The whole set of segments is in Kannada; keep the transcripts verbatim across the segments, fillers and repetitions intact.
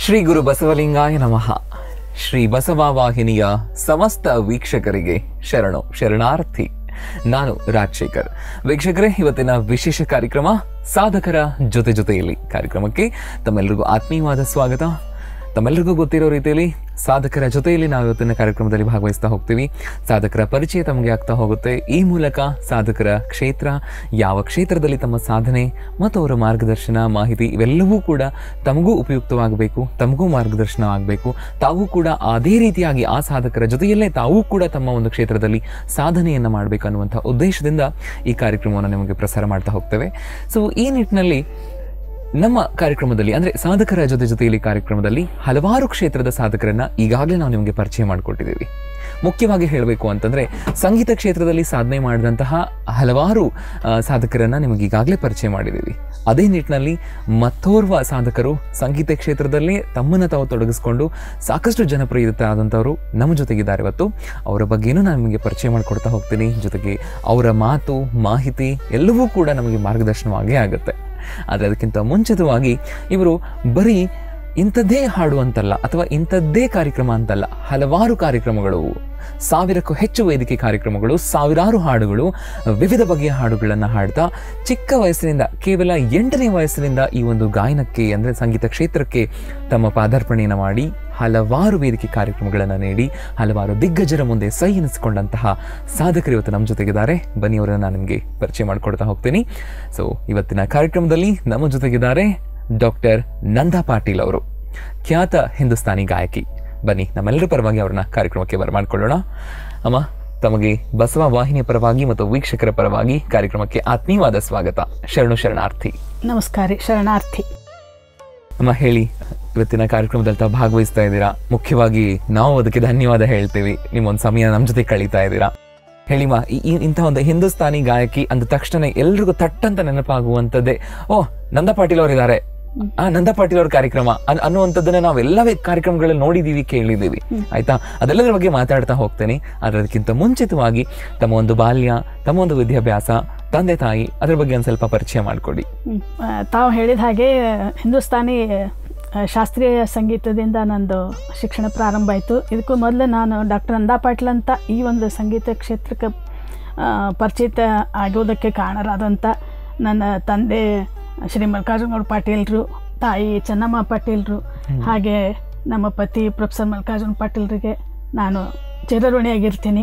ಶ್ರೀ ಗುರು ಬಸವಲಿಂಗಾಯ ನಮಃ. ಶ್ರೀ ಬಸವ ವಾಹಿನಿಯ ಸಮಸ್ತ ವೀಕ್ಷಕರಿಗೆ ಶರಣು ಶರಣಾರ್ಥಿ. ನಾನು ರಾಜಶೇಖರ್. ವೀಕ್ಷಕರೇ, ಇವತ್ತಿನ ವಿಶೇಷ ಕಾರ್ಯಕ್ರಮ ಸಾಧಕರ ಜೊತೆ ಜೊತೆಯಲ್ಲಿ ಕಾರ್ಯಕ್ರಮಕ್ಕೆ ತಮ್ಮೆಲ್ಲರಿಗೂ ಆತ್ಮೀಯವಾದ ಸ್ವಾಗತ. ತಮ್ಮೆಲ್ಲರಿಗೂ ಗೊತ್ತಿರೋ ರೀತಿಯಲ್ಲಿ ಸಾಧಕರ ಜೊತೆಯಲ್ಲಿ ನಾವು ಇವತ್ತಿನ ಕಾರ್ಯಕ್ರಮದಲ್ಲಿ ಭಾಗವಹಿಸ್ತಾ ಹೋಗ್ತೀವಿ. ಸಾಧಕರ ಪರಿಚಯ ತಮಗೆ ಆಗ್ತಾ ಹೋಗುತ್ತೆ. ಈ ಮೂಲಕ ಸಾಧಕರ ಕ್ಷೇತ್ರ, ಯಾವ ಕ್ಷೇತ್ರದಲ್ಲಿ ತಮ್ಮ ಸಾಧನೆ ಮತ್ತು ಅವರ ಮಾರ್ಗದರ್ಶನ, ಮಾಹಿತಿ ಇವೆಲ್ಲವೂ ಕೂಡ ತಮಗೂ ಉಪಯುಕ್ತವಾಗಬೇಕು, ತಮಗೂ ಮಾರ್ಗದರ್ಶನ ಆಗಬೇಕು. ತಾವು ಕೂಡ ಅದೇ ರೀತಿಯಾಗಿ ಆ ಸಾಧಕರ ಜೊತೆಯಲ್ಲೇ ತಾವೂ ಕೂಡ ತಮ್ಮ ಒಂದು ಕ್ಷೇತ್ರದಲ್ಲಿ ಸಾಧನೆಯನ್ನು ಮಾಡಬೇಕು ಅನ್ನುವಂಥ ಉದ್ದೇಶದಿಂದ ಈ ಕಾರ್ಯಕ್ರಮವನ್ನು ನಿಮಗೆ ಪ್ರಸಾರ ಮಾಡ್ತಾ ಹೋಗ್ತೇವೆ. ಸೊ ಈ ನಿಟ್ಟಿನಲ್ಲಿ ನಮ್ಮ ಕಾರ್ಯಕ್ರಮದಲ್ಲಿ ಅಂದರೆ ಸಾಧಕರ ಜೊತೆ ಜೊತೆಯಲ್ಲಿ ಕಾರ್ಯಕ್ರಮದಲ್ಲಿ ಹಲವಾರು ಕ್ಷೇತ್ರದ ಸಾಧಕರನ್ನು ಈಗಾಗಲೇ ನಾವು ನಿಮಗೆ ಪರಿಚಯ ಮಾಡಿಕೊಟ್ಟಿದ್ದೀವಿ. ಮುಖ್ಯವಾಗಿ ಹೇಳಬೇಕು ಅಂತಂದರೆ ಸಂಗೀತ ಕ್ಷೇತ್ರದಲ್ಲಿ ಸಾಧನೆ ಮಾಡಿದಂತಹ ಹಲವಾರು ಸಾಧಕರನ್ನು ನಿಮಗೆ ಈಗಾಗಲೇ ಪರಿಚಯ ಮಾಡಿದ್ದೀವಿ. ಅದೇ ನಿಟ್ಟಿನಲ್ಲಿ ಮತ್ತೋರ್ವ ಸಾಧಕರು ಸಂಗೀತ ಕ್ಷೇತ್ರದಲ್ಲೇ ತಮ್ಮನ್ನು ತಾವು ತೊಡಗಿಸ್ಕೊಂಡು ಸಾಕಷ್ಟು ಜನಪ್ರಿಯತೆ ಆದಂಥವರು ನಮ್ಮ ಜೊತೆಗಿದ್ದಾರೆ. ಇವತ್ತು ಅವರ ಬಗ್ಗೆಯೂ ನಾನು ನಿಮಗೆ ಪರಿಚಯ ಮಾಡಿಕೊಡ್ತಾ ಹೋಗ್ತೀನಿ. ಜೊತೆಗೆ ಅವರ ಮಾತು, ಮಾಹಿತಿ ಎಲ್ಲವೂ ಕೂಡ ನಮಗೆ ಮಾರ್ಗದರ್ಶನವಾಗೇ ಆಗುತ್ತೆ. ಆದರೆ ಅದಕ್ಕಿಂತ ಮುಂಚಿತವಾಗಿ ಇವರು ಬರೀ ಇಂಥದ್ದೇ ಹಾಡು ಅಂತಲ್ಲ, ಅಥವಾ ಇಂಥದ್ದೇ ಕಾರ್ಯಕ್ರಮ ಅಂತಲ್ಲ, ಹಲವಾರು ಕಾರ್ಯಕ್ರಮಗಳು, ಸಾವಿರಕ್ಕೂ ಹೆಚ್ಚು ವೇದಿಕೆ ಕಾರ್ಯಕ್ರಮಗಳು, ಸಾವಿರಾರು ಹಾಡುಗಳು, ವಿವಿಧ ಬಗೆಯ ಹಾಡುಗಳನ್ನು ಹಾಡ್ತಾ ಚಿಕ್ಕ ವಯಸ್ಸಿನಿಂದ, ಕೇವಲ ಎಂಟನೇ ವಯಸ್ಸಿನಿಂದ ಈ ಒಂದು ಗಾಯನಕ್ಕೆ ಅಂದರೆ ಸಂಗೀತ ಕ್ಷೇತ್ರಕ್ಕೆ ತಮ್ಮ ಪಾದಾರ್ಪಣೆಯನ್ನು ಮಾಡಿ ಹಲವಾರು ವೇದಿಕೆ ಕಾರ್ಯಕ್ರಮಗಳನ್ನು ನೀಡಿ ಹಲವಾರು ದಿಗ್ಗಜರ ಮುಂದೆ ಸೈ ಎನಿಸಿಕೊಂಡಂತಹ ಸಾಧಕರು ಇವತ್ತು ನಮ್ಮ ಜೊತೆಗಿದ್ದಾರೆ. ಬನ್ನಿ, ಅವರನ್ನು ನಾನು ನಿಮಗೆ ಪರಿಚಯ ಮಾಡಿಕೊಡ್ತಾ ಹೋಗ್ತೀನಿ. ಸೊ ಇವತ್ತಿನ ಕಾರ್ಯಕ್ರಮದಲ್ಲಿ ನಮ್ಮ ಜೊತೆಗಿದ್ದಾರೆ ಡಾಕ್ಟರ್ ನಂದಾ ಪಾಟೀಲ್ ಅವರು, ಖ್ಯಾತ ಹಿಂದೂಸ್ತಾನಿ ಗಾಯಕಿ. ಬನ್ನಿ, ನಮ್ಮೆಲ್ಲರ ಪರವಾಗಿ ಅವ್ರನ್ನ ಕಾರ್ಯಕ್ರಮಕ್ಕೆ ಬರಮಾಡ್ಕೊಳ್ಳೋಣ. ಅಮ್ಮ, ತಮಗೆ ಬಸವ ವಾಹಿನಿಯ ಪರವಾಗಿ ಮತ್ತು ವೀಕ್ಷಕರ ಪರವಾಗಿ ಕಾರ್ಯಕ್ರಮಕ್ಕೆ ಆತ್ಮೀಯವಾದ ಸ್ವಾಗತ. ಶರಣು ಶರಣಾರ್ಥಿ. ನಮಸ್ಕಾರ, ಶರಣಾರ್ಥಿ. ಅಮ್ಮ, ಹೇಳಿ, ಇವತ್ತಿನ ಕಾರ್ಯಕ್ರಮದಲ್ಲಿ ತಾವು ಭಾಗವಹಿಸ್ತಾ ಇದ್ದೀರಾ. ಮುಖ್ಯವಾಗಿ ನಾವು ಅದಕ್ಕೆ ಧನ್ಯವಾದ ಹೇಳ್ತೀವಿ. ನಿಮ್ಮೊಂದು ಸಮಯ ನಮ್ಮ ಜೊತೆ ಕಳೀತಾ ಇದ್ದೀರಾ. ಹೇಳಿಮ್ಮ, ಈ ಇಂಥ ಒಂದು ಹಿಂದೂಸ್ತಾನಿ ಗಾಯಕಿ ಅಂದ ತಕ್ಷಣ ಎಲ್ರಿಗೂ ತಟ್ಟಂತ ನೆನಪಾಗುವಂಥದ್ದೇ, ಓ ನಂದಾ ಪಾಟೀಲ್ ಅವರಿದ್ದಾರೆ, ಆ ನಂದಾ ಪಾಟೀಲ್ ಅವ್ರ ಕಾರ್ಯಕ್ರಮ ಅನ್ ಅನ್ನುವಂಥದ್ದನ್ನ ನಾವೆಲ್ಲವೇ ಕಾರ್ಯಕ್ರಮಗಳಲ್ಲಿ ನೋಡಿದ್ದೀವಿ, ಕೇಳಿದ್ದೀವಿ. ಆಯ್ತಾ? ಅದೆಲ್ಲದರ ಬಗ್ಗೆ ಮಾತಾಡ್ತಾ ಹೋಗ್ತೇನೆ. ಆದರೆ ಅದಕ್ಕಿಂತ ಮುಂಚಿತವಾಗಿ ತಮ್ಮ ಒಂದು ಬಾಲ್ಯ, ತಮ್ಮ ಒಂದು ವಿದ್ಯಾಭ್ಯಾಸ, ತಂದೆ ತಾಯಿ, ಅದ್ರ ಬಗ್ಗೆ ಒಂದು ಸ್ವಲ್ಪ ಪರಿಚಯ ಮಾಡಿಕೊಡಿ. ತಾವು ಹೇಳಿದ ಹಾಗೆ ಹಿಂದೂಸ್ತಾನಿ ಶಾಸ್ತ್ರೀಯ ಸಂಗೀತದಿಂದ ನಂದು ಶಿಕ್ಷಣ ಪ್ರಾರಂಭ ಆಯಿತು. ಇದಕ್ಕೂ ಮೊದಲು ನಾನು ಡಾಕ್ಟರ್ ನಂದಾ ಪಾಟೀಲ್ ಅಂತ ಈ ಒಂದು ಸಂಗೀತ ಕ್ಷೇತ್ರಕ್ಕೆ ಪರಿಚಿತ ಆಗೋದಕ್ಕೆ ಕಾರಣರಾದಂಥ ನನ್ನ ತಂದೆ ಶ್ರೀ ಮಲ್ಲಿಕಾರ್ಜುನ ಪಾಟೀಲ್ರು, ತಾಯಿ ಚೆನ್ನಮ್ಮ ಪಾಟೀಲ್ರು, ಹಾಗೆ ನಮ್ಮ ಪತಿ ಪ್ರೊಫೆಸರ್ ಮಲ್ಲಿಕಾರ್ಜುನ ಪಾಟೀಲ್ರಿಗೆ ನಾನು ಚಿರಋಣಿಯಾಗಿರ್ತೀನಿ.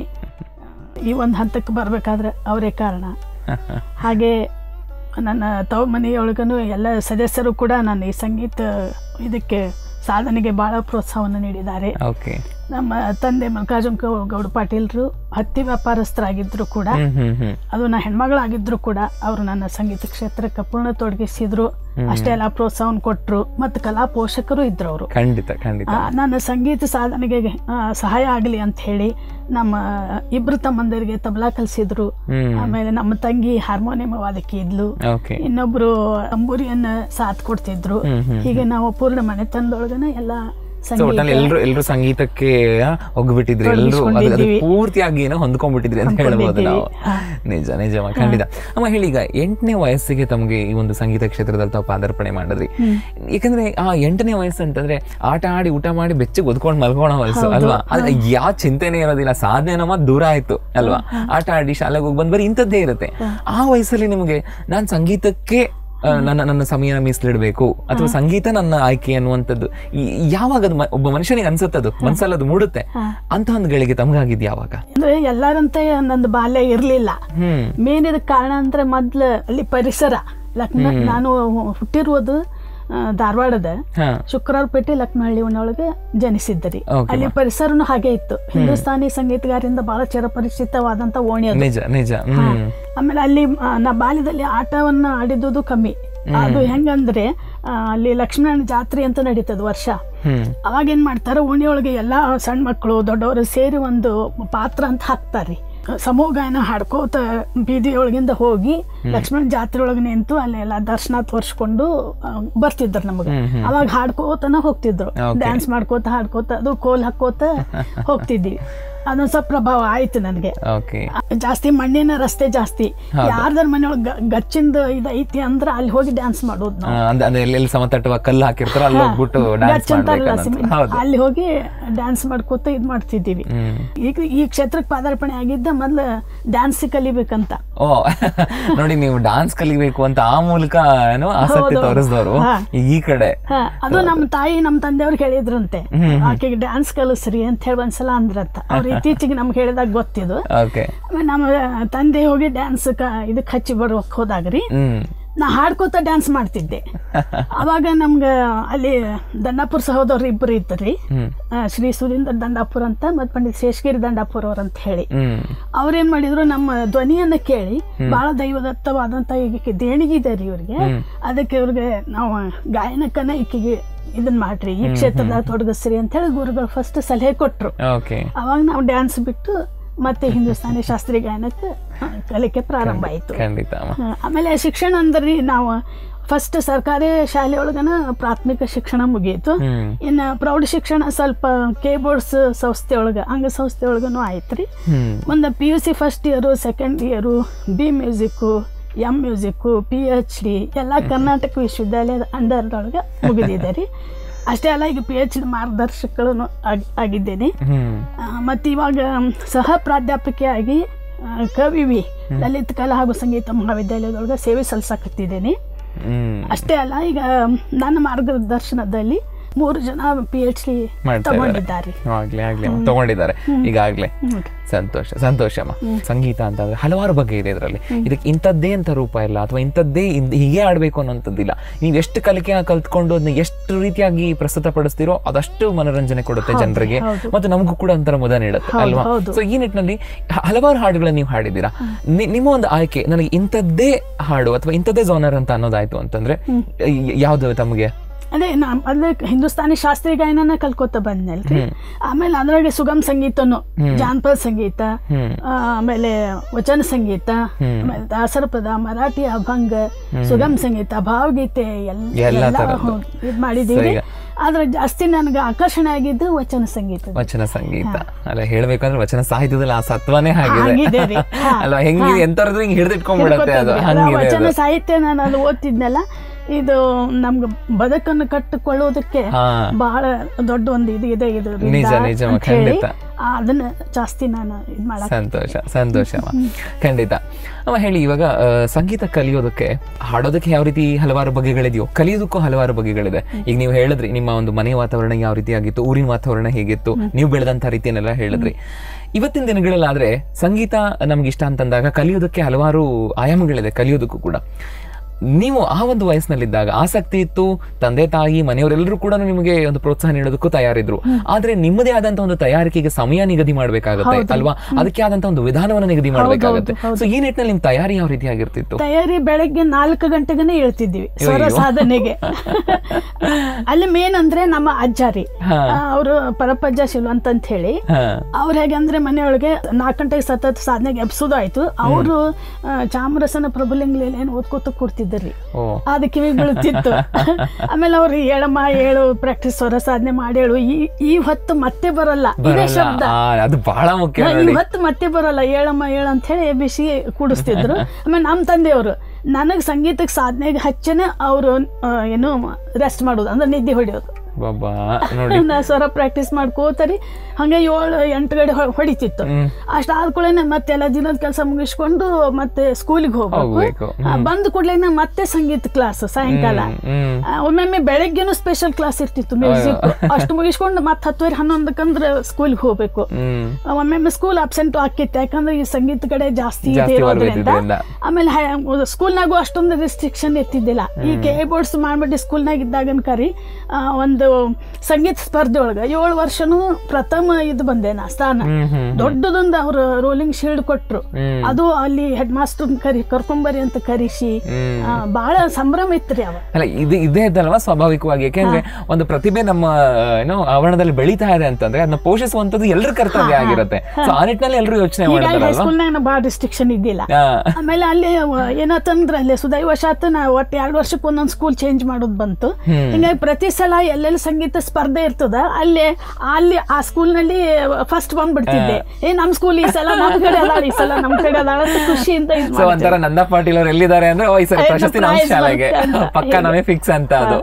ಈ ಒಂದು ಹಂತಕ್ಕೆ ಬರಬೇಕಾದ್ರೆ ಅವರೇ ಕಾರಣ. ಹಾಗೆ ನನ್ನ ತವ್ರ ಮನೆಯೊಳಗೂ ಎಲ್ಲ ಸದಸ್ಯರು ಕೂಡ ನಾನು ಈ ಸಂಗೀತ ಇದಕ್ಕೆ ಸಾಧನೆಗೆ ಭಾಳ ಪ್ರೋತ್ಸಾಹವನ್ನು ನೀಡಿದ್ದಾರೆ. ನಮ್ಮ ತಂದೆ ಮಲ್ಲಿಕಾರ್ಜುನ ಗೌಡ ಪಾಟೀಲ್ರು ಹತ್ತಿ ವ್ಯಾಪಾರಸ್ಥರಾಗಿದ್ರು ಕೂಡ, ಅದು ನಾ ಹೆಣ್ಮಗಳಾಗಿದ್ರು ಕೂಡ ಅವರು ನನ್ನ ಸಂಗೀತ ಕ್ಷೇತ್ರಕ್ಕೆ ಪೂರ್ಣ ತೊಡಗಿಸಿದ್ರು. ಅಷ್ಟೇ ಎಲ್ಲ ಪ್ರೋತ್ಸಾಹವನ್ನು ಕೊಟ್ಟರು. ಮತ್ತು ಕಲಾ ಪೋಷಕರು ಇದ್ರು ಅವರು. ಖಂಡಿತ ಖಂಡಿತ ನನ್ನ ಸಂಗೀತ ಸಾಧನೆಗೆ ಸಹಾಯ ಆಗಲಿ ಅಂತ ಹೇಳಿ ನಮ್ಮ ಇಬ್ರು ತಮ್ಮಂದರಿಗೆ ತಬಲಾ ಕಲಿಸಿದ್ರು. ಆಮೇಲೆ ನಮ್ಮ ತಂಗಿ ಹಾರ್ಮೋನಿಯಂ ವಾದಕಿ ಇದ್ಲು, ಇನ್ನೊಬ್ರು ತಂಬೂರಿಯನ್ನ ಸಾಥ್ ಕೊಡ್ತಿದ್ರು. ಹೀಗೆ ನಾವು ಪೂರ್ಣ ಮನೆತನದೊಳಗನ ಎಲ್ಲ ಎಲ್ರು ಎಲ್ರು ಸಂಗೀತಕ್ಕೆ ಹೋಗ್ಬಿಟ್ಟಿದ್ರಿ, ಎಲ್ರು ಪೂರ್ತಿಯಾಗಿ ಏನೋ ಹೊಂದ್ಕೊಂಡ್ಬಿಟ್ಟಿದ್ರಿ ಅಂತ ಹೇಳ್ಬೋದು ನಾವು. ನಿಜ ನಿಜ ಖಂಡಿತ. ಅಮ್ಮ, ಹೇಳಿ, ಈಗ ಎಂಟನೇ ವಯಸ್ಸಿಗೆ ತಮಗೆ ಈ ಒಂದು ಸಂಗೀತ ಕ್ಷೇತ್ರದಲ್ಲಿ ತಾವು ಪಾದಾರ್ಪಣೆ ಮಾಡಿದ್ರಿ. ಯಾಕಂದ್ರೆ ಆ ಎಂಟನೇ ವಯಸ್ಸು ಅಂತಂದ್ರೆ ಆಟ ಆಡಿ ಊಟ ಮಾಡಿ ಬೆಚ್ಚಗೆ ಒದ್ಕೊಂಡು ಮಲ್ಕೋಣೋ ವಯಸ್ಸು ಅಲ್ವಾ? ಅದ್ರ ಯಾವ ಚಿಂತೆನೇ ಇರೋದಿಲ್ಲ, ಸಾಧನೆ ನಮ್ಮ ದೂರ ಆಯ್ತು ಅಲ್ವಾ? ಆಟ ಆಡಿ ಶಾಲೆಗೆ ಹೋಗಿ ಬಂದ್ ಬರೀ ಇಂಥದ್ದೇ ಇರುತ್ತೆ. ಆ ವಯಸ್ಸಲ್ಲಿ ನಿಮಗೆ ನಾನ್ ಸಂಗೀತಕ್ಕೆ ನನ್ನ ನನ್ನ ಸಮಯ ಮೀಸಲಿಡಬೇಕು ಅಥವಾ ಸಂಗೀತ ನನ್ನ ಆಯ್ಕೆ ಅನ್ನುವಂಥದ್ದು ಯಾವಾಗ ಒಬ್ಬ ಮನುಷ್ಯನಿಗೆ ಅನ್ಸುತ್ತದು, ಮನ್ಸಲ್ಲದು ಮೂಡುತ್ತೆ ಅಂತ ಒಂದು ಗಳಿಗೆ ತಮಗಾಗಿದ್ ಯಾವಾಗ? ಅಂದ್ರೆ ಎಲ್ಲಾರಂತೆ ನಂದು ಬಾಲ್ಯ ಇರ್ಲಿಲ್ಲ. ಮೇನ್ ಇದಕ್ಕೆ ಕಾರಣ ಅಂದ್ರೆ ಮೊದ್ಲು ಅಲ್ಲಿ ಪರಿಸರ. ಲಕ್ನ ನಾನು ಹುಟ್ಟಿರುವುದು ಧಾರವಾಡದ ಶುಕ್ರವಾರಪೇಟೆ ಲಕ್ನಹಳ್ಳಿ ಒಳಗೆ ಜನಿಸಿದ್ದರಿ. ಅಲ್ಲಿ ಪರಿಸರನು ಹಾಗೆ ಇತ್ತು. ಹಿಂದೂಸ್ತಾನಿ ಸಂಗೀತಗಾರಿಂದ ಬಹಳ ಚಿರಪರಿಚಿತವಾದಂತ ಓಣಿ ಅದು. ನಿಜ ನಿಜ. ಆಮೇಲೆ ಅಲ್ಲಿ ನಾ ಬಾಲ್ಯದಲ್ಲಿ ಆಟವನ್ನ ಆಡಿದ್ದು ಕಮ್ಮಿ. ಅದು ಹೆಂಗಂದ್ರೆ ಅಲ್ಲಿ ಲಕ್ಷ್ಮೀನಾರಾಯಣ ಜಾತ್ರೆ ಅಂತ ನಡೀತದ ವರ್ಷ. ಅವಾಗ ಏನ್ ಮಾಡ್ತಾರ, ಓಣಿಯೊಳಗೆ ಎಲ್ಲಾ ಸಣ್ಣ ಮಕ್ಕಳು ದೊಡ್ಡವರು ಸೇರಿ ಒಂದು ಪಾತ್ರ ಅಂತ ಹಾಕ್ತಾರ್ರಿ. ಸಮೂಹ ಗಾಯನ ಹಾಡ್ಕೋತ ಬೀದಿಯೊಳಗಿಂದ ಹೋಗಿ ಲಕ್ಷ್ಮಣ ಜಾತ್ರೆ ಒಳಗೆ ನಿಂತು ಅಲ್ಲೆಲ್ಲ ದರ್ಶನ ತೋರಿಸ್ಕೊಂಡು ಬರ್ತಿದ್ರು ನಮಗ. ಅವಾಗ ಹಾಡ್ಕೋತನ ಹೋಗ್ತಿದ್ರು, ಡ್ಯಾನ್ಸ್ ಮಾಡ್ಕೋತ ಹಾಡ್ಕೋತ ಅದು ಕೋಲ್ ಹಾಕೋತ ಹೋಗ್ತಿದ್ವಿ. ಅದೊಂದ್ ಸ್ವಲ್ಪ ಪ್ರಭಾವ ಆಯ್ತು ನನಗೆ. ಓಕೆ. ಜಾಸ್ತಿ ಮಣ್ಣಿನ ರಸ್ತೆ ಜಾಸ್ತಿ, ಯಾರ್ದಾರ ಮನೆಯೊಳಗೆ ಗಚ್ಚಿಂದ ಇದು ಐತಿ ಅಂದ್ರೆ ಅಲ್ಲಿ ಹೋಗಿ ಡ್ಯಾನ್ಸ್ ಮಾಡೋದು ನಾವು. ಅಂದ್ರೆ ಎಲ್ಲಿ ಸಮತಟ್ಟವ ಕಲ್ಲು ಹಾಕಿರ್ತಾರ ಅಲ್ಲಿ ಹೋಗ್ಬಿಟ್ಟು ಡ್ಯಾನ್ಸ್ ಮಾಡ್ಬೇಕು, ಅಲ್ಲಿ ಹೋಗಿ ಡ್ಯಾನ್ಸ್ ಮಾಡ್ಕೋತ ಇದ್ ಮಾಡ್ತಿದ್ದೀವಿ. ಈಗ ಈ ಕ್ಷೇತ್ರಕ್ಕೆ ಪಾದಾರ್ಪಣೆ ಆಗಿದ್ದ ಮೊದ್ಲು ಡ್ಯಾನ್ಸ್ ಕಲಿಬೇಕಂತ. ಓ ನೋಡಿ, ನೀವು ಡ್ಯಾನ್ಸ್ ಕಲಿಬೇಕು ಅಂತ ಆ ಮೂಲಕ ಏನೋ ಆಸಕ್ತಿ ತೋರಿಸಿದವರು ಈ ಕಡೆ. ಅದು ನಮ್ಮ ತಾಯಿ ನಮ್ಮ ತಂದೆಯವ್ರಿಗೆ ಹೇಳಿದ್ರಂತೆ, ಆಕೆಗೆ ಡ್ಯಾನ್ಸ್ ಕಲಿಸ್ರಿ ಅಂತ ಹೇಳಿ ಒಂದ್ಸಲ ಅಂದ್ರಂತ. ಅವ್ರು ಇತ್ತೀಚೆಗೆ ನಮ್ಗೆ ಹೇಳಿದಾಗ ಗೊತ್ತಿದ್ದು. ನಮ್ಮ ತಂದೆ ಹೋಗಿ ಡ್ಯಾನ್ಸ್ ಇದಕ್ಕೆ ಹಚ್ಚಿ ಬರೋಕ್ ಹೋದಾಗ್ರಿ ನಾ ಹಾಡ್ಕೋತ ಡ್ಯಾನ್ಸ್ ಮಾಡ್ತಿದ್ದೆ. ಅವಾಗ ನಮ್ಗೆ ಅಲ್ಲಿ ದಂಡಾಪುರ ಸಹೋದರ ಇಬ್ಬರು ಇದ್ರಿ, ಶ್ರೀ ಸುರೇಂದ್ರ ದಂಡಾಪುರ ಅಂತ ಮತ್ತು ಪಂಡಿತ್ ಶೇಷಗಿರಿ ದಂಡಾಪುರ ಅವ್ರಂತ ಹೇಳಿ. ಅವ್ರೇನ್ ಮಾಡಿದ್ರು, ನಮ್ಮ ಧ್ವನಿಯನ್ನ ಕೇಳಿ ಬಹಳ ದೈವದತ್ತವಾದಂತ ಈಗ ದೇಣಿಗೆ ಇದೆ ರೀ ಇವ್ರಿಗೆ, ಅದಕ್ಕೆ ಇವ್ರಿಗೆ ನಾವು ಗಾಯನಕ್ಕನ ಈಕೆಗೆ ಇದನ್ ಮಾಡ್ರಿ, ಈ ಕ್ಷೇತ್ರದಾಗ ತೊಡಗಿಸ್ರಿ ಅಂತ ಹೇಳಿ ಗುರುಗಳು ಫಸ್ಟ್ ಸಲಹೆ ಕೊಟ್ರು. ಅವಾಗ ನಾವು ಡ್ಯಾನ್ಸ್ ಬಿಟ್ಟು ಮತ್ತೆ ಹಿಂದೂಸ್ತಾನಿ ಶಾಸ್ತ್ರೀಯ ಗಾಯನಕ್ಕೆ ಕಲಿಕೆ ಪ್ರಾರಂಭ ಆಯ್ತು. ಆಮೇಲೆ ಶಿಕ್ಷಣ ಅಂದ್ರಿ ನಾವು ಫಸ್ಟ್ ಸರ್ಕಾರಿ ಶಾಲೆ ಒಳಗನ ಪ್ರಾಥಮಿಕ ಶಿಕ್ಷಣ ಮುಗಿಯಿತು. ಇನ್ನು ಪ್ರೌಢ ಶಿಕ್ಷಣ ಸ್ವಲ್ಪ ಕೆ ಬೋರ್ಡ್ಸ್ ಸಂಸ್ಥೆ ಒಳಗ ಅಂಗ ಸಂಸ್ಥೆ ಒಳಗನು ಆಯ್ತ್ರಿ. ಒಂದು P U C first year, second year, B music, M music, P H D ಎಲ್ಲ ಕರ್ನಾಟಕ ವಿಶ್ವವಿದ್ಯಾಲಯದ ಅಂಡರ್ದೊಳಗೆ ಮುಗಿದಿದೆ ರೀ. ಅಷ್ಟೇ ಅಲ್ಲ, ಈಗ ಪಿ ಎಚ್ ಡಿ ಮಾರ್ಗದರ್ಶಕಳು ಆಗಿದ್ದೇನೆ. ಮತ್ತು ಇವಾಗ ಸಹ ಪ್ರಾಧ್ಯಾಪಕಿಯಾಗಿ ಕವಿವಿ ಲಲಿತ ಕಲಾ ಹಾಗೂ ಸಂಗೀತ ಮಹಾವಿದ್ಯಾಲಯದೊಳಗೆ ಸೇವೆ ಸಲ್ಲಿಸಕತ್ತಿದ್ದೇನೆ. ಅಷ್ಟೇ ಅಲ್ಲ, ಈಗ ನನ್ನ ಮಾರ್ಗದರ್ಶನದಲ್ಲಿ ಮೂರು ಜನ ಪಿ ಎಚ್ ಡಿ ತಗೊಂಡಿದ್ದಾರೆ ತಗೊಂಡಿದ್ದಾರೆ ಈಗಾಗಲೇ. ಸಂತೋಷ ಸಂತೋಷಮ್ಮ. ಸಂಗೀತ ಅಂತಂದ್ರೆ ಹಲವಾರು ಬಗ್ಗೆ ಇದೆ ಇದರಲ್ಲಿ. ಇದಕ್ಕೆ ಇಂಥದ್ದೇ ಅಂತ ರೂಪ ಇಲ್ಲ ಅಥವಾ ಇಂಥದ್ದೇ ಹೀಗೆ ಆಡ್ಬೇಕು ಅನ್ನೋಂಥದ್ದಿಲ್ಲ. ನೀವು ಎಷ್ಟು ಕಲಿಕೆ ಕಲ್ತ್ಕೊಂಡು ಅದನ್ನ ಎಷ್ಟು ರೀತಿಯಾಗಿ ಪ್ರಸ್ತುತಪಡಿಸ್ತೀರೋ ಅದಷ್ಟು ಮನೋರಂಜನೆ ಕೊಡುತ್ತೆ ಜನರಿಗೆ, ಮತ್ತು ನಮಗೂ ಕೂಡ ಒಂಥರ ಮುದ ನೀಡುತ್ತೆ ಅಲ್ವಾ. ಸೊ ಈ ನಿಟ್ಟಿನಲ್ಲಿ ಹಲವಾರು ಹಾಡುಗಳನ್ನ ನೀವು ಹಾಡಿದ್ದೀರಾ. ನಿಮ್ಮ ಒಂದು ಆಯ್ಕೆ ನನಗೆ ಇಂಥದ್ದೇ ಹಾಡು ಅಥವಾ ಇಂಥದ್ದೇ ಜಾನರ್ ಅಂತ ಅನ್ನೋದಾಯ್ತು ಅಂತಂದ್ರೆ ಯಾವ್ದು ತಮಗೆ? ಅದೇ ನಾ ಅದೇ ಹಿಂದೂಸ್ತಾನಿ ಶಾಸ್ತ್ರೀಯ ಗಾಯನ ಕಲ್ಕೋತ ಬಂದ್ನಲ್ರಿ. ಆಮೇಲೆ ಅದ್ರಾಗೆ ಸುಗಮ್ ಸಂಗೀತನು, ಜಾನಪದ ಸಂಗೀತ, ಆಮೇಲೆ ವಚನ ಸಂಗೀತ, ಆಮೇಲೆ ದಾಸರ ಪದ, ಮರಾಠಿ ಅಭಂಗ, ಸುಗಮ್ ಸಂಗೀತ, ಭಾವಗೀತೆ ಎಲ್ಲ ಇದ್ ಮಾಡಿದೀವಿ. ಆದ್ರೆ ಜಾಸ್ತಿ ನನಗೆ ಆಕರ್ಷಣೆ ಆಗಿದ್ದು ವಚನ ಸಂಗೀತ. ವಚನ ಸಂಗೀತ ಅಲ್ಲ, ಹೇಳ್ಬೇಕಂದ್ರೆ ವಚನ ಸಾಹಿತ್ಯದಲ್ಲಿ ಆ ಸತ್ವನೇ ಹಾಗಿದೆ ಅಲ್ವಾ. ಹೆಂಗಿದೆ ಎಂತರದ್ದು ಹಿಂಗ್ ಹಿಡಿದಿಟ್ಕೊಂಡ್ಬಿಡತ್ತೆ ಅದು. ವಚನ ಸಾಹಿತ್ಯ ನಾನು ಅದು ಓದ್ತಿದ್ನಲ್ಲ, ಇದು ನಮ್ಗೆ ಬದುಕನ್ನು ಕಟ್ಟಿಕೊಳ್ಳೋದಕ್ಕೆ ಬಹಳ ದೊಡ್ಡ ಒಂದು ಇದು ಇದೆ. ಇದು ಅದನ್ನ ಜಾಸ್ತಿ ನಾನು ಇದು ಮಾಡ. ಸಂತೋಷ ಸಂತೋಷ ಖಂಡಿತ. ಅಮ್ಮ ಹೇಳಿ, ಇವಾಗ ಸಂಗೀತ ಕಲಿಯೋದಕ್ಕೆ, ಹಾಡೋದಕ್ಕೆ ಯಾವ ರೀತಿ ಹಲವಾರು ಬಗೆಗಳಿದೆಯೋ, ಕಲಿಯೋದಕ್ಕೂ ಹಲವಾರು ಬಗೆಗಳಿದೆ. ಈಗ ನೀವು ಹೇಳಿದ್ರಿ ನಿಮ್ಮ ಒಂದು ಮನೆ ವಾತಾವರಣ ಯಾವ ರೀತಿ ಆಗಿತ್ತು, ಊರಿನ ವಾತಾವರಣ ಹೇಗಿತ್ತು, ನೀವು ಬೆಳೆದಂತ ರೀತಿಯನ್ನೆಲ್ಲ ಹೇಳಿದ್ರಿ. ಇವತ್ತಿನ ದಿನಗಳಲ್ಲಾದ್ರೆ ಸಂಗೀತ ನಮ್ಗೆ ಇಷ್ಟ ಅಂತಂದಾಗ ಕಲಿಯೋದಕ್ಕೆ ಹಲವಾರು ಆಯಾಮಗಳಿದೆ, ಕಲಿಯೋದಕ್ಕೂ ಕೂಡ. ನೀವು ಆ ಒಂದು ವಯಸ್ಸಿನಲ್ಲಿದ್ದಾಗ ಆಸಕ್ತಿ ಇತ್ತು, ತಂದೆ ತಾಯಿ ಮನೆಯವರೆಲ್ಲರೂ ಕೂಡ ನಿಮಗೆ ಒಂದು ಪ್ರೋತ್ಸಾಹ ನೀಡೋದಕ್ಕೂ ತಯಾರಿದ್ರು. ಆದ್ರೆ ನಿಮ್ಮದೇ ಆದಂತ ಒಂದು ತಯಾರಿಕೆಗೆ ಸಮಯ ನಿಗದಿ ಮಾಡ್ಬೇಕಾಗತ್ತೆ ಅಲ್ವಾ, ಅದಕ್ಕೆ ಆದಂತ ಒಂದು ವಿಧಾನವನ್ನ ನಿಗದಿ ಮಾಡ್ಬೇಕಾಗತ್ತೆ. ಸೊ ಈ ನಿಟ್ಟಿನಲ್ಲಿ ನಿಮ್ ತಯಾರಿ ಯಾವ ರೀತಿ ಆಗಿರ್ತಿತ್ತು? ತಯಾರಿ ಬೆಳಗ್ಗೆ ನಾಲ್ಕು ಗಂಟೆಗನೆ ಹೇಳ್ತಿದ್ವಿ ಸ್ವರ ಸಾಧನೆಗೆ. ಅಲ್ಲಿ ಮೇನ್ ಅಂದ್ರೆ ನಮ್ಮ ಅಜ್ಜಾರಿ, ಅವರು ಪರಪಜ್ಜ ಶಿಲ್ವಂತ ಅಂತ ಹೇಳಿ, ಅವ್ರ ಹೇಗೆ ಅಂದ್ರೆ ಮನೆಯೊಳಗೆ ನಾಲ್ಕು ಗಂಟೆಗೆ ಸತತ ಸಾಧನೆಗೆ ಎಬ್ಸೋದು ಆಯ್ತು. ಅವರು ಚಾಮರಸನ ಪ್ರಭುಲಿಂಗ ಲೀಲೆಯನ್ನು ಓದ್ಕೋತ ಕೊಡ್ತಿದ್ರು, ಅದು ಕಿವಿಗೆ ಬೀಳುತ್ತಿತ್ತು. ಆಮೇಲೆ ಅವ್ರು ಹೇಳಮ್ಮ ಹೇಳು, ಪ್ರಾಕ್ಟೀಸ್ ಸ್ವರ ಸಾಧನೆ ಮಾಡಿ ಹೇಳು, ಈ ಹೊತ್ತು ಮತ್ತೆ ಬರಲ್ಲ, ಇದೇ ಶಬ್ದ ಅದು ಬಹಳ ಮುಖ್ಯ, ಈ ಹೊತ್ತು ಮತ್ತೆ ಬರಲ್ಲ, ಹೇಳಮ್ಮ ಹೇಳು ಅಂತ ಹೇಳಿ ಬಿಸಿ ಕೂಡಿಸ್ತಿದ್ರು. ಆಮೇಲೆ ನಮ್ಮ ತಂದೆಯವರು ನನಗ್ ಸಂಗೀತಕ್ಕೆ ಸಾಧನೆಗೆ ಹಚ್ಚನೆ ಅವರು ಏನು ರೆಸ್ಟ್ ಮಾಡೋದು ಅಂದ್ರೆ ನಿದ್ದೆ ಹೊಡಿಯೋದು. ನಾ ಸ್ವರ ಪ್ರಾಕ್ಟೀಸ್ ಮಾಡ್ಕೋತಾರಿ. ಹಂಗೆ ಏಳು ಎಂಟು ಗಡೆ ಹೊಡಿತಿತ್ತು. ಅಷ್ಟ ಆದ್ಕೂಡಲೇ ಮತ್ತೆಲ್ಲ ದಿನದ ಕೆಲಸ ಮುಗಿಸ್ಕೊಂಡು ಮತ್ತೆ ಸ್ಕೂಲಿಗೆ ಹೋಗ್ಬೇಕು. ಬಂದ ಕೂಡಲೇ ಮತ್ತೆ ಸಂಗೀತ ಕ್ಲಾಸ್ ಸಾಯಂಕಾಲ, ಒಮ್ಮೊಮ್ಮೆ ಬೆಳಗ್ಗೆನು ಸ್ಪೆಷಲ್ ಕ್ಲಾಸ್ ಇರ್ತಿತ್ತು ಮ್ಯೂಸಿಕ್. ಅಷ್ಟು ಮುಗಿಸ್ಕೊಂಡು ಮತ್ತೆ ಹತ್ತುವರೆ ಹನ್ನೊಂದಕ್ಕಂದ್ರೆ ಸ್ಕೂಲ್ಗೆ ಹೋಗ್ಬೇಕು. ಒಮ್ಮೊಮ್ಮೆ ಸ್ಕೂಲ್ ಅಬ್ಸೆಂಟ್ ಆಕಿತ್ತು, ಯಾಕಂದ್ರೆ ಈ ಸಂಗೀತ ಕಡೆ ಜಾಸ್ತಿ ಇರೋದ್ರಿಂದ. ಆಮೇಲೆ ಸ್ಕೂಲ್ನಾಗೂ ಅಷ್ಟೊಂದು ರಿಸ್ಟ್ರಿಕ್ಷನ್ ಇರ್ತಿದ್ದಿಲ್ಲ. ಈ ಕೆ ಬೋರ್ಡ್ಸ್ ಮಾಡ್ಬಿಟ್ಟು ಸ್ಕೂಲ್ನಾಗ ಇದ್ದಾಗನ್ ಕರಿ ಒಂದು ಸಂಗೀತ ಸ್ಪರ್ಧೆ ಒಳಗ ಏಳು ವರ್ಷನೂ ಪ್ರಥಮ ಇದು ಬಂದೆ ನಾ ಸ್ಥಾನ. ದೊಡ್ಡದೊಂದು ಅವ್ರು ರೋಲಿಂಗ್ ಶೀಲ್ಡ್ ಕೊಟ್ರು. ಅದು ಅಲ್ಲಿ ಹೆಡ್ ಮಾಸ್ಟರ್ ಕರಿ ಕರ್ಕೊಂಬರಿ ಅಂತ ಕರಿಸಿ ಬಹಳ ಸಂಭ್ರಮ ಇತ್ರಿ ಅವ. ಅಲ್ಲ ಇದು ಇದೇ ಇದ್ದಲ್ವಾ ಸ್ವಾಭಾವಿಕವಾಗಿ, ಯಾಕೆಂದ್ರೆ ಒಂದು ಪ್ರತಿಭೆ ನಮ್ಮ ಏನೋ ಆವರಣದಲ್ಲಿ ಬೆಳೀತಾ ಇದೆ ಅಂತಂದ್ರೆ ಅದನ್ನ ಪೋಷಿಸುವಂತದ್ದು ಎಲ್ಲರ ಕರ್ತವ್ಯ ಆಗಿರುತ್ತೆ. ಆ ನಿಟ್ಟಿನಲ್ಲಿ ಎಲ್ಲರೂ ಯೋಚನೆ ಮಾಡ್ತಾರೆ. ಹೈಸ್ಕೂಲ್ನಾಗ ಬಹಳ ರಿಸ್ಟ್ರಿಕ್ಷನ್ ಇದ್ದಿಲ್ಲ. ಆಮೇಲೆ ಅಲ್ಲಿ ಏನಂತಂದ್ರೆ ಅಲ್ಲಿ ಸುದೈವಶಾತ್ ನಾ ಒಟ್ಟು ಎರಡು ವರ್ಷಕ್ಕೆ ಒಂದೊಂದು ಸ್ಕೂಲ್ ಚೇಂಜ್ ಮಾಡೋದು ಬಂತು. ಹಿಂಗಾಗಿ ಪ್ರತಿ ಸಲ ಎಲ್ಲೆಲ್ಲ ಎಲ್ಲಿ ಸಂಗೀತ ಸ್ಪರ್ಧೆ ಇರ್ತದ ಅಲ್ಲಿ ಅಲ್ಲಿ ಆ ಸ್ಕೂಲ್ನಲ್ಲಿ ಫಸ್ಟ್ ಬಂದ್ಬಿಡ್ತಿದ್ದೆ. ಏ ನಮ್ ಸ್ಕೂಲ್ ಈ ಸಲ ನಮ್ ಕಡೆ ಅದಾಳ, ಈ ಸಲ ನಮ್ ಕಡೆ ಅದಾಳ ಅಂತ ಖುಷಿಯಿಂದ ಇದ್ ಸೊ ಒಂಥರ ನಂದ ಪಾಟೀಲ್ ಅವ್ರು ಎಲ್ಲಿದ್ದಾರೆ ಅಂದ್ರೆ ಓ ಈ ಸರಿ ಪ್ರಶಸ್ತಿ ನಮ್ಮ ಶಾಲೆಗೆ ಪಕ್ಕ ನಾವೇ ಫಿಕ್ಸ್ ಅಂತ ಅದು.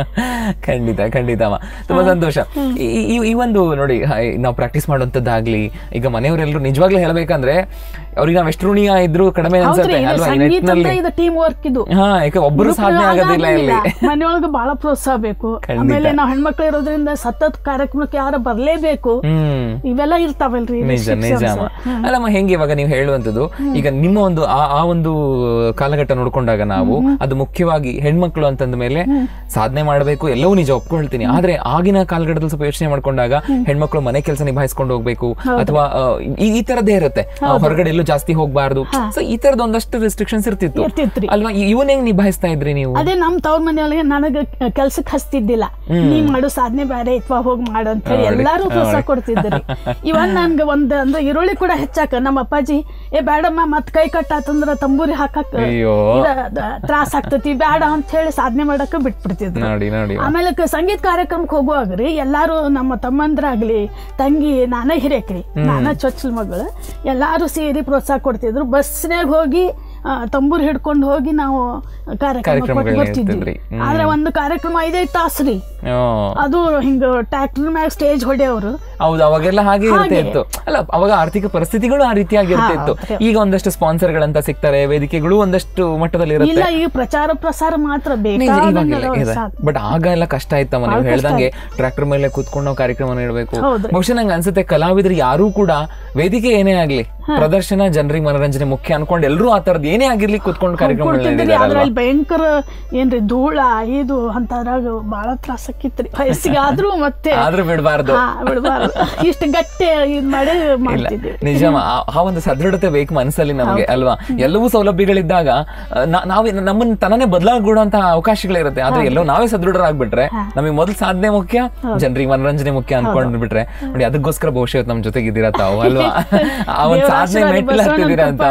ಖಂಡಿತ ಖಂಡಿತಮ್ಮ, ತುಂಬಾ ಸಂತೋಷ. ಈ ಒಂದು ನೋಡಿ ನಾವು ಪ್ರಾಕ್ಟೀಸ್ ಮಾಡುವಂತದ್ದಾಗ್ಲಿ, ಈಗ ಮನೆಯವರೆಲ್ಲರೂ ನಿಜವಾಗ್ಲೂ ಹೇಳ್ಬೇಕಂದ್ರೆ ಅವ್ರಿಗೆ ನಾವ್ ಎಷ್ಟು ಋಣಿಯ ಇದ್ರು ಕಡಿಮೆ ಅನ್ಸುತ್ತೆ ಅಲ್ವಾ ಈ ನಿಟ್ಟಿನಲ್ಲಿ. ಟೀಮ್ ವರ್ಕ್ ಇದು. ಹಾ, ಯಾಕೆ ಒಬ್ಬರು ಸಾಧನೆ ಆಗೋದಿಲ್ಲ ಇಲ್ಲಿ. ಮನೆಯೊಳಗೆ ಬಹಳ ಪ್ರೋತ್ಸಾಹ ಬೇಕು. ಆಮೇಲೆ ನಾವ್ ಹೆಣ್ಮಕ್ಳು ಇರೋದ್ರಿಂದ ಸತತ್ ಕಾರ್ಯಕ್ರಮಕ್ಕೆ ಯಾರು ಬರ್ಲೇಬೇಕು, ಇವೆಲ್ಲ ಇರ್ತಾವಲ್ರಿ. ನಿಜ ನಿಜ ಅಮ್ಮ. ಅಲ್ಲಮ್ಮ, ಹೆಂಗೆ ಇವಾಗ ನೀವು ಹೇಳುವಂತದ್ದು, ಈಗ ನಿಮ್ಮ ಒಂದು ಆ ಆ ಒಂದು ಕಾಲಘಟ್ಟ ನೋಡ್ಕೊಂಡಾಗ ನಾವು ಅದು ಮುಖ್ಯವಾಗಿ ಹೆಣ್ಮಕ್ಳು ಅಂತಂದ ಮೇಲೆ ಸಾಧನೆ ಮಾಡ್ಬೇಕು ಎಲ್ಲವೂ ನಿಜ ಒಪ್ಕೊಳ್ತೀನಿ. ಆದ್ರೆ ಆಗಿನ ಕಾಲಘಟ್ಟದಲ್ಲಿ ಸ್ವಲ್ಪ ಯೋಚನೆ ಮಾಡ್ಕೊಂಡಾಗ ಹೆಣ್ಮಕ್ಳು ಮನೆ ಕೆಲಸ ನಿಭಾಯಿಸ್ಕೊಂಡು ಹೋಗ್ಬೇಕು ಅಥವಾ ಈ ತರದೇ ಇರುತ್ತೆ, ಹೊರಗಡೆ ಎಲ್ಲೂ ಜಾಸ್ತಿ ಹೋಗ್ಬಾರ್ದು. ಸೊ ಈ ತರದ ಒಂದಷ್ಟು ರೆಸ್ಟ್ರಿಕ್ಷನ್ಸ್ ಇರ್ತಿತ್ತು ಅಲ್ವಾ? ಇವನ್ ಹೆಂಗ್ ನಿಭಾಯಿಸ್ತಾ ಇದ್ರಿ ನೀವು? ಅದೇ ನಮ್ ತವ್ರ ಮನೆಯೊಳಗೆ ನನಗ ಕೆಲ್ಸಕ್ಕೆ ಹಚ್ತಿದ್ದಿಲ್ಲ. ನೀ ಮಾಡು ಸಾಧನೆ ಬೇರೆ ಅಥವಾ ಹೋಗ್ ಮಾಡು ಅಂತ ಹೇಳಿ ಎಲ್ಲಾರು ಪ್ರೋತ್ಸಾಹ ಕೊಡ್ತಿದ್ರಿ. ಇವನ್ ನನ್ಗೆ ಒಂದ್ ಅಂದ್ರೆ ಈರುಳ್ಳಿ ಕೂಡ ಹೆಚ್ಚಾಕ ನಮ್ಮ ಅಪ್ಪಾಜಿ ಏ ಬೇಡಮ್ಮ ಮತ್ ಕೈ ಕಟ್ಟಾತಂದ್ರ ತಂಬೂರಿ ಹಾಕಕ್ ತ್ರಾಸ ಆಗ್ತತಿ, ಬೇಡ ಅಂತ ಹೇಳಿ ಸಾಧನೆ ಮಾಡಕ್ ಬಿಟ್ಬಿಡ್ತಿದ್ರು. ಆಮೇಲೆ ಸಂಗೀತ ಕಾರ್ಯಕ್ರಮಕ್ಕೆ ಹೋಗುವಾಗ್ರಿ ಎಲ್ಲಾರು ನಮ್ಮ ತಮ್ಮಂದ್ರಾಗ್ಲಿ ತಂಗಿ ನಾನ ಹಿರೇಕ್ರಿ, ನಾನ ಚೊಚ್ಚಲ್ ಮಗಳು, ಎಲ್ಲಾರು ಸೇರಿ ಪ್ರೋತ್ಸಾಹ ಕೊಡ್ತಿದ್ರು. ಬಸ್ನಾಗ ಹೋಗಿ ತಂಬೂರ್ ಹಿಡ್ಕೊಂಡು ಹೋಗಿ ನಾವು ಕಾರ್ಯಕ್ರಮ ಬರ್ತಿದ್ವಿ. ಆದ್ರೆ ಒಂದು ಕಾರ್ಯಕ್ರಮ ಐದೈದು ತಾಸ್ರಿ, ಅದು ಹಿಂಗ ಟ್ರ್ಯಾಕ್ಟರ್ ಮ್ಯಾಗ ಸ್ಟೇಜ್ ಹೊಡೆಯವರು. ಹೌದು, ಅವಾಗೆಲ್ಲ ಹಾಗೆ ಇರ್ತಿತ್ತು ಅಲ್ಲ, ಅವಾಗ ಆರ್ಥಿಕ ಪರಿಸ್ಥಿತಿಗಳು ಆ ರೀತಿಯಾಗಿ ಇರ್ತಿತ್ತು. ಈಗ ಒಂದಷ್ಟು ಸ್ಪಾನ್ಸರ್ ಗಳಂತ ಸಿಗ್ತಾರೆ, ವೇದಿಕೆಗಳು ಒಂದಷ್ಟು ಮಟ್ಟದಲ್ಲಿ ಇರುತ್ತೆ. ಈಗ ಪ್ರಚಾರ ಪ್ರಸಾರ ಮಾತ್ರ ಬೇಕು. ಬಟ್ ಆಗ ಎಲ್ಲ ಕಷ್ಟ ಆಯ್ತಮ್ಮ, ನೀವು ಹೇಳ್ದಂಗೆ ಟ್ರ್ಯಾಕ್ಟರ್ ಮೇಲೆ ಕೂತ್ಕೊಂಡು ನಾವು ಕಾರ್ಯಕ್ರಮ ನೀಡಬೇಕು. ಬಹುಶಃ ನಂಗೆ ಅನ್ಸುತ್ತೆ ಕಲಾವಿದರು ಯಾರು ಕೂಡ ವೇದಿಕೆ ಏನೇ ಆಗ್ಲಿ ಪ್ರದರ್ಶನ ಜನರಿಗೆ ಮನೋರಂಜನೆ ಮುಖ್ಯ ಅನ್ಕೊಂಡು ಎಲ್ಲರೂ ಆ ತರದ್ ಏನೇ ಆಗಿರ್ಲಿ ಕೂತ್ಕೊಂಡು ಕಾರ್ಯಕ್ರಮ ಭಯಂಕರ ಏನ್ರಿ ಧೂಳ ಇದು ಅಂತದ್ರಾಗ ಬಹಳ ತ್ರಾಸ ಆಕಿತ್ರಿ ವಯಸ್ಸಿಗೆ. ಆದ್ರೂ ಮತ್ತೆ ಆದ್ರೂ ಬಿಡಬಾರ್ದು ಬಿಡಬಾರ್ದು ಇಷ್ಟು ಗಟ್ಟಿ ಇದ್ ಮಾಡಿ ಮಾಡ್ತಿದ್ವಿ. ನಿಜ, ಆ ಒಂದು ಸದೃಢತೆ ಬೇಕು ಮನಸ್ಸಲ್ಲಿ ನಮ್ಗೆ ಅಲ್ವಾ? ಎಲ್ಲವೂ ಸೌಲಭ್ಯಗಳಿದ್ದಾಗ ನಾವೇ ನಮ್ಮನ್ನ ತನನೇ ಬದಲಾಗುವಂತಹ ಅವಕಾಶಗಳಿರುತ್ತೆ. ಆದ್ರೆ ಎಲ್ಲೋ ನಾವೇ ಸದೃಢರಾಗ್ಬಿಟ್ರೆ ನಮಗೆ ಮೊದಲು ಸಾಧನೆ ಮುಖ್ಯ, ಜನರಿಗೆ ಮನೋರಂಜನೆ ಮುಖ್ಯ ಅನ್ಕೊಂಡ್ ಬಿಟ್ರೆ ನೋಡಿ ಅದಕ್ಕೋಸ್ಕರ ಬಹುಶಃ ನಮ್ ಜೊತೆಗಿದ್ದೀರಾ ತಾವು ಅಲ್ವಾ? ಆ ಒಂದು ಸಾಧನೆ ಮೆಟ್ಲು ಹತ್ತಿದ್ದೀರಾ ಅಂತ.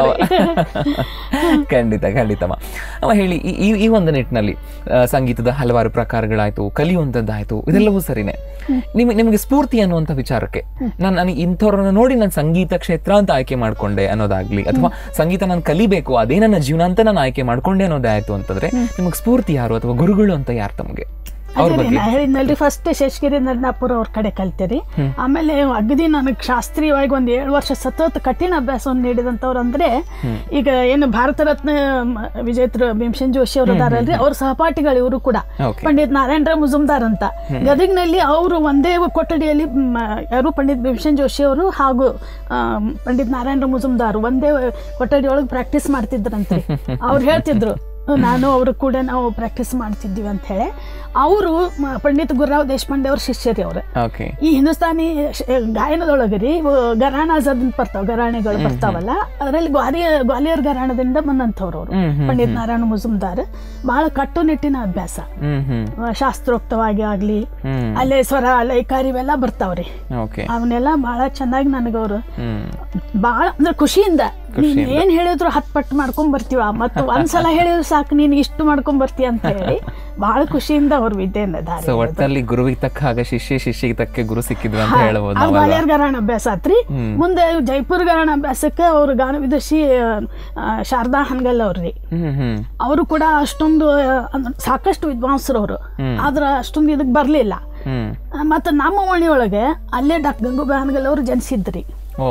ಖಂಡಿತ ಖಂಡಿತಮ್ಮ. ಅವ ಹೇಳಿ, ಈ ಈ ಒಂದು ನಿಟ್ಟಿನಲ್ಲಿ ಸಂಗೀತದ ಹಲವಾರು ಪ್ರಕಾರಗಳಾಯ್ತು, ಕಲಿಯುವಂತದ್ದಾಯ್ತು, ಇದೆಲ್ಲವೂ ಸರಿನೇ. ನಿಮ್ ನಿಮ್ಗೆ ಸ್ಫೂರ್ತಿ ಅನ್ನುವಂಥ ವಿಚಾರಕ್ಕೆ ನಾನು ನನಗೆ ಇಂಥವ್ರನ್ನ ನೋಡಿ ನಾನು ಸಂಗೀತ ಕ್ಷೇತ್ರ ಅಂತ ಆಯ್ಕೆ ಮಾಡ್ಕೊಂಡೆ ಅನ್ನೋದಾಗ್ಲಿ, ಅಥವಾ ಸಂಗೀತ ನಾನು ಕಲಿಬೇಕು ಅದೇ ನನ್ನ ಜೀವನ ಅಂತ ನಾನು ಆಯ್ಕೆ ಮಾಡ್ಕೊಂಡೆ ಅನ್ನೋದೇ ಆಯ್ತು ಅಂತಂದ್ರೆ ನಿಮ್ಗೆ ಸ್ಫೂರ್ತಿ ಯಾರು ಅಥವಾ ಗುರುಗಳು ಅಂತ ಯಾರು ತಮಗೆ? ಹೇಳಿದ್ನಲ್ರಿ, ಫಸ್ಟ್ ಶೇಷಗಿರಿ ನರನಾಪುರ ಅವ್ರ ಕಡೆ ಕಲ್ತೀರಿ. ಆಮೇಲೆ ಅಗದಿ ನನಗೆ ಶಾಸ್ತ್ರೀಯವಾಗಿ ಒಂದ್ ಏಳು ವರ್ಷ ಸತತ ಕಠಿಣ ಅಭ್ಯಾಸವನ್ನು ನೀಡಿದಂಥವ್ರು ಅಂದ್ರೆ ಈಗ ಏನು ಭಾರತ ರತ್ನ ವಿಜೇತರು ಭೀಮಸೇನ್ ಜೋಶಿ ಅವರು ಅದಾರಲ್ರಿ, ಅವ್ರ ಸಹಪಾಠಿಗಳು ಇವರು ಕೂಡ ಪಂಡಿತ್ ನಾರಾಯಣರಾವ್ ಮುಜುಮ್ದಾರ್ ಅಂತ. ಗದಗ್ನಲ್ಲಿ ಅವರು ಒಂದೇ ಕೊಠಡಿಯಲ್ಲಿ ಯಾರು ಪಂಡಿತ್ ಭೀಮಸೇನ್ ಜೋಶಿ ಅವರು ಹಾಗೂ ಪಂಡಿತ್ ನಾರಾಯಣರಾವ್ ಮುಜುಮ್ದಾರ್ ಒಂದೇ ಕೊಠಡಿ ಒಳಗೆ ಪ್ರಾಕ್ಟೀಸ್ ಮಾಡ್ತಿದ್ರಂತೆ. ಅವ್ರು ಹೇಳ್ತಿದ್ರು, ನಾನು ಅವರು ಕೂಡ ನಾವು ಪ್ರಾಕ್ಟೀಸ್ ಮಾಡ್ತಿದ್ದೀವಿ ಅಂತ ಹೇಳಿ. ಅವರು ಪಂಡಿತ್ ಗುರುರಾವ್ ದೇಶಪಾಂಡೆ ಅವ್ರ ಶಿಷ್ಯರಿ ಅವ್ರು. ಈ ಹಿಂದೂಸ್ತಾನಿ ಗಾಯನದೊಳಗರಿ ಗರಾಣಾಜ್ ಅಂತ ಬರ್ತಾವ, ಗರಾಣಿಗಳು ಬರ್ತಾವಲ್ಲ, ಅದರಲ್ಲಿ ಗ್ವಾಲಿಯ ಗ್ವಾಲಿಯರ್ ಗರಾಣದಿಂದ ಬಂದಂಥವ್ರು ಅವರು ಪಂಡಿತ್ ನಾರಾಯಣ ಮುಜುಮ್ದಾರ್. ಬಹಳ ಕಟ್ಟುನಿಟ್ಟಿನ ಅಭ್ಯಾಸ, ಶಾಸ್ತ್ರೋಕ್ತವಾಗಿ ಆಗ್ಲಿ, ಅಲ್ಲೇ ಸ್ವರ ಲೈಕಾರಿ ಇವೆಲ್ಲ ಬರ್ತಾವ್ರಿ. ಅವನ್ನೆಲ್ಲ ಬಹಳ ಚೆನ್ನಾಗಿ ನನಗವ್ರು ಬಹಳ ಅಂದ್ರೆ ಖುಷಿಯಿಂದ ನೀನ್ ಏನ್ ಹೇಳಿದ್ರು ಹತ್ ಪಟ್ಟು ಮಾಡ್ಕೊಂಡ್ ಬರ್ತೀವ, ಮತ್ತು ಒಂದ್ಸಲ ಹೇಳಿದ್ರು ಸಾಕು ನೀನ್ ಇಷ್ಟು ಮಾಡ್ಕೊಂಡ್ ಬರ್ತೀಯ ಅಂತ ಹೇಳಿ ಬಹಳ ಖುಷಿಯಿಂದ ಅವ್ರ ವಿದ್ಯೆಯಿಂದ ದಾರಿ. ಒಟ್ಟಲ್ಲಿ ಗುರುವಿಗೆ ತಕ್ಕ ಹಾಗೆ ಶಿಷ್ಯ ಶಿಷ್ಯಗೆ ತಕ್ಕ ಗುರು ಸಿಕ್ಕಿದ್ರು ಅಂತ ಹೇಳ್ಬೋದು. ಗ್ವಾಲಿಯರ್ ಗರಾಣ ಅಭ್ಯಾಸ ಆತ್ರಿ. ಮುಂದೆ ಜೈಪುರ್ ಗರಾಣ ಅಭ್ಯಾಸಕ್ಕೆ ಅವ್ರ ಗಾನ ವಿದುಷಿ ಶಾರದಾ ಹನ್ಗಲ್ ಅವ್ರಿ, ಅವರು ಕೂಡ ಅಷ್ಟೊಂದು ಸಾಕಷ್ಟು ವಿದ್ವಾಂಸರು ಅವರು, ಆದ್ರ ಅಷ್ಟೊಂದು ಇದಕ್ ಬರ್ಲಿಲ್ಲ. ಮತ್ತ ನಮ್ಮ ಓಣಿಯೊಳಗೆ ಅಲ್ಲೇ ಡಾಕ್ಟರ್ ಗಂಗೂಬಾಯಿ ಹನ್ಗಲ್ ಅವರು ಜನಿಸಿದ್ರಿ,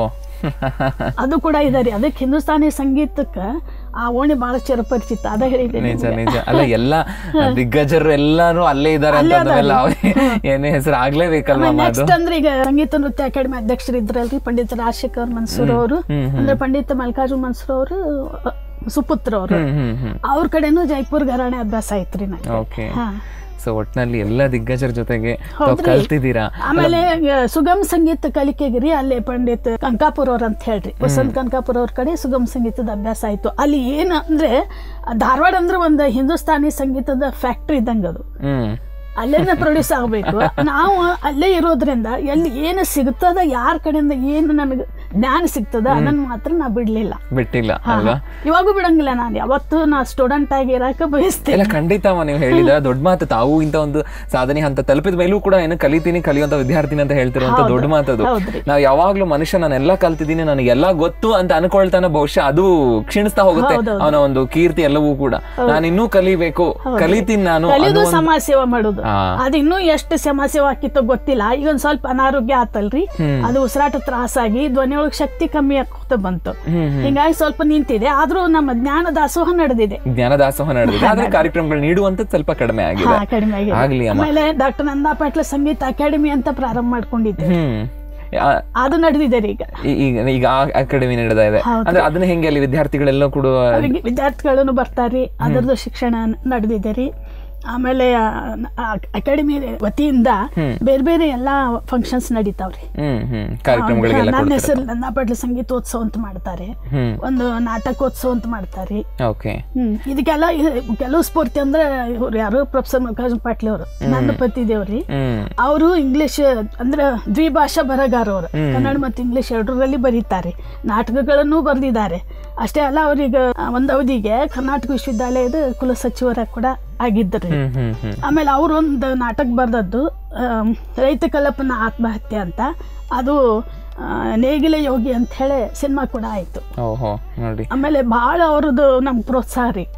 ಅದು ಕೂಡ ಇದಾರಿ. ಅದಕ್ಕೆ ಹಿಂದೂಸ್ತಾನಿ ಸಂಗೀತಕ್ಕ ಆ ಓಣಿ ಬಹಳ ಚಿರಪರಿಚಿತ. ಅದ ಹೇಳಿದ್ದೇನೆ. ನಿಜ ನಿಜ. ಅಲ್ಲ ಎಲ್ಲ ದಿಗ್ಗಜರು ಎಲ್ಲಾರು ಅಲ್ಲೇ ಇದಾರೆ ಅಂತ ಏನೇ ಹೆಸರು ಆಗ್ಲೇಬೇಕಲ್ವಾ? ನೆಕ್ಸ್ಟ್ ಅಂದ್ರೆ ಈಗ ಸಂಗೀತ ನೃತ್ಯ ಅಕಾಡೆಮಿ ಅಧ್ಯಕ್ಷರು ಇದ್ರಲ್ರಿ ಪಂಡಿತ್ ರಾಜಶೇಖರ್ ಮನ್ಸೂರ್ ಅವರು, ಅಂದ್ರೆ ಪಂಡಿತ್ ಮಲ್ಲಿಕಾರ್ಜುನ್ ಮನ್ಸೂರ್ ಅವರು ಸುಪುತ್ರ ಅವರು, ಅವ್ರ ಕಡೆನೂ ಜೈಪುರ್ ಘರಾಣೆ ಅಭ್ಯಾಸ ಐತ್ರಿ ನಂಗೆ. ಸೊ ಒಟ್ಟಿನಲ್ಲಿ ಎಲ್ಲ ದಿಗ್ಗಜರ ಜೊತೆಗೆ ಕಲ್ತಿದ್ದೀರಾ. ಆಮೇಲೆ ಸುಗಮ್ ಸಂಗೀತ ಕಲಿಕೆಗಿರಿ ಅಲ್ಲೇ ಪಂಡಿತ್ ಕನಕಾಪುರ ಅವ್ರ ಅಂತ ಹೇಳ್ರಿ, ವಸಂತ್ ಕನಕಾಪುರ ಅವ್ರ ಕಡೆ ಸುಗಮ್ ಸಂಗೀತದ ಅಭ್ಯಾಸ ಆಯ್ತು. ಅಲ್ಲಿ ಏನ ಅಂದ್ರೆ ಧಾರವಾಡ ಅಂದ್ರೆ ಒಂದು ಹಿಂದೂಸ್ತಾನಿ ಸಂಗೀತದ ಫ್ಯಾಕ್ಟ್ರಿ ಇದ್ದಂಗ ಅದು, ಅಲ್ಲೇನೆ ಪ್ರೊಡ್ಯೂಸ್ ಆಗ್ಬೇಕು. ನಾವು ಅಲ್ಲೇ ಇರೋದ್ರಿಂದ ಎಲ್ಲಿ ಏನು ಸಿಗುತ್ತದ, ಯಾರ ಕಡೆಯಿಂದ ಏನು ನನಗೆ ಜ್ಞಾನ ಸಿಗ್ತದ ಅದನ್ನ ಮಾತ್ರ ನಾ ಬಿಡ್ಲಿಲ್ಲ ಬಿಟ್ಟಿಲ್ಲ ಅಲ್ವಾ? ಇವಾಗೂ ಬಿಡಂಗಿಲ್ಲ. ನಾನು ಯಾವತ್ತೂ ನಾ ಸ್ಟೂಡೆಂಟ್ ಆಗಿ ಇರಕ ಬಯಸ್ತೇನೆ. ಖಂಡಿತಮ್ಮ ನೀವು ಹೇಳಿದ ದೊಡ್ಡ ಮಾತು. ತಾವು ಇಂತ ಒಂದು ಸಾಧನೆ ಹಂತ ತಲುಪಿದ ಮೇಲೂ ಕೂಡ ಏನು ಕಲಿತೀನಿ ಕಲಿಯುವಂತ ವಿದ್ಯಾರ್ಥಿನಿ ಅಂತ ಹೇಳ್ತಿರುವಂತ ದೊಡ್ಡ ಮಾತದು. ನಾವು ಯಾವಾಗ್ಲೂ ಮನುಷ್ಯ ನಾನು ಎಲ್ಲಾ ಕಲ್ತಿದ್ದೀನಿ ನನಗೆಲ್ಲಾ ಗೊತ್ತು ಅಂತ ಅನ್ಕೊಳ್ತಾನೆ, ಬಹುಶಃ ಅದು ಕ್ಷೀಣಿಸ್ತಾ ಹೋಗುತ್ತೆ ಅವನ ಒಂದು ಕೀರ್ತಿ ಎಲ್ಲವೂ ಕೂಡ. ನಾನು ಇನ್ನೂ ಕಲಿಬೇಕು, ಕಲಿತೀನಿ ನಾನು. ಕಲಿಯೋದು ಸಮಾಜ ಸೇವಾ ಮಾಡೋದು, ಅದು ಇನ್ನೂ ಎಷ್ಟು ಸಮಾಜ ಸೇವಾ ಆಕಿತ್ತು ಗೊತ್ತಿಲ್ಲ. ಈಗ ಒಂದ್ ಸ್ವಲ್ಪ ಅನಾರೋಗ್ಯ ಆತಲ್ರಿ, ಅದು ಉಸಿರಾಟ ತ್ರಾಸಾಗಿ ಧ್ವನಿಯೊಳಗೆ ಶಕ್ತಿ ಕಮ್ಮಿ ಆಗ್ತಾ ಬಂತು. ಹಿಂಗಾಗಿ ಸ್ವಲ್ಪ ನಿಂತಿದೆ. ಆದ್ರೂ ನಮ್ಮ ಜ್ಞಾನ ದಾಸೋಹ ನಡೆದಿದೆ. ಜ್ಞಾನ ದಾಸೋಹ ನಡೆದಿದೆ. ಆದ್ರೆ ಕಾರ್ಯಕ್ರಮಗಳು ನೀಡುವಂತ ಸ್ವಲ್ಪ ಕಡಿಮೆ ಆಗಿದೆ. ಕಡಿಮೆ ಆಗಿದೆ. ಆಮೇಲೆ ಡಾಕ್ಟರ್ ನಂದಾ ಪಾಟೀಲ ಸಂಗೀತ ಅಕಾಡೆಮಿ ಅಂತ ಪ್ರಾರಂಭ ಮಾಡ್ಕೊಂಡಿದ್ದೆ. ಅದು ನಡೆದಿದೆ ಈಗ. ಈಗ ಈಗ ಅಕಾಡೆಮಿ ನಡೆದ ಇದೆ ಅಂದ್ರೆ ಅದನ್ನ ಹೆಂಗೆ ಅಲ್ಲಿ ವಿದ್ಯಾರ್ಥಿಗಳೆಲ್ಲ ಕೂಡ ವಿದ್ಯಾರ್ಥಿಗಳನ್ನು ಬರ್ತಾರಿ. ಅದರದ್ದು ಶಿಕ್ಷಣ ನಡೆದಿದೆ ರೀ. ಆಮೇಲೆ ಅಕಾಡೆಮಿ ವತಿಯಿಂದ ಬೇರೆ ಬೇರೆ ಎಲ್ಲಾ ಫಂಕ್ಷನ್ಸ್ ನಡೀತಾವ್ರಿ. ನನ್ನ ಹೆಸರು ನಂದಾ ಪಾಟೀಲ ಸಂಗೀತೋತ್ಸವ ಅಂತ ಮಾಡ್ತಾರೆ, ಒಂದು ನಾಟಕೋತ್ಸವ ಅಂತ ಮಾಡ್ತಾರೆ. ಇದಕ್ಕೆಲ್ಲ ಕೆಲವು ಸ್ಫೂರ್ತಿ ಅಂದ್ರೆ ಇವ್ರು ಯಾರು ಪ್ರೊಫೆಸರ್ ಮಲ್ಲಿಕಾರ್ಜುನ ಪಾಟೀಲ್ ಅವರು, ನನ್ನ ಪತಿ ದೇವ್ರಿ. ಅವರು ಇಂಗ್ಲಿಷ್ ಅಂದ್ರೆ ದ್ವಿಭಾಷಾ ಬರಹಗಾರ ಅವರು, ಕನ್ನಡ ಮತ್ತು ಇಂಗ್ಲಿಷ್ ಎರಡರಲ್ಲಿ ಬರೀತಾರೆ. ನಾಟಕಗಳನ್ನು ಬರೆದಿದ್ದಾರೆ. ಅಷ್ಟೇ ಅಲ್ಲ, ಅವ್ರಿಗೆ ಒಂದ್ ಅವಧಿಗೆ ಕರ್ನಾಟಕ ವಿಶ್ವವಿದ್ಯಾಲಯದ ಕುಲಸಚಿವರ ಕೂಡ ಆಗಿದ್ದರು. ಆಮೇಲೆ ಅವ್ರೊಂದು ನಾಟಕ ಬರ್ದದ್ದು ರೈತ ಕಲ್ಲಪ್ಪನ ಆತ್ಮಹತ್ಯೆ ಅಂತ, ಅದು ನೇಗಿಲ ಯೋಗಿ ಅಂತ ಹೇಳಿ ಸಿನಿಮಾ ಕೂಡ ಆಯ್ತು. ಆಮೇಲೆ ಬಹಳ ಅವ್ರದ್ದು ನಮ್ಗೆ ಪ್ರೋತ್ಸಾಹ ರೀ.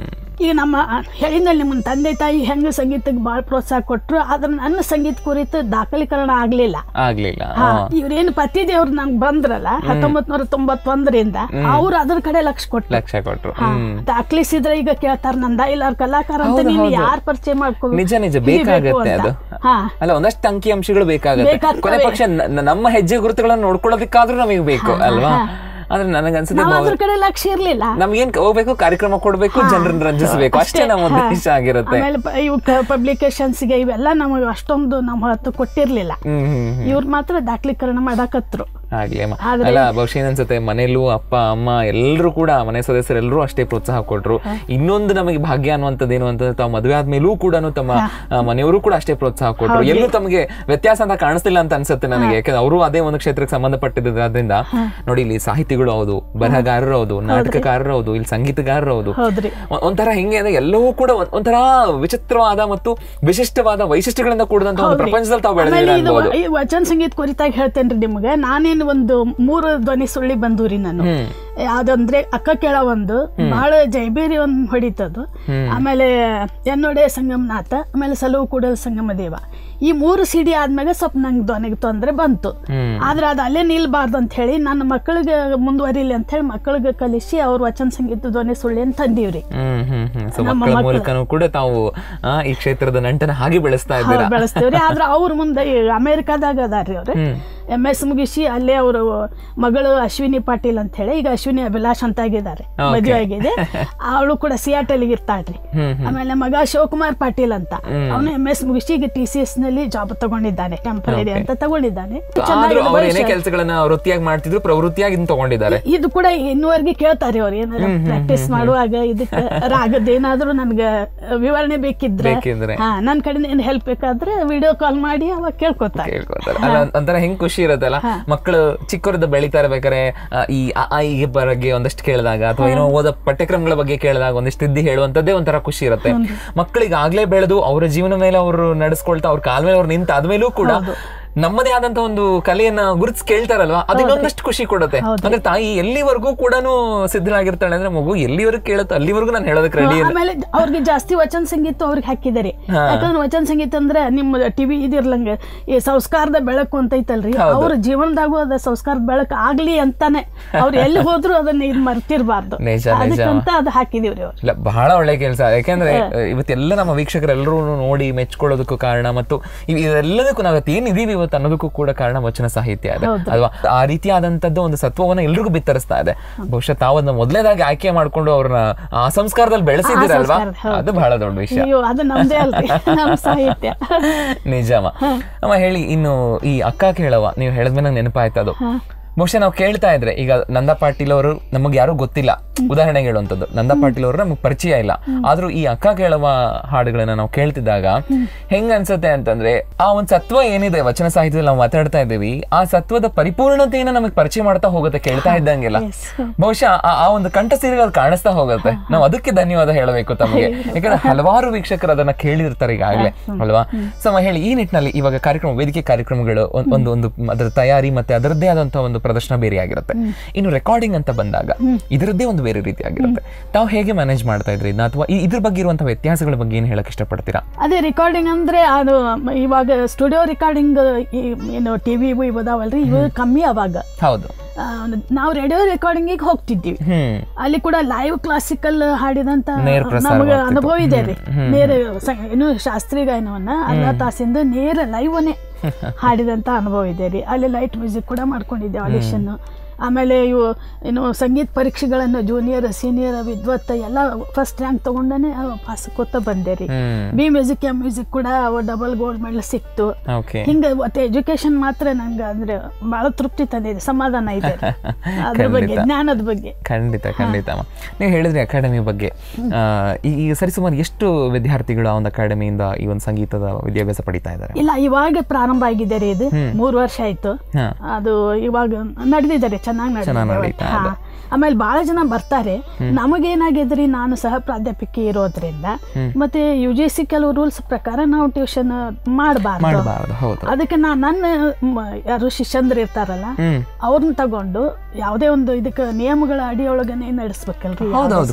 ಈಗ ನಮ್ಮ ಹೇಳಿದ್ನಲ್ಲಿ ನಿಮ್ಮ ತಂದೆ ತಾಯಿ ಹೆಂಗ ಸಂಗೀತಕ್ಕೆ ಬಹಳ ಪ್ರೋತ್ಸಾಹ ಕೊಟ್ರು, ಆದ್ರೆ ನನ್ನ ಸಂಗೀತ ಕುರಿತು ದಾಖಲೀಕರಣ ಆಗ್ಲಿಲ್ಲ ಆಗ್ಲಿಲ್ಲ ಇವ್ರೇನು ಪತಿ ದೇವ್ರು ನಂಗೆ ಬಂದ್ರಲ್ಲ ಹತ್ತೊಂಬತ್ ನೂರ ತೊಂಬತ್ತೊಂದರಿಂದ, ಅವ್ರು ಅದ್ರ ಕಡೆ ಲಕ್ಷ ಕೊಟ್ರು ಲಕ್ಷ ಕೊಟ್ರು ದಾಖಲಿಸಿದ್ರೆ ಈಗ ಕೇಳ್ತಾರ ನಂದ ಇಲ್ಲ ಅವ್ರ ಕಲಾಕಾರ ಅಂತ ನೀನು ಯಾರು ಪರಿಚಯ ಮಾಡ್ಕೋ. ನಿಜ ನಿಜ ಬೇಕಾಗತ್ತೆ ಅದು. ಅಲ್ಲ, ಒಂದಷ್ಟು ಅಂಕಿ ಅಂಶಗಳು ಬೇಕಾಗತ್ತೆ. ಕೊನೆ ಪಕ್ಷ ನಮ್ಮ ಹೆಜ್ಜೆ ಗುರುತುಗಳನ್ನ ನೋಡ್ಕೊಳ್ಳೋದಕ್ಕಾದ್ರೂ ನಮಗೆ ಬೇಕು ಅಲ್ವಾ? ಆದ್ರೆ ನನಗನ್ಸುತ್ತೆ ಲಕ್ಷ್ಯ ಇರ್ಲಿಲ್ಲ, ನಮ್ಗೇನ್ ಹೋಗ್ಬೇಕು, ಕಾರ್ಯಕ್ರಮ ಕೊಡ್ಬೇಕು, ಜನರನ್ನ ರಂಜಿಸಬೇಕು, ಅಷ್ಟೇ ನಮ್ಮ ಉದ್ದೇಶ ಆಗಿರುತ್ತೆ. ಆಮೇಲೆ ಇವು ಪಬ್ಲಿಕೇಶನ್ಸ್ ಗೆ ಇವೆಲ್ಲ ನಮಗೆ ಅಷ್ಟೊಂದು ನಮ್ಮ ಹೊತ್ತು ಕೊಟ್ಟಿರ್ಲಿಲ್ಲ. ಇವ್ರು ಮಾತ್ರ ದಾಖಲೀಕರಣ ಮಾಡಾಕತ್ರು. ಆಗ್ಲಿ ಅಲ್ಲ, ಬಹುಶಃ ಅನ್ಸುತ್ತೆ ಮನೇಲೂ ಅಪ್ಪ ಅಮ್ಮ ಎಲ್ಲರೂ ಕೂಡ, ಮನೆ ಸದಸ್ಯರೆಲ್ಲರೂ ಅಷ್ಟೇ ಪ್ರೋತ್ಸಾಹ ಕೊಟ್ರು. ಇನ್ನೊಂದು ನಮಗೆ ಭಾಗ್ಯ ಅನ್ನುವಂಥದ್ದು ಏನು ಅಂತಂದ್ರೆ, ತಾವು ಮದುವೆ ಆದ್ಮೇಲೂ ಕೂಡ ತಮ್ಮ ಮನೆಯವರು ಕೂಡ ಅಷ್ಟೇ ಪ್ರೋತ್ಸಾಹ ಕೊಟ್ರು. ಎಲ್ಲೂ ತಮಗೆ ವ್ಯತ್ಯಾಸ ಅಂತ ಕಾಣಿಸ್ತಿಲ್ಲ ಅಂತ ಅನ್ಸುತ್ತೆ ನನಗೆ. ಯಾಕಂದ್ರೆ ಅವರು ಅದೇ ಒಂದು ಕ್ಷೇತ್ರಕ್ಕೆ ಸಂಬಂಧಪಟ್ಟಿದ್ದರಿಂದ ನೋಡಿ, ಇಲ್ಲಿ ಸಾಹಿತಿಗಳು ಹೌದು, ಬರಹಗಾರರು ಹೌದು, ನಾಟಕಕಾರರು ಹೌದು, ಇಲ್ಲಿ ಸಂಗೀತಗಾರರು ಹೌದು. ಒಂಥರ ಹೆಂಗೆ ಅಂದ್ರೆ ಎಲ್ಲವೂ ಕೂಡ ಒಂಥರ ವಿಚಿತ್ರವಾದ ಮತ್ತು ವಿಶಿಷ್ಟವಾದ ವೈಶಿಷ್ಟ್ಯಗಳಿಂದ ಕೂಡಿದಂತ ಒಂದು ಪ್ರಪಂಚದಲ್ಲಿ ತಾವು ಬೆಳೆದಿರಬಹುದು. ವಚನ ಸಂಗೀತ ಕುರಿತಾಗಿ ಹೇಳ್ತೇನ್ರಿ ನಿಮ್ಗೆ. ನಾನೇನು ಒಂದು ಮೂರು ಧ್ವನಿ ಸುಳ್ಳಿ ಬಂದೂರಿ ನಾನು. ಯಾವ್ದಂದ್ರೆ ಅಕ್ಕ ಕೇಳ ಒಂದು ಬಹಳ ಜೈಬೇರಿ ಒಂದ್ ಹೊಡಿತದು, ಆಮೇಲೆ ಎನ್ನೊಡೆ ಸಂಗಮನಾಥ, ಆಮೇಲೆ ಸಲವು ಕೂಡಲ ಸಂಗಮ ದೇವ. ಈ ಮೂರು ಸಿಡಿ ಆದ್ಮೇಲೆ ಸ್ವಲ್ಪ ನಂಗೆ ಧ್ವನಿಗೆ ತೊಂದ್ರೆ ಬಂತು. ಆದ್ರೆ ಅದು ಅಲ್ಲೇ ನಿಲ್ಬಾರ್ದು ಅಂತ ಹೇಳಿ ನನ್ನ ಮಕ್ಕಳಿಗೆ ಮುಂದುವರಿಲಿ ಅಂತ ಹೇಳಿ ಮಕ್ಕಳಿಗೆ ಕಲಿಸಿ ಅವ್ರ ವಚನ ಸಂಗೀತ ಧ್ವನಿ ಸುಳ್ಳಿ ಅಂತ ತಂದೀವ್ರಿ. ಮೂಲಕನೂ ಕೂಡ ತಾವು ಈ ಕ್ಷೇತ್ರದ ನಂಟನ ಹಾಗೆ ಬೆಳೆಸ್ತಾ ಇದ್ದೀರಾ. ಬೆಳೆಸ್ತೇವ್ರಿ. ಆದ್ರೆ ಅವ್ರ ಮುಂದೆ ಅಮೆರಿಕಾದಾಗ ಅದಾರ್ರಿ ಅವ್ರು, ಎಂ ಎಸ್ ಮುಗಿಸಿ ಅಲ್ಲೇ ಅವರು ಮಗಳು ಅಶ್ವಿನಿ ಪಾಟೀಲ್ ಅಂತ ಹೇಳಿ, ಈಗ ಅಶ್ವಿನಿ ಅಭಿಲಾಷ್ ಅಂತ ಆಗಿದ್ದಾರೆ, ಮದುವೆ ಆಗಿದೆ. ಅವಳು ಕೂಡ ಸಿಯಾಟಲ್ ಇರ್ತಾಳ್ರಿ. ಆಮೇಲೆ ಮಗ ಶಿವಕುಮಾರ್ ಪಾಟೀಲ್ ಅಂತ, ಅವನು ಎಂ ಎಸ್ ಮುಗಿಸಿ ಈಗ ಟಿ ಸಿ ಎಸ್ ನಲ್ಲಿ ಜಾಬ್ ತಗೊಂಡಿದ್ದಾನೆ, ಟೆಂಪರರಿ ಅಂತ ತಗೊಂಡಿದ್ದಾನೆ. ಕೆಲಸಗಳನ್ನ ವೃತ್ತಿಯಾಗಿ ಮಾಡ್ತಿದ್ರು, ಪ್ರವೃತ್ತಿಯಾಗಿ ತಗೊಂಡಿದ್ದಾರೆ. ಇದು ಕೂಡ ಇನ್ನುವರೆಗೆ ಕೇಳ್ತಾರೆ ಅವ್ರು, ಏನಾದ್ರು ಪ್ರಾಕ್ಟೀಸ್ ಮಾಡುವಾಗ ಇದಕ್ಕೆ ರಾಗದ ಏನಾದ್ರು ನನ್ಗೆ ವಿವರಣೆ ಬೇಕಿದ್ರೆ, ಹಾ ನನ್ ಕಡೆ ಏನ್ ಹೆಲ್ಪ್ ಬೇಕಾದ್ರೆ ವಿಡಿಯೋ ಕಾಲ್ ಮಾಡಿ ಅವಾಗ ಕೇಳ್ಕೊತಾರೆ. ಒಂಥರ ಹೆಂಗ್ ಖುಷಿ ಇರುತ್ತಲ್ಲ, ಮಕ್ಕಳು ಚಿಕ್ಕವರದ ಬೆಳಿತಾ ಇರ್ಬೇಕಾರೆ ಈ ಆಯಿಗೆ ಬಗ್ಗೆ ಒಂದಷ್ಟು ಕೇಳಿದಾಗ ಅಥವಾ ಏನೋ ಓದೋ ಪಠ್ಯಕ್ರಮಗಳ ಬಗ್ಗೆ ಕೇಳಿದಾಗ ಒಂದಿಷ್ಟು ತಿದ್ದಿ ಹೇಳುವಂತದ್ದೇ ಒಂಥರ ಖುಷಿ ಇರುತ್ತೆ. ಮಕ್ಕಳಿಗೆ ಆಗ್ಲೇ ಬೆಳೆದು ಅವರ ಜೀವನ ಮೇಲೆ ಅವರು ನಡೆಸ್ಕೊಳ್ತಾ ಅವ್ರ ಕಾಲ ಮೇಲೆ ಅವ್ರು ನಿಂತ ಆದ್ಮೇಲೂ ಕೂಡ ನಮ್ಮದೇ ಆದಂತ ಒಂದು ಕಲೆಯನ್ನ ಗುರುತಿಸಿ ಕೇಳ್ತಾರಲ್ವಾ, ಅದು ಇನ್ನೊಂದಷ್ಟು ಖುಷಿ ಕೊಡುತ್ತೆ. ಅಂದ್ರೆ ತಾಯಿ ಎಲ್ಲಿವರೆಗೂ ಕೂಡ ಸಿದ್ಧರಾಗಿರ್ತಾಳೆ ಅಂದ್ರೆ ಮಗು ಎಲ್ಲಿವರೆಗೂ ಕೇಳುತ್ತೆ ಅಲ್ಲಿವರೆಗೂ ನಾನು ಹೇಳೋದಕ್ಕೆ ರೆಡಿ. ಆಮೇಲೆ ಅವ್ರಿಗೆ ಜಾಸ್ತಿ ವಚನ ಸಂಗೀತ ಅವ್ರಿಗೆ ಹಾಕಿದಾರೆ. ಯಾಕಂದ್ರೆ ವಚನ ಸಂಗೀತ ಅಂದ್ರೆ ನಿಮ್ಮ ಟಿವಿ ಇದಿರ್ಲಂಗ ಈ ಸಂಸ್ಕಾರದ ಬೆಳಕು ಅಂತ ಐತಲ್ರಿ, ಅವ್ರ ಜೀವನದಾಗೂ ಅದ ಸಂಸ್ಕಾರದ ಬೆಳಕು ಆಗ್ಲಿ ಅಂತಾನೆ ಅವ್ರು ಎಲ್ಲಿ ಹೋದ್ರು ಅದನ್ನ ಇದು ಮರ್ತಿರ್ಬಾರ್ದು, ಅದಕ್ಕಂತ ಅದು ಹಾಕಿದೀವ್ರಿ ಅವ್ರು. ಇಲ್ಲ, ಬಹಳ ಒಳ್ಳೆ ಕೆಲಸ. ಯಾಕಂದ್ರೆ ಇವತ್ತೆಲ್ಲ ನಮ್ಮ ವೀಕ್ಷಕರೆಲ್ಲರೂ ನೋಡಿ ಮೆಚ್ಕೊಳ್ಳೋದಕ್ಕೂ ಕಾರಣ ಮತ್ತು ಇದೆಲ್ಲದಕ್ಕೂ ನಾವು ಏನಿದೀವಿ ಅನ್ನೋದಕ್ಕೂ ಕೂಡ ಕಾರಣ ವಚನ ಸಾಹಿತ್ಯ ಇದೆ ಅಲ್ವಾ. ಆ ರೀತಿಯಾದಂತದ್ದು ಒಂದು ಸತ್ವವನ್ನ ಎಲ್ರಿಗೂ ಬಿತ್ತರಿಸ್ತಾ ಇದೆ. ಬಹುಶಃ ತಾವು ಅದನ್ನ ಮೊದಲೇದಾಗಿ ಆಯ್ಕೆ ಮಾಡ್ಕೊಂಡು ಅವ್ರನ್ನ ಆ ಸಂಸ್ಕಾರದಲ್ಲಿ ಬೆಳೆಸಿದ್ದೀರಲ್ವಾ, ಅದು ಬಹಳ ದೊಡ್ಡ ವಿಷಯ. ಸಾಹಿತ್ಯ ನಿಜಮ್ಮ. ಅಮ್ಮ ಹೇಳಿ, ಇನ್ನು ಈ ಅಕ್ಕ ಕೇಳವ ನೀವು ಹೇಳಿದ್ಮೇಲೆ ನಂಗೆ ನೆನಪಾಯ್ತು ಅದು. ಬಹುಶಃ ನಾವು ಕೇಳ್ತಾ ಇದ್ರೆ ಈಗ ನಂದಾ ಪಾಟೀಲ್ ಅವರು ನಮಗೆ ಯಾರು ಗೊತ್ತಿಲ್ಲ, ಉದಾಹರಣೆಗೆ ಹೇಳುವಂಥದ್ದು ನಂದಾ ಪಾಟೀಲ್ ಅವರು ನಮಗೆ ಪರಿಚಯ ಇಲ್ಲ, ಆದ್ರೂ ಈ ಅಕ್ಕ ಕೇಳುವ ಹಾಡುಗಳನ್ನ ನಾವು ಕೇಳ್ತಿದ್ದಾಗ ಹೆಂಗ ಅನ್ಸುತ್ತೆ ಅಂತಂದ್ರೆ ಆ ಒಂದು ಸತ್ವ ಏನಿದೆ ವಚನ ಸಾಹಿತ್ಯದಲ್ಲಿ ನಾವು ಮಾತಾಡ್ತಾ ಇದ್ದೀವಿ, ಆ ಸತ್ವದ ಪರಿಪೂರ್ಣತೆಯನ್ನ ನಮಗೆ ಪರಿಚಯ ಮಾಡ್ತಾ ಹೋಗುತ್ತೆ ಕೇಳ್ತಾ ಇದ್ದಂಗೆಲ್ಲ. ಬಹುಶಃ ಆ ಒಂದು ಕಂಠ ಸೀರೆಗೆ ಅದು ಕಾಣಿಸ್ತಾ ಹೋಗುತ್ತೆ. ನಾವು ಅದಕ್ಕೆ ಧನ್ಯವಾದ ಹೇಳಬೇಕು ತಮಗೆ, ಯಾಕಂದ್ರೆ ಹಲವಾರು ವೀಕ್ಷಕರು ಅದನ್ನ ಕೇಳಿರ್ತಾರೆ ಈಗಾಗಲೇ ಅಲ್ವಾ. ಸೊ ಹೇಳಿ, ಈ ನಿಟ್ಟಿನಲ್ಲಿ ಇವಾಗ ಕಾರ್ಯಕ್ರಮ ವೇದಿಕೆ ಕಾರ್ಯಕ್ರಮಗಳು ಒಂದು ಒಂದು ಅದರ ತಯಾರಿ ಮತ್ತೆ ಅದರದ್ದೇ ಆದಂತಹ ಒಂದು ಪ್ರದರ್ಶನ ಬೇರೆ ಆಗಿರುತ್ತೆ. ಇನ್ನು ರೆಕಾರ್ಡಿಂಗ್ ಅಂತ ಬಂದಾಗ ಇದರದ್ದೇ ಒಂದು ಬೇರೆ ರೀತಿ ಆಗಿರುತ್ತೆ. ತಾವು ಹೇಗೆ ಮ್ಯಾನೇಜ್ ಮಾಡ್ತಾ ಇದ್ರಿ ಇದನ್ನ, ಅಥವಾ ಇದ್ರ ಬಗ್ಗೆ ಇರುವಂತಹ ವ್ಯತ್ಯಾಸಗಳ ಬಗ್ಗೆ ಏನು ಹೇಳಕ್ ಇಷ್ಟಪಡ್ತೀರಾ? ಅದೇ ರಿಕಾರ್ಡಿಂಗ್ ಅಂದ್ರೆ ಅದು ಇವಾಗ ಸ್ಟುಡಿಯೋ ರಿಕಾರ್ಡಿಂಗ್ ಏನು ಟಿವಿ ಇವು ಇದಾವಲ್ರಿ, ಇವು ಕಮ್ಮಿ ಅವಾಗ. ಹೌದು, ನಾವು ರೇಡಿಯೋ ರೆಕಾರ್ಡಿಂಗಿಗೆ ಹೋಗ್ತಿದ್ದೀವಿ, ಅಲ್ಲಿ ಕೂಡ ಲೈವ್ ಕ್ಲಾಸಿಕಲ್ ಹಾಡಿದಂತ ನಮಗೆ ಅನುಭವ ಇದೆ ರೀ. ನೇರ ಏನು ಶಾಸ್ತ್ರೀಯ ಗಾಯನವನ್ನ ಅರ್ಧ ತಾಸಿಂದ ನೇರ ಲೈವ್ನೇ ಹಾಡಿದಂತ ಅನುಭವ ಇದೆ ರೀ. ಅಲ್ಲಿ ಲೈಟ್ ಮ್ಯೂಸಿಕ್ ಕೂಡ ಮಾಡ್ಕೊಂಡಿದ್ದೆ, ಆಡಿಷನ್. ಆಮೇಲೆ ಇವು ಏನು ಸಂಗೀತ ಪರೀಕ್ಷೆಗಳನ್ನು ಜೂನಿಯರ್ ಸೀನಿಯರ್ ವಿದ್ವತ್ ಎಲ್ಲ ಫಸ್ಟ್ ರ್ಯಾಂಕ್ ತಗೊಂಡೇ ಪಾಸ್ ಕೊತ್ತ ಬಂದೆ ರೀ. ಬಿ ಮ್ಯೂಸಿಕ್ ಎಂ ಮ್ಯೂಸಿಕ್ ಕೂಡ ಡಬಲ್ ಗೋಲ್ಡ್ ಮೆಡಲ್ ಸಿಕ್ತು. ಹಿಂಗೆ ಮತ್ತೆ ಎಜುಕೇಶನ್ ಮಾತ್ರ ನಂಗೆ ಅಂದ್ರೆ ಬಹಳ ತೃಪ್ತಿ ತಂದಿದೆ, ಸಮಾಧಾನ ಇದೆ ಅದ್ರ ಬಗ್ಗೆ, ಜ್ಞಾನದ ಬಗ್ಗೆ. ಖಂಡಿತ ಖಂಡಿತ. ನೀವು ಹೇಳಿದ್ರಿ ಅಕಾಡೆಮಿ ಬಗ್ಗೆ, ಈಗ ಸರಿಸುಮಾರು ಎಷ್ಟು ವಿದ್ಯಾರ್ಥಿಗಳು ಆ ಒಂದು ಅಕಾಡೆಮಿಯಿಂದ ಈ ಒಂದು ಸಂಗೀತದ ವಿದ್ಯಾಭ್ಯಾಸ ಪಡಿತಾ ಇದ್ದಾರೆ? ಇಲ್ಲ, ಇವಾಗ ಪ್ರಾರಂಭ ಆಗಿದೆ ರೀ, ಇದು ಮೂರು ವರ್ಷ ಆಯ್ತು. ಅದು ಇವಾಗ ನಡೆದಿದ್ದಾರೆ, ಚೆನ್ನಾಗಿ ನಡೀತಾ. ಆಮೇಲೆ ಬಹಳ ಜನ ಬರ್ತಾರೆ. ನಮಗೇನಾಗಿದ್ರಿ, ನಾನು ಸಹ ಪ್ರಾಧ್ಯಾಪಕಿ ಇರೋದ್ರಿಂದ ಮತ್ತೆ ಯು ಜಿ ಸಿ ಕೆಲವು ರೂಲ್ಸ್ ಪ್ರಕಾರ ನಾವು ಟ್ಯೂಷನ್ ಮಾಡಬಾರ್ದು. ಅದಕ್ಕೆ ನಾ ನನ್ನ ಯಾರು ಶಿಷ್ಯಂದ್ರ ಇರ್ತಾರಲ್ಲ ಅವ್ರನ್ನ ತಗೊಂಡು ಯಾವುದೇ ಒಂದು ಇದಕ್ಕೆ ನಿಯಮಗಳ ಅಡಿಯೊಳಗನೆ ನಡೆಸ್ಬೇಕಲ್ರಿ,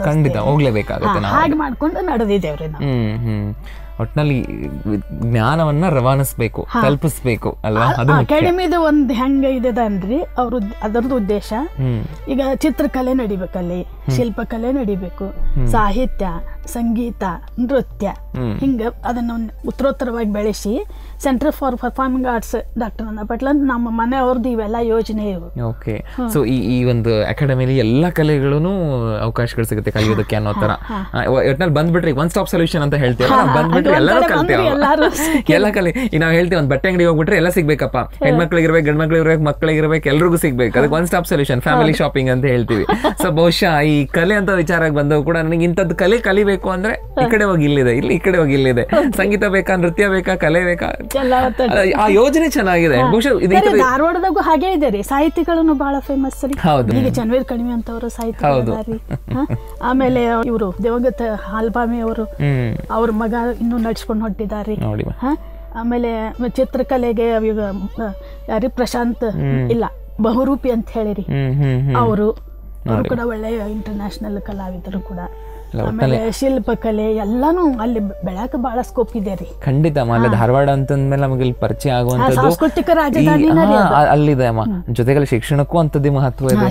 ಹಾಗೆ ಮಾಡ್ಕೊಂಡು ನಡೆದಿದ್ದೇವ್ರಿ ನಾವು. ಒಟ್ನಲ್ಲಿ ಜ್ಞಾನವನ್ನ ರವಾನಿಸ್ಬೇಕು, ತಲುಪಿಸ್ಬೇಕು ಅಲ್ವಾ? ಅಕಾಡೆಮಿದು ಒಂದ್ ಹೆಂಗ ಇದೆ ಅಂದ್ರಿ, ಅವ್ರ ಅದರದ್ದು ಉದ್ದೇಶ ಈಗ ಚಿತ್ರಕಲೆ ನಡಿಬೇಕಲ್ಲಿ, ಶಿಲ್ಪಕಲೆ ನಡಿಬೇಕು, ಸಾಹಿತ್ಯ, ಸಂಗೀತ, ನೃತ್ಯ, ಹಿಂಗ ಅದನ್ನ ಉತ್ತರೋತ್ತರವಾಗಿ ಬೆಳೆಸಿ centre for performing arts doctor Nanda Patil ಅಂತ ನಮ್ಮ ಮನೆಯವ್ರದ್ದು ಇವೆಲ್ಲ ಯೋಜನೆ ಇವು. ಓಕೆ, ಸೊ ಈ ಈ ಒಂದು ಅಕಾಡೆಮಿಲಿ ಎಲ್ಲಾ ಕಲೆಗಳೂ ಅವಕಾಶಗಳು ಸಿಗುತ್ತೆ ಕಲಿಯೋದಕ್ಕೆ ಅನ್ನೋ ತರ. ಒಟ್ನಲ್ಲಿ ಬಂದ್ಬಿಟ್ರಿ ಒನ್ ಸ್ಟಾಪ್ ಸೊಲ್ಯೂಷನ್ ಅಂತ ಹೇಳ್ತೀವಿ, ಬಂದ್ಬಿಟ್ರಿ ಎಲ್ಲರೂ ಕಲ್ತೇವೆ, ಎಲ್ಲ ಕಲೆ. ಈಗ ನಾವು ಹೇಳ್ತೀವಿ ಒಂದು ಬಟ್ಟೆ ಅಂಗಡಿ ಹೋಗ್ಬಿಟ್ರೆ ಎಲ್ಲ ಸಿಗ್ಬೇಕಪ್ಪ, ಹೆಣ್ಮಕ್ಳಿಗೆ ಇರ್ಬೇಕು, ಗಂಡ್ ಮಕ್ಳಿಗೆ ಇರ್ಬೇಕು, ಮಕ್ಳಿಗೆ ಇರ್ಬೇಕು, ಎಲ್ರಿಗೂ ಸಿಗ್ಬೇಕು. ಅದಕ್ಕೆ one stop solution, family shopping ಅಂತ ಹೇಳ್ತೀವಿ. ಸೊ ಬಹುಶಃ ಈ ಕಲೆ ಅಂತ ವಿಚಾರಕ್ಕೆ ಬಂದವು ಕೂಡ ನನಗೆ ಇಂಥದ್ದು ಕಲೆ ಕಲಿಬೇಕು ಅಂದ್ರೆ ಈ ಕಡೆ ಹೋಗಿ ಇಲ್ಲಿದೆ, ಇಲ್ಲಿ ಈ ಕಡೆ ಹೋಗಿ ಇಲ್ಲಿದೆ, ಸಂಗೀತ ಬೇಕಾ, ನೃತ್ಯ ಬೇಕಾ, ಕಲೆ ಬೇಕಾ, ಆ ಯೋಜನೆ ಚೆನ್ನಾಗಿದೆ. ಬಹುಶಃ ಧಾರವಾಡದಾಗೂ ಹಾಗೆ ಇದೆ ರೀ, ಸಾಹಿತಿಗಳನ್ನು ಬಹಳ ಫೇಮಸ್ ರೀ. ಈಗ ಚನ್ವೀರ್ ಕಣಿವೆ ಅಂತವರು ಸಾಹಿತ್ಯ. ಆಮೇಲೆ ಇವರು ದಿವಂಗತ ಹಾಲ್ಬಾಮಿ ಅವರು, ಅವ್ರ ಮಗ ಇನ್ನೂ ನಡ್ಸ್ಕೊಂಡು ಹೊಟ್ಟಿದ್ದಾರೆ. ಆಮೇಲೆ ಚಿತ್ರಕಲೆಗೆ ಯಾರಿ ಪ್ರಶಾಂತ್ ಇಲ್ಲ ಬಹುರೂಪಿ ಅಂತ ಹೇಳಿರಿ, ಅವರು ಅವರು ಕೂಡ ಒಳ್ಳೆಯ ಇಂಟರ್ನ್ಯಾಷನಲ್ ಕಲಾವಿದರು ಕೂಡ. ಆಮೇಲೆ ಶಿಲ್ಪಕಲೆ ಎಲ್ಲಾನು ಅಲ್ಲಿ ಬೆಳಕ ಬಹಳ ಸ್ಕೋಪ್ ಇದೆ ರೀ. ಖಂಡಿತ. ಆಮೇಲೆ ಧಾರವಾಡ ಅಂತಂದ್ಮೇಲೆ ನಮಗೆ ಪರಿಚಯ ಆಗುವಂತದ್ದು ಸಾಂಸ್ಕೃತಿಕ ರಾಜಧಾನಿ ಅಲ್ಲಿದೆ ಅಮ್ಮ. ಜೊತೆಗೆ ಶಿಕ್ಷಣಕ್ಕೂ ಅಂತದೇ ಮಹತ್ವ ಇದೆ,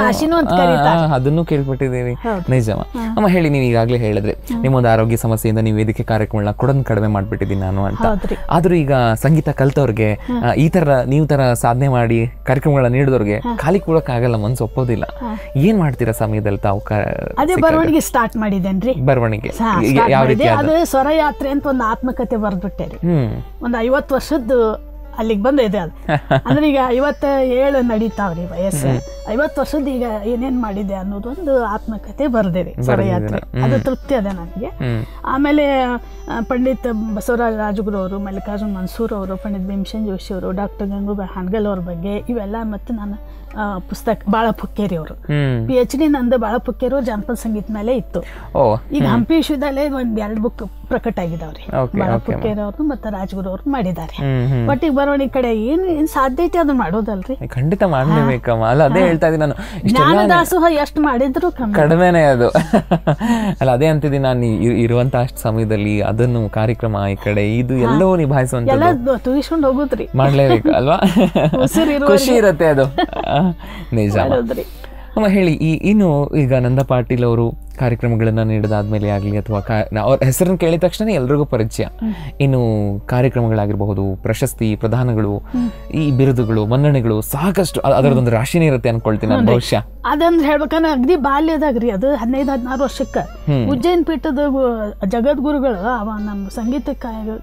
ಅದನ್ನು ಕೇಳ್ಪಟ್ಟಿದ್ದೀವಿ. ನಿಜಮ್ಮ. ಅಮ್ಮ ಹೇಳಿ, ನೀವು ಈಗಾಗಲೇ ಹೇಳಿದ್ರೆ ನಿಮ್ಮೊಂದು ಆರೋಗ್ಯ ಸಮಸ್ಯೆಯಿಂದ ನೀವು ವೇದಿಕೆ ಕಾರ್ಯಕ್ರಮಗಳನ್ನ ಕೂಡ ಕಡಿಮೆ ಮಾಡ್ಬಿಟ್ಟಿದ್ದೀನಿ ನಾನು ಅಂತ. ಆದ್ರೂ ಈಗ ಸಂಗೀತ ಕಲ್ತವ್ರಿಗೆ, ಈ ತರ ನೀವು ತರ ಸಾಧನೆ ಮಾಡಿ ಕಾರ್ಯಕ್ರಮಗಳನ್ನ ನೀಡಿದವ್ರಿಗೆ ಖಾಲಿ ಕೂಡಕ್ ಆಗಲ್ಲ, ಮನ್ಸು ಒಪ್ಪೋದಿಲ್ಲ. ಏನ್ ಮಾಡ್ತೀರಾ ಸಮಯದಲ್ಲಿ ತಾವು? ಅದೇ ಬರವಣಿಗೆ ಸ್ಟಾರ್ಟ್ ಮಾಡಿದೇನ್ರಿ, ಬರವಣಿಗೆ ಅದು ಸ್ವರಯಾತ್ರೆ ಅಂತ ಒಂದು ಆತ್ಮಕಥೆ ಬರ್ದ್ಬಿಟ್ಟೆ ರೀ. ಒಂದ್ ಐವತ್ತು ವರ್ಷದ್ದು ಅಲ್ಲಿಗೆ ಬಂದಿದೆ ಅದು. ಅಂದ್ರೆ ಈಗ ಐವತ್ತ ಏಳು ನಡೀತಾವ್ರಿ ವಯಸ್ಸು, ಐವತ್ತು ವರ್ಷದ ಈಗ ಏನೇನ್ ಮಾಡಿದೆ ಅನ್ನೋದು ಒಂದು ಆತ್ಮಕಥೆ ಬರ್ದಿರಿ ಸ್ವರಯಾತ್ರೆ. ಅದು ತೃಪ್ತಿ ಅದ ನನಗೆ. ಆಮೇಲೆ ಪಂಡಿತ್ ಬಸವರಾಜ ರಾಜಗುರು ಅವರು, ಮಲ್ಲಿಕಾರ್ಜುನ್ ಮನ್ಸೂರ್ ಅವರು, ಪಂಡಿತ್ ಭೀಮಸೇನ್ ಜೋಶಿ ಅವರು, ಡಾಕ್ಟರ್ ಗಂಗೂಬಾಯಿ ಹಾನ್ಗಲ್ ಅವ್ರ ಬಗ್ಗೆ ಇವೆಲ್ಲ. ಮತ್ತೆ ನಾನು ಪುಸ್ತಕ ಬಾಳ ಪುಕ್ಕೇರಿ ಅವರು ಪಿ ಎಚ್ ಡಿ ನಂದು ಬಾಳ ಪುಕ್ಕೇರಿ ಅವ್ರು ಜಾನಪದ ಸಂಗೀತ ಮೇಲೆ ಇತ್ತು. ಈಗ ಹಂಪಿ ವಿಶ್ವವಿದ್ಯಾಲಯ ಒಂದ್ ಎರಡು ಬುಕ್ ಪ್ರಕಟ ಆಗಿದಾವ್ರಿ, ಬಾಳ ಪುಕ್ಕೇರಿ ಅವ್ರದ್ದು ಮತ್ತೆ ರಾಜಗುರು ಅವ್ರು ಮಾಡಿದ್ದಾರೆ. ಒಟ್ಟಿಗೆ ಬರವಣಿಗೆ ಕಡೆ ಏನ್ ಏನ್ ಸಾಧ್ಯ ಐತಿ ಅದನ್ನ ಮಾಡೋದಲ್ರಿ. ಖಂಡಿತ ಮಾಡ್ಲೇಬೇಕಮ್ಮ. ಅಲ್ಲ ಅದೇ ಹೇಳ್ತಾ ಇದ್ದೀನಿ ನಾನು, ಜ್ಞಾನದಾಸೋಹ ಎಷ್ಟು ಮಾಡಿದ್ರು ಕಡಿಮೆನೆ ಅದು. ಅಲ್ಲ ಅದೇ ಅಂತಿದ್ದೀನಿ ನಾನು, ಇರುವಂತ ಅಷ್ಟು ಸಮಯದಲ್ಲಿ ಅದನ್ನು ಕಾರ್ಯಕ್ರಮ ಈ ಕಡೆ ಇದು ಎಲ್ಲವೂ ನಿಭಾಯಿಸುವಂತ ಎಲ್ಲ ತುಗಿಸ್ಕೊಂಡು ಹೋಗುದ್ರಿ, ಮಾಡ್ಲೇಬೇಕು ಅಲ್ವಾ? ಖುಷಿ ಇರುತ್ತೆ ಅದು, ನಿಜ. ಅಮ್ಮ ಹೇಳಿ, ಈ ಇನ್ನು ಈಗ ನಂದಾ ಪಾಟೀಲ್ ಅವರು ಕಾರ್ಯಕ್ರಮಗಳನ್ನ ನೀಡೋದಾದ್ಮೇಲೆ ಆಗಲಿ ಅಥವಾ ಅವ್ರ ಹೆಸರನ್ನು ಕೇಳಿದ ತಕ್ಷಣ ಎಲ್ರಿಗೂ ಪರಿಚಯ. ಇನ್ನು ಕಾರ್ಯಕ್ರಮಗಳಾಗಿರಬಹುದು, ಪ್ರಶಸ್ತಿ ಪ್ರದಾನಗಳು, ಈ ಬಿರುದುಗಳು, ಮನ್ನಣೆಗಳು ಸಾಕಷ್ಟು ಅದರದೊಂದು ರಾಶಿನೇ ಇರುತ್ತೆ ಅನ್ಕೊಳ್ತೀನಿ ನಾನು ಬಹುಶಃ. ಅದಂದ್ರೆ ಹೇಳ್ಬೇಕಂದ್ರೆ ಅಗದಿ ಬಾಲ್ಯದಾಗ್ರಿ, ಅದು ಹದಿನೈದು ಹದಿನಾರು ವರ್ಷಕ್ಕ ಉಜ್ಜಯಿನ್ ಪೀಠದ ಜಗದ್ಗುರುಗಳು ಅವ ನಮ್ಮ ಸಂಗೀತ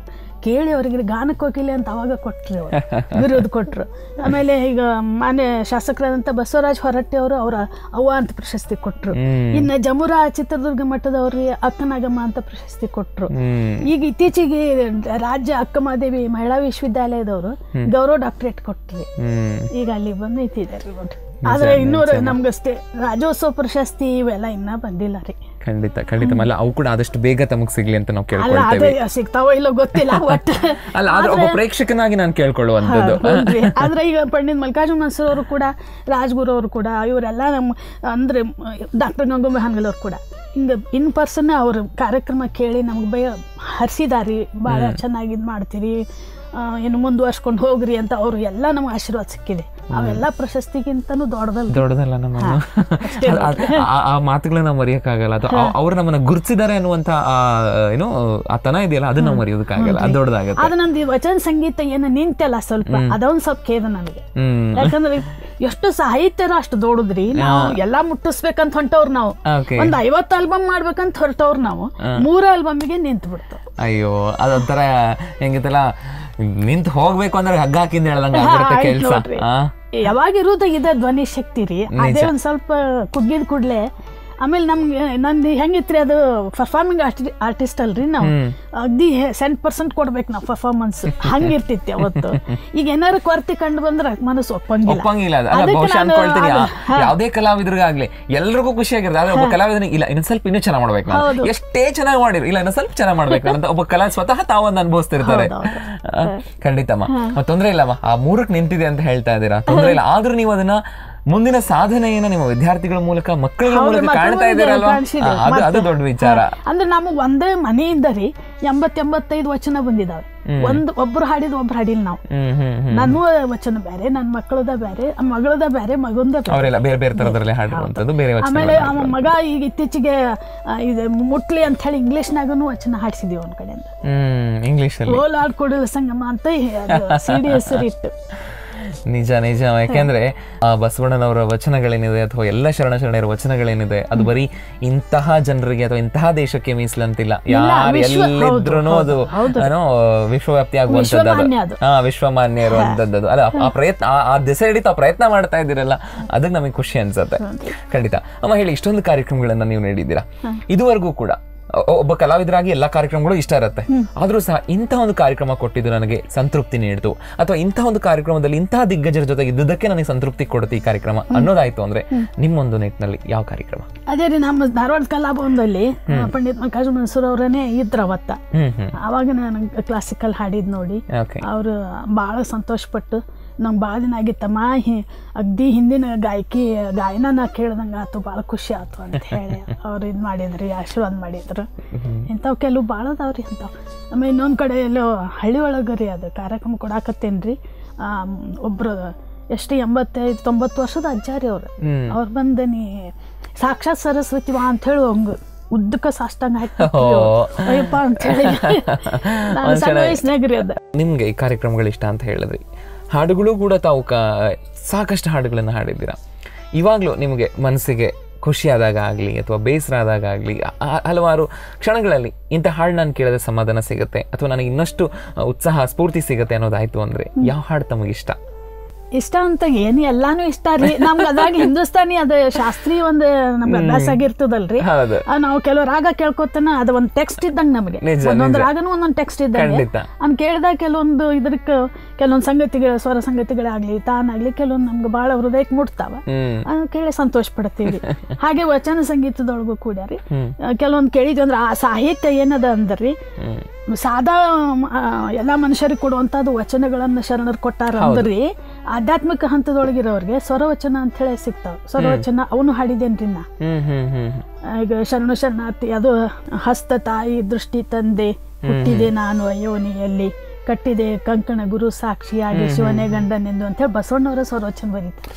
ಕೇಳಿ ಅವರಿಗೆ ಗಾನ ಕೋಕಿಲೆ ಅಂತ ಅವಾಗ ಕೊಟ್ಟರು ಬಿರುದು ಕೊಟ್ಟರು. ಆಮೇಲೆ ಈಗ ಮಾನ್ಯ ಶಾಸಕರಾದಂಥ ಬಸವರಾಜ್ ಹೊರಟ್ಟಿ ಅವರು ಅವರ ಅವ್ವ ಅಂತ ಪ್ರಶಸ್ತಿ ಕೊಟ್ಟರು. ಇನ್ನು ಜಮುರ ಚಿತ್ರದುರ್ಗ ಮಠದವ್ರಿಗೆ ಅಕ್ಕನಾಗಮ್ಮ ಅಂತ ಪ್ರಶಸ್ತಿ ಕೊಟ್ಟರು. ಈಗ ಇತ್ತೀಚೆಗೆ ರಾಜ್ಯ ಅಕ್ಕಮಹಾದೇವಿ ಮಹಿಳಾ ವಿಶ್ವವಿದ್ಯಾಲಯದವರು ಗೌರವ ಡಾಕ್ಟರೇಟ್ ಕೊಟ್ಟರು. ಈಗ ಅಲ್ಲಿ ಬಂದು ಇತ್ತಿದ್ದಾರೆ ನೋಡ್ರಿ. ಆದ್ರೆ ಇನ್ನೂರು ನಮ್ಗಷ್ಟೇ ರಾಜ್ಯೋತ್ಸವ ಪ್ರಶಸ್ತಿ ಇವೆಲ್ಲ ಇನ್ನ ಬಂದಿಲ್ಲ ರೀ. ಖಂಡಿತ ಖಂಡಿತ ಅಲ್ಲ, ಅವು ಕೂಡ ಆದಷ್ಟು ಬೇಗ ತಮಗೆ ಸಿಗ್ಲಿ ಅಂತ ನಾವು ಕೇಳ್ಕೊಳ್ತೇವೆ. ಸಿಗ್ತಾವೋ ಇಲ್ಲೋ ಗೊತ್ತಿಲ್ಲ ಒಟ್ಟು ಅಲ್ಲ, ಆದ್ರೆ ಒಬ್ಬ ಪ್ರೇಕ್ಷಕನಾಗಿ ನಾನು ಕೇಳ್ಕೊಳ್ಳುವಂಥದ್ದು. ಆದ್ರೆ ಈಗ ಪಂಡಿತ್ ಮಲ್ಲಿಕಾರ್ಜುನ ಮನ್ಸೂರ್ ಅವರು ಕೂಡ, ರಾಜ್ಗುರು ಅವರು ಕೂಡ, ಇವರೆಲ್ಲ ನಮ್ಮ ಅಂದ್ರೆ ಡಾಕ್ಟರ್ ಗಂಗೂಬಾಯಿ ಹಾನಗಲ್ ಅವರು ಕೂಡ ಹಿಂಗೆ ಇನ್ ಪರ್ಸನ್ ಅವ್ರ ಕಾರ್ಯಕ್ರಮ ಕೇಳಿ ನಮ್ಗೆ ಬೈ ಹರಿಸಿದಾರಿ, ಭಾಳ ಚೆನ್ನಾಗಿ ಇದು ಮಾಡ್ತೀರಿ, ಇನ್ನು ಮುಂದುವರ್ಸ್ಕೊಂಡು ಹೋಗ್ರಿ ಅಂತ ಅವರು ಎಲ್ಲ ನಮ್ಗೆ ಆಶೀರ್ವಾದ ಸಿಕ್ಕಿದೆ. ಅವೆಲ್ಲ ಪ್ರಶಸ್ತಿಗಿಂತನೂ ದೊಡ್ಡದಲ್ಲ ದೊಡ್ಡದಲ್ಲ ನಮ್ಮನ್ನು. ಆ ಮಾತುಗಳನ್ನ ನಾವು ಮರೆಯೋಕ್ಕಾಗಲ್ಲ. ಅದು ಅವ್ರು ನಮ್ಮನ್ನ ಗುರುತಿಸಿದ್ದಾರೆ ಅನ್ನುವಂಥ ಏನೋ ಆ ತನ ಇದೆಯಲ್ಲ, ಅದನ್ನ ನಾವು ಮರೆಯೋದಕ್ಕಾಗಲ್ಲ, ಅದು ದೊಡ್ಡದಾಗುತ್ತೆ. ಅದು ನಂದು ವಚನ ಸಂಗೀತ ಏನು ನಿಂತಲ್ಲ ಸ್ವಲ್ಪ, ಅದೊಂದು ಸ್ವಲ್ಪ ಖೇದ ನನಗೆ. ಯಾಕಂದ್ರೆ ಎಷ್ಟು ಸಾಹಿತ್ಯನ ಅಷ್ಟು ದೊಡ್ಡದ್ರಿ, ನಾವು ಎಲ್ಲಾ ಮುಟ್ಟಿಸ್ಬೇಕಂತ ಹೊಂಟವ್ರು. ನಾವು ಒಂದ್ ಐವತ್ತು ಆಲ್ಬಮ್ ಮಾಡ್ಬೇಕಂತ ಹೊರಟವ್ರು, ನಾವು ಮೂರ ಆಲ್ಬಮ್ಗೆ ನಿಂತು ಬಿಡ್ತಾವ. ಅಯ್ಯೋ, ಅದೊಂಥರ ಹೆಂಗಿತ್ತಲ್ಲ, ನಿಂತು ಹೋಗ್ಬೇಕು ಅಂದ್ರೆ ಹಗ್ಗ ಹಾಕಿಂದ ಹೇಳ್ದಂಗ ಕೆಲ್ಸ. ಯಾವಾಗ ಇರುದ ಇದೆ ಧ್ವನಿ ಶಕ್ತಿ ರೀ, ಅದೇ ಒಂದ್ ಸ್ವಲ್ಪ ಕುಗ್ಗಿದ ಕೂಡ್ಲೆ. ಆಮೇಲೆ ನಮ್ಗೆ ನಂದು ಹೆಂಗಿತ್ರಿ, ಅದು ಪರ್ಫಾರ್ಮಿಂಗ್ ಆರ್ಟಿ ಆರ್ಟಿಸ್ಟ್ ಅಲ್ರಿ ನಾವು, ಅಗ್ದಿ ಸೆಂಟ್ ಪರ್ಸೆಂಟ್ ಕೊಡ್ಬೇಕು ನಾವು ಪರ್ಫಾರ್ಮೆನ್ಸ್, ಹಂಗಿರ್ತಿತ್ತು ಅವತ್ತು. ಈಗ ಏನಾರು ಕೊರತೆ ಕಂಡು ಬಂದ್ರೆ ಮನಸ್ಸು ಒಪ್ಪಂಗಿಲ್ಲ. ಯಾವುದೇ ಕಲಾವಿದ್ರಿಗಾಗ್ಲಿ ಎಲ್ರಿಗೂ ಖುಷಿಯಾಗಿರುತ್ತೆ. ಆದ್ರೆ ಒಬ್ಬ ಕಲಾವಿದನಿಗೆ ಇಲ್ಲ ಇನ್ನೊಂದ್ ಸ್ವಲ್ಪ ಇನ್ನೂ ಚೆನ್ನಾಗಿ ಮಾಡ್ಬೇಕು, ನಾವು ಎಷ್ಟೇ ಚೆನ್ನಾಗಿ ಮಾಡಿರಿ ಇಲ್ಲ ಇನ್ನೊಂದ್ ಸ್ವಲ್ಪ ಚೆನ್ನಾಗಿ ಮಾಡ್ಬೇಕು ಅಂತ ಒಬ್ಬ ಕಲಾ ಸ್ವತಃ ತಾವೊಂದು ಅನುಭವಿಸ್ತಿರ್ತಾರೆ. ಖಂಡಿತಮ್ಮ, ತೊಂದ್ರೆ ಇಲ್ಲಮ್ಮ, ಆ ಮೂರಕ್ಕೆ ನಿಂತಿದೆ ಅಂತ ಹೇಳ್ತಾ ಇದ್ದೀರಾ, ತೊಂದ್ರೆ ಇಲ್ಲ. ಆದ್ರೂ ನೀವು ಅದನ್ನ ಮುಂದಿನ ಸಾಧನೆಯನ್ನ ನಿಮ್ಮ ವಿದ್ಯಾರ್ಥಿಗಳ ಮೂಲಕ, ಮಕ್ಕಳ ಮೂಲಕ ಕಾಣ್ತಾ ಇದ್ದೀರಲ್ವಾ, ಅದು ಅದು ದೊಡ್ಡ ವಿಚಾರ. ಅಂದ್ರೆ ನಮಗ್ ಒಂದೇ ಮನೆಯಿಂದ ರೀ ಎಂಬತ್ ಎಂಬತ್ತೈದು ವಚನ ಬಂದಿದಾವೆ. ಒಂದ್ ಒಬ್ರು ಹಾಡಿದ್ ಒಬ್ರು ಹಾಡಿಲ್ ನಾವು. ನನ್ನ ವಚನ ಬೇರೆ, ನನ್ನ ಮಕ್ಕಳದ ಬೇರೆ, ಮಗಳದ ಬೇರೆ, ಮಗಂದ ಬೇರೆ ಬೇರೆ ಬೇರೆ ತರದ್ರಲ್ಲಿ ಹಾಡುವಂತದ್ದು ಬೇರೆ. ಆಮೇಲೆ ಅವ ಮಗ ಈಗ ಇತ್ತೀಚೆಗೆ ಇದು ಮುಟ್ಲಿ ಅಂತ ಹೇಳಿ ಇಂಗ್ಲಿಷ್ನಾಗನು ವಚನ ಹಾಡಿಸಿದೀವಿ ಒಂದ್ ಕಡೆಯಿಂದ, ಇಂಗ್ಲಿಷ್ ಅಲ್ಲಿ ಓಲಾಡ್ಕೊಡಲ ಸಂಗಮ ಅಂತ ಸಿಡಿ ಹೆಸರು ಇಟ್ಟು. ನಿಜ ನಿಜ. ಯಾಕೆಂದ್ರೆ ಆ ಬಸವಣ್ಣನವರ ವಚನಗಳೇನಿದೆ ಅಥವಾ ಎಲ್ಲ ಶರಣ ಶರಣರ ವಚನಗಳೇನಿದೆ, ಅದು ಬರೀ ಇಂತಹ ಜನರಿಗೆ ಅಥವಾ ಇಂತಹ ದೇಶಕ್ಕೆ ಮೀಸಲಂತಿಲ್ಲ, ಯಾರು ಎಲ್ಲಿದ್ರು ಅದು ಏನೋ ವಿಶ್ವವ್ಯಾಪ್ತಿ ಆಗುವಂತದ್ದು, ಹಾ ವಿಶ್ವಮಾನ್ಯ ಇರುವಂತದ್ದು. ಅಲ್ಲ, ಆ ಪ್ರಯತ್ನ ಆ ದಿಸೆ ಹಿಡಿತ ಪ್ರಯತ್ನ ಮಾಡ್ತಾ ಇದ್ದೀರಲ್ಲ, ಅದಕ್ಕೆ ನಮಗೆ ಖುಷಿ ಅನ್ಸುತ್ತೆ. ಖಂಡಿತ ಅಮ್ಮ, ಹೇಳಿ, ಇಷ್ಟೊಂದು ಕಾರ್ಯಕ್ರಮಗಳನ್ನ ನೀವು ನೀಡಿದ್ದೀರಾ ಇದುವರೆಗೂ ಕೂಡ. ಒಬ್ಬ ಕಲಾವಿದರಾಗಿ ಎಲ್ಲಾ ಕಾರ್ಯಕ್ರಮಗಳು ಇಷ್ಟ ಇರುತ್ತೆ, ಆದ್ರೂ ಸಹ ಇಂತಹ ಒಂದು ಕಾರ್ಯಕ್ರಮ ಕೊಟ್ಟಿದ್ದು ನನಗೆ ಸಂತೃಪ್ತಿ ನೀಡಿತು, ಅಥವಾ ಇಂತಹ ಒಂದು ಕಾರ್ಯಕ್ರಮದಲ್ಲಿ ಇಂತಹ ದಿಗ್ಗಜರ ಜೊತೆಗೆ ಇದ್ದುದಕ್ಕೆ ನನಗೆ ಸಂತೃಪ್ತಿ ಕೊಡುತ್ತೆ ಈ ಕಾರ್ಯಕ್ರಮ ಅನ್ನೋದಾಯ್ತು ಅಂದ್ರೆ ನಿಮ್ಮೊಂದು ನಿಟ್ಟಿನಲ್ಲಿ ಯಾವ ಕಾರ್ಯಕ್ರಮ? ಅದೇ ರೀ, ನಮ್ಮ ಧಾರವಾಡ ಕಲಾಭವನದಲ್ಲಿ ಪಂಡಿತ್ ಮಲ್ಲಿಕಾರ್ಜುನ ಮನ್ಸೂರ್ ಅವರೇ ಇದ್ರ ಅವತ್ತ. ಅವಾಗ ನಾನು ಕ್ಲಾಸಿಕಲ್ ಹಾಡಿದ್ ನೋಡಿ ಅವ್ರು ಬಹಳ ಸಂತೋಷ ಪಟ್ಟು, ನಂಗೆ ಭಾಳ ದಿನ ಆಗಿತ್ತಮ್ಮ ಅಗ್ದಿ ಹಿಂದಿನ ಗಾಯಕಿ ಗಾಯನ ನಾ ಕೇಳ್ದಂಗೆ ಆಯ್ತು, ಭಾಳ ಖುಷಿ ಆಯ್ತು ಅಂತ ಹೇಳಿ ಅವ್ರು ಇದು ಮಾಡಿದ್ರಿ, ಆಶೀರ್ವಾದ ಮಾಡಿದ್ರು. ಇಂಥವು ಕೆಲವು ಭಾಳ ಅದಾವ್ರಿ ಅಂಥವು. ಆಮೇಲೆ ಇನ್ನೊಂದು ಕಡೆ ಎಲ್ಲೋ ಹಳ್ಳಿ ಒಳಗೆ ರೀ ಅದು ಕಾರ್ಯಕ್ರಮ ಕೊಡಾಕತ್ತೇನು ರೀ, ಒಬ್ಬರು ಎಷ್ಟು ಎಂಬತ್ತೈದು ತೊಂಬತ್ತು ವರ್ಷದ ಅಜ್ಜಾರಿ ಅವ್ರು ಅವ್ರು ಬಂದು ನೀ ಸಾಕ್ಷಾತ್ ಸರಸ್ವತಿ ವಾ ಅಂತ ಹೇಳಿ ಹಂಗೆ ಉದ್ದಕ್ಕ ಸಾಷ್ಟಾಂಗ ಹಾಕಪ್ಪ ಅಂತ ಹೇಳಿ ಸಣ್ಣ ವಯಸ್ಸಿನಾಗ್ರಿ ಅದು. ನಿಮ್ಗೆ ಈ ಕಾರ್ಯಕ್ರಮಗಳು ಇಷ್ಟ ಅಂತ ಹೇಳಿದ್ರಿ, ಹಾಡುಗಳು ಕೂಡ ತಾವು ಕ ಸಾಕಷ್ಟು ಹಾಡುಗಳನ್ನು ಹಾಡಿದ್ದೀರಾ. ಇವಾಗಲೂ ನಿಮಗೆ ಮನಸ್ಸಿಗೆ ಖುಷಿಯಾದಾಗ ಆಗಲಿ ಅಥವಾ ಬೇಸರ ಆದಾಗ ಆಗಲಿ ಹಲವಾರು ಕ್ಷಣಗಳಲ್ಲಿ ಇಂಥ ಹಾಡು ನಾನು ಕೇಳಿದ್ರೆ ಸಮಾಧಾನ ಸಿಗುತ್ತೆ ಅಥವಾ ನನಗೆ ಇನ್ನಷ್ಟು ಉತ್ಸಾಹ ಸ್ಫೂರ್ತಿ ಸಿಗುತ್ತೆ ಅನ್ನೋದಾಯ್ತು ಅಂದರೆ ಯಾವ ಹಾಡು ತಮಗಿಷ್ಟ? ಇಷ್ಟ ಅಂತ ಏನು ಎಲ್ಲಾನು ಇಷ್ಟ ರೀ ನಮ್ಗೆ. ಅದಾಗ ಹಿಂದೂಸ್ತಾನಿ ಅದು ಶಾಸ್ತ್ರೀಯ ಒಂದು ನಮ್ಗೆ ಅಭ್ಯಾಸ ಆಗಿರ್ತದಲ್ರಿ, ನಾವು ಕೆಲವು ರಾಗ ಕೇಳ್ಕೊತಾನ ಅದು ಒಂದು ಟೆಕ್ಸ್ಟ್ ಇದ್ದಂಗೆ ನಮಗೆ, ಒಂದೊಂದು ರಾಗನೂ ಒಂದೊಂದು ಟೆಕ್ಸ್ಟ್ ಇದ್ದಂಗೆ. ಅನ್ ಕೇಳಿದಾಗ ಕೆಲವೊಂದು ಇದ್ರಕ್ಕೆ ಕೆಲವೊಂದು ಸಂಗತಿಗಳು, ಸ್ವರ ಸಂಗತಿಗಳಾಗ್ಲಿ ತಾನಾಗ್ಲಿ ಕೆಲವೊಂದು ನಮ್ಗೆ ಭಾಳ ಹೃದಯಕ್ಕೆ ಮುಟ್ತಾವ, ಅದನ್ನ ಕೇಳಿ ಸಂತೋಷ ಪಡ್ತೀವಿ. ಹಾಗೆ ವಚನ ಸಂಗೀತದೊಳಗೂ ಕೂಡ ರೀ ಕೆಲವೊಂದು ಕೇಳಿದ್ವಿ ಅಂದ್ರೆ ಆ ಸಾಹಿತ್ಯ ಏನದ ಅಂದ್ರಿ, ಸಾದಾ ಎಲ್ಲಾ ಮನುಷ್ಯರಿಗೆ ಕೊಡುವಂತದ್ದು ವಚನಗಳನ್ನ ಶರಣರು ಕೊಟ್ಟಾರ ಅಂದ್ರಿ, ಆಧ್ಯಾತ್ಮಿಕ ಹಂತದೊಳಗಿರೋರಿಗೆ ಸ್ವರವಚನ ಅಂತ ಹೇಳಿ ಸಿಗ್ತಾವ. ಸ್ವರವಚನ ಅವನು ಹಾಡಿದೇನ್ರಿ ನಾ. ಈಗ ಶರಣ ಶರಣಾರ್ಥಿ ಅದು ಹಸ್ತ ತಾಯಿ ದೃಷ್ಟಿ ತಂದೆ ಹುಟ್ಟಿದೆ ನಾನು ಅಯೋನಿಯಲ್ಲಿ ಕಟ್ಟಿದೆ ಕಂಕಣ ಗುರು ಸಾಕ್ಷಿಯಾಗಿ ಶಿವನೇ ಗಂಡನೆಂದು ಅಂತ ಹೇಳಿ ಬಸವಣ್ಣವರ ಸ್ವರವಚನ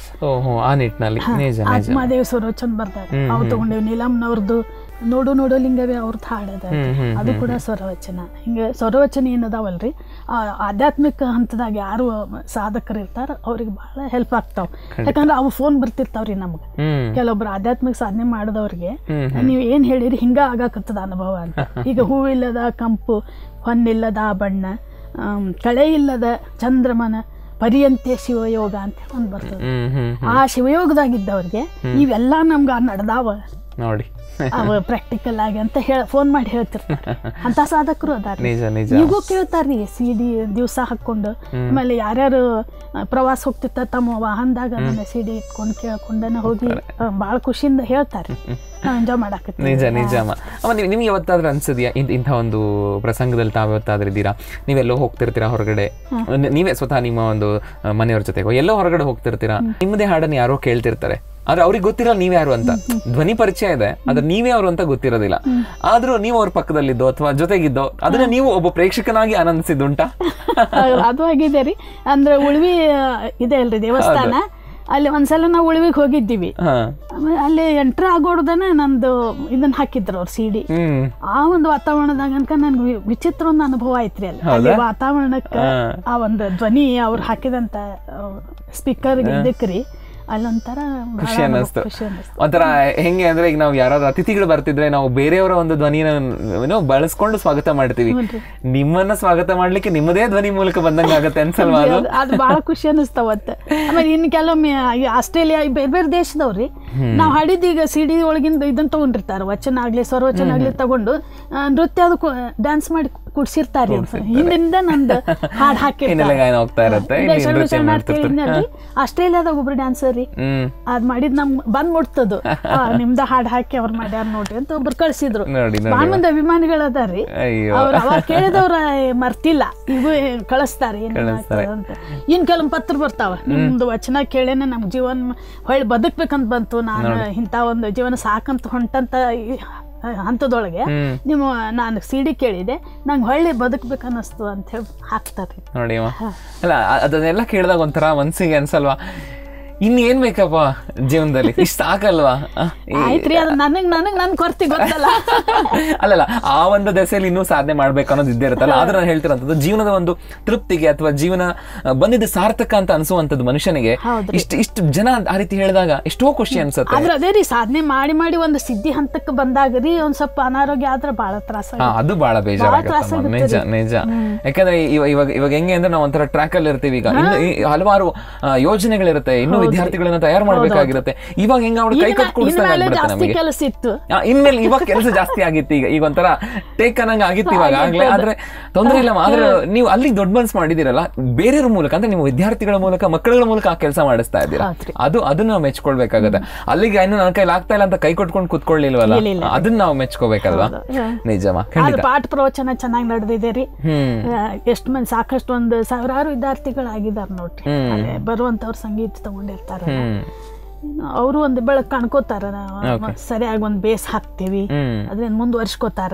ಬರೀತಾರೆ. ಆತ್ಮಾದೇವಿ ಸ್ವರವಚನ ಬರ್ತಾರೆ, ಅವು ತಗೊಂಡೇವಿ. ನೀಲಮ್ನವ್ರದ್ದು ನೋಡು ನೋಡು ಲಿಂಗವೇ ಅವ್ರದ್ದು ಹಾಡದ, ಅದು ಕೂಡ ಸ್ವರವಚನ. ಹಿಂಗೆ ಸ್ವರವಚನ ಏನದಾವಲ್ರಿ ಆಧ್ಯಾತ್ಮಿಕ ಹಂತದಾಗ ಯಾರು ಸಾಧಕರು ಇರ್ತಾರ ಅವ್ರಿಗೆ ಬಹಳ ಹೆಲ್ಪ್ ಆಗ್ತಾವ. ಯಾಕಂದ್ರೆ ಅವು ಫೋನ್ ಬರ್ತಿರ್ತಾವ್ರಿ ನಮ್ಗೆ, ಕೆಲವೊಬ್ರು ಆಧ್ಯಾತ್ಮಿಕ ಸಾಧನೆ ಮಾಡಿದವ್ರಿಗೆ ನೀವು ಏನ್ ಹೇಳಿರಿ ಹಿಂಗ ಆಗಾಕತ್ತದ ಅನುಭವ ಅಂತ. ಈಗ ಹೂವಿಲ್ಲದ ಕಂಪು ಹೊನ್ನಿಲ್ಲದ ಬಣ್ಣ ಕಳೆ ಇಲ್ಲದ ಚಂದ್ರಮನ ಪರಿಯಂತೆ ಶಿವಯೋಗ ಅಂತ ಒಂದು ಬರ್ತದೆ. ಆ ಶಿವಯೋಗದಾಗಿದ್ದವ್ರಿಗೆ ಇವೆಲ್ಲ ನಮ್ಗೆ ನಡೆದಾವ ನೋಡಿ ಅವ ಪ್ರಾಕ್ಟಿಕಲ್ ಆಗಿ ಅಂತ ಹೇಳ ಫೋನ್ ಮಾಡಿ ಹೇಳ್ತಿರ್ತಾರೆ. ಅಂತ ಸಾಧಕರು ಅದಾರ. ಈಗೂ ಕೇಳ್ತಾರ್ರಿ ಸಿ ಡಿ ದಿವಸ ಹಾಕೊಂಡು. ಆಮೇಲೆ ಯಾರ್ಯಾರು ಪ್ರವಾಸ ಹೋಗ್ತಿರ್ತಾರ ತಮ್ಮ ವಾಹನದಾಗ ಅದನ್ನ ಸಿ ಡಿ ಇಟ್ಕೊಂಡು ಕೇಳ್ಕೊಂಡನ ಹೋಗಿ ಭಾಳ ಖುಷಿಯಿಂದ ಹೇಳ್ತಾರೆ. ನಾವು ಎಂಜಾಯ್ ಮಾಡಾಕತ್ತೀವಿ. ನಿಜ ನಿಜ ಅಮ್ಮ. ಅಮ್ಮ ನಿಮ್ಗೆ ಯಾವತ್ತಾದ್ರೂ ಅನ್ಸಿದ್ಯಾ ಇಂಥ ಒಂದು ಪ್ರಸಂಗದಲ್ಲಿ ತಾವು ಯಾವತ್ತಾದ್ರೂ ಇದ್ದೀರಾ, ನೀವೆಲ್ಲೋ ಹೋಗ್ತಿರ್ತೀರಾ ಹೊರಗಡೆ, ನೀವೇ ಸ್ವತಃ ನಿಮ್ಮ ಒಂದು ಮನೆಯವ್ರ ಜೊತೆಗೋ ಎಲ್ಲೋ ಹೊರಗಡೆ ಹೋಗ್ತಿರ್ತೀರಾ, ನಿಮ್ಮದೇ ಹಾಡನ್ನು ಯಾರೋ ಕೇಳ್ತಿರ್ತಾರೆ, ಆದ್ರೆ ಅವ್ರಿಗೆ ಗೊತ್ತಿರಲ್ಲ ನೀವ್ ಯಾರು ಅಂತ. ಧ್ವನಿ ಪರಿಚಯ ಇದೆ, ಆದ್ರೆ ನೀವೇ ಅವರು ಅಂತ ಗೊತ್ತಿರೋದಿಲ್ಲ. ಆದ್ರೂ ನೀವು ಅವ್ರ ಪಕ್ಕದಲ್ಲಿದ್ದೋ ಅಥವಾ ಜೊತೆಗಿದ್ದೋ ಅದನ್ನ ನೀವು ಒಬ್ಬ ಪ್ರೇಕ್ಷಕನಾಗಿ ಆನಂದಿಸಿದ್ದುಂಟಾ? ಅದು ಆಗಿದೆ ರೀ. ಅಂದ್ರೆ ಉಳ್ವಿ ಇದೆ ಅಲ್ರಿ ದೇವಸ್ಥಾನ, ಅಲ್ಲಿ ಒಂದ್ಸಲ ನಾವು ಉಳ್ವಿಗೆ ಹೋಗಿದ್ದೀವಿ. ಅಲ್ಲಿ ಎಂಟ್ರ್ ಆಗೋಡ್ದನೆ ನಂದು ಇದನ್ನ ಹಾಕಿದ್ರು ಅವ್ರು ಸಿ ಡಿ. ಆ ಒಂದು ವಾತಾವರಣದಾಗ ಅನ್ಕ ನನ್ಗೆ ವಿಚಿತ್ರ ಒಂದು ಅನುಭವ ಐತ್ರಿ. ಅಲ್ಲಿ ಅಲ್ಲಿ ವಾತಾವರಣಕ್ಕ ಆ ಒಂದು ಧ್ವನಿ ಅವ್ರು ಹಾಕಿದಂತ ಸ್ಪೀಕರ್ ಇದಕ್ರಿ ಅಲ್ಲೊಂಥರ ಖುಷಿ ಅನ್ನಿಸ್ತು. ಒಂಥರ ಹೆಂಗೆ ಅಂದ್ರೆ ಈಗ ನಾವು ಯಾರಾದ್ರೂ ಅತಿಥಿಗಳು ಬರ್ತಿದ್ರೆ ನಾವು ಬೇರೆಯವರ ಒಂದು ಧ್ವನಿನ ಬಳಸ್ಕೊಂಡು ಸ್ವಾಗತ ಮಾಡ್ತೀವಿ. ನಿಮ್ಮನ್ನ ಸ್ವಾಗತ ಮಾಡ್ಲಿಕ್ಕೆ ನಿಮ್ಮದೇ ಧ್ವನಿ ಮೂಲಕ ಬಂದಂಗ ಆಗತ್ತೆ ಅನ್ಸಲ್ವಾ? ಅದು ಅದು ಬಹಳ ಖುಷಿ ಅನಿಸ್ತಾವತ್ತ. ಆಮೇಲೆ ಇನ್ ಕೆಲವೊಮ್ಮೆ ಆಸ್ಟ್ರೇಲಿಯಾ ಬೇರೆ ಬೇರೆ ದೇಶದವ್ರಿ ನಾವ್ ಹಾಡಿದ ಈಗ ಸಿ ಡಿ ಒಳಗಿಂದ ಇದನ್ನ ತಗೊಂಡಿರ್ತಾರ, ವಚನ ಆಗ್ಲಿ ಸ್ವರವಚನ ಆಗ್ಲಿ ತಗೊಂಡು ನೃತ್ಯ ಅದು ಡ್ಯಾನ್ಸ್ ಮಾಡಿ ಕುಡ್ಸಿರ್ತಾರಿ. ಹಿಂದಿಂದ ನಂದು ಹಾಡ್ ಹಾಕಿ ಹೋಗ್ತಾ ಇರತ್ತೆ. ಆಸ್ಟ್ರೇಲಿಯಾದಾಗ ಒಬ್ರು ಡ್ಯಾನ್ಸರ್ ಅದ್ ಮಾಡಿದ್ ನಮ್ ಬಂದ್ ಮುಟ್ತದು, ನಿಮ್ದ ಹಾಡ್ ಹಾಕಿ ಅವ್ರು ಮಾಡ್ಯಾರ ನೋಡ್ರಿ ಅಂತ ಒಬ್ರು ಕಳ್ಸಿದ್ರು. ಬಾಳ ಮಂದಿ ಅಭಿಮಾನಿಗಳು ಅದಾರ್ರಿ. ಅವ್ರ ಅವಾಗ ಕೇಳಿದವ್ರ ಮರ್ತಿಲ್ಲ, ಈಗ ಕಳಿಸ್ತಾರೆ ಅಂತ. ಇನ್ ಕೆಲವು ಪತ್ರ ಬರ್ತಾವ, ನಿಮ್ದು ವಚನ ಕೇಳೇನೆ ನಮ್ ಜೀವನ ಹೊಳ್ಳಿ ಬದುಕ್ಬೇಕಂತ ಬಂತು, ನಾನು ಇಂಥ ಒಂದು ಜೀವನ ಸಾಕಂತ ಹೊಂಟಂತ ಹಂತದೊಳಗೆ ನೀವು ನಾನು ಸಿಡಿ ಕೇಳಿದೆ, ನಂಗೆ ಹೊಳ್ಳಿ ಬದುಕ್ಬೇಕನ್ನಿಸ್ತು ಅಂತ ಹೇಳಿ ಹಾಕ್ತಾರೆ ನೋಡಿ. ಅಲ್ಲ ಅದನ್ನೆಲ್ಲ ಕೇಳಿದಾಗ ಒಂಥರ ಮನ್ಸಿಗೆ ಅನ್ಸಲ್ವಾ, ಇನ್ ಏನ್ ಬೇಕಪ್ಪ ಜೀವನದಲ್ಲಿ, ಇಷ್ಟ ಸಾಕಲ್ವಾ? ಆಯ್ತ್ರಿ, ಅದು ನನಗ್ ನನಗ್ ನನ್ ಕೊರತೆ ಗೊತ್ತಲ್ಲ. ಅಲ್ಲಲ್ಲ, ಆ ಒಂದು ದೆಸೆಯಲ್ಲಿ ಇನ್ನೂ ಸಾಧನೆ ಮಾಡ್ಬೇಕು ಅನ್ನೋದು ಇದ್ದೇ ಇರುತ್ತಲ್ಲ. ಆದ್ರೆ ನಾನು ಹೇಳ್ತಿರೋಂಥದ್ದು ಜೀವನದ ಒಂದು ತೃಪ್ತಿಗೆ ಅಥವಾ ಜೀವನ ಬಂದಿದ್ದು ಸಾರ್ಥಕ ಅಂತ ಅನ್ಸುವಂಥದ್ದು ಮನುಷ್ಯನಿಗೆ ಇಷ್ಟು ಇಷ್ಟು ಜನ ಆ ರೀತಿ ಹೇಳಿದಾಗ ಎಷ್ಟೋ ಖುಷಿ ಅನ್ಸುತ್ತೆ. ಆದ್ರೆ ಅದೇ ರೀ, ಸಾಧನೆ ಮಾಡಿ ಮಾಡಿ ಒಂದು ಸಿದ್ಧಿ ಹಂತಕ್ಕೆ ಬಂದಾಗ ರೀ ಒಂದ್ ಸ್ವಲ್ಪ ಅನಾರೋಗ್ಯ ಆದ್ರೆ ಬಹಳ ತ್ರಾಸ, ಅದು ಬಹಳ ಬೇಜಾರಾಗುತ್ತೆ. ನಿಜ ನಿಜ. ಯಾಕಂದ್ರೆ ಇವಾಗ ಇವಾಗ ಹೆಂಗೆ ಅಂದ್ರೆ ನಾವು ಒಂಥರ ಟ್ರ್ಯಾಕ್ ಅಲ್ಲಿ ಇರ್ತೀವಿ. ಈಗ ಇನ್ನು ಹಲವಾರು ಯೋಜನೆಗಳಿರುತ್ತೆ, ಇನ್ನು ವಿದ್ಯಾರ್ಥಿಗಳನ್ನ ತಯಾರು ಮಾಡ್ಬೇಕಾಗಿರುತ್ತೆ. ಇವಾಗ ಹೆಂಗ ಅವ್ರು ಕೈ ಕಟ್ ಜಾಸ್ತಿ ಕೆಲಸ ಇತ್ತು, ಇನ್ಮೇಲೆ ಇವಾಗ ಕೆಲಸ ಜಾಸ್ತಿ ಆಗಿತ್ತು. ಈಗ ಈಗ ಒಂಥರ ಟೇಕ್ ಅನ್ನಂಗ ಆಗಿತ್ತು ಇವಾಗ ಆಗ್ಲೇ. ಆದ್ರೆ ತೊಂದರೆ ಇಲ್ಲ. ಆದ್ರೆ ನೀವು ಅಲ್ಲಿ ದೊಡ್ಡ ಮನ್ಸು ಮಾಡಿದಿರಲ್ಲ, ಬೇರೆಯವ್ರ ಮೂಲಕ ಅಂದ್ರೆ ನೀವು ವಿದ್ಯಾರ್ಥಿಗಳ ಮೂಲಕ ಮಕ್ಕಳ ಮೂಲಕ ಆ ಕೆಲಸ ಮಾಡಿಸ್ತಾ ಇದ್ದೀರಾ, ಅದು ಅದನ್ನ ನಾವು ಮೆಚ್ಕೊಳ್ಬೇಕಾಗತ್ತೆ. ಅಲ್ಲಿಗೆ ಇನ್ನು ನನ್ನ ಕೈಲಿ ಆಗ್ತಾ ಇಲ್ಲ ಅಂತ ಕೈ ಕೊಟ್ಕೊಂಡು ಕುತ್ಕೊಳ್ಳಿಲ್ವಲ್ಲ, ಅದನ್ನ ನಾವು ಮೆಚ್ಕೋಬೇಕಲ್ವಾ? ನಿಜಮಾ, ಪಾಠ ಪ್ರವಚನ ಚೆನ್ನಾಗಿ ನಡೆದಿದೆ ರೀ. ಎಷ್ಟು ಮಂದಿ ಸಾಕಷ್ಟು ಒಂದು ಸಾವಿರಾರು ವಿದ್ಯಾರ್ಥಿಗಳಾಗಿದ್ದಾರೆ ನೋಡ್ರಿ. ಬರುವಂತವ್ರು ಸಂಗೀತ ತಗೊಂಡಿರ್ತಾರೆ, ಅವರು ಒಂದು ಬೆಳಕು ಕಾಣ್ಕೋತಾರ, ಸರಿಯಾಗಿ ಒಂದ್ ಬೇಸ್ ಹಾಕ್ತೇವಿ, ಅದನ್ನ ಮುಂದುವರ್ಸ್ಕೋತಾರ.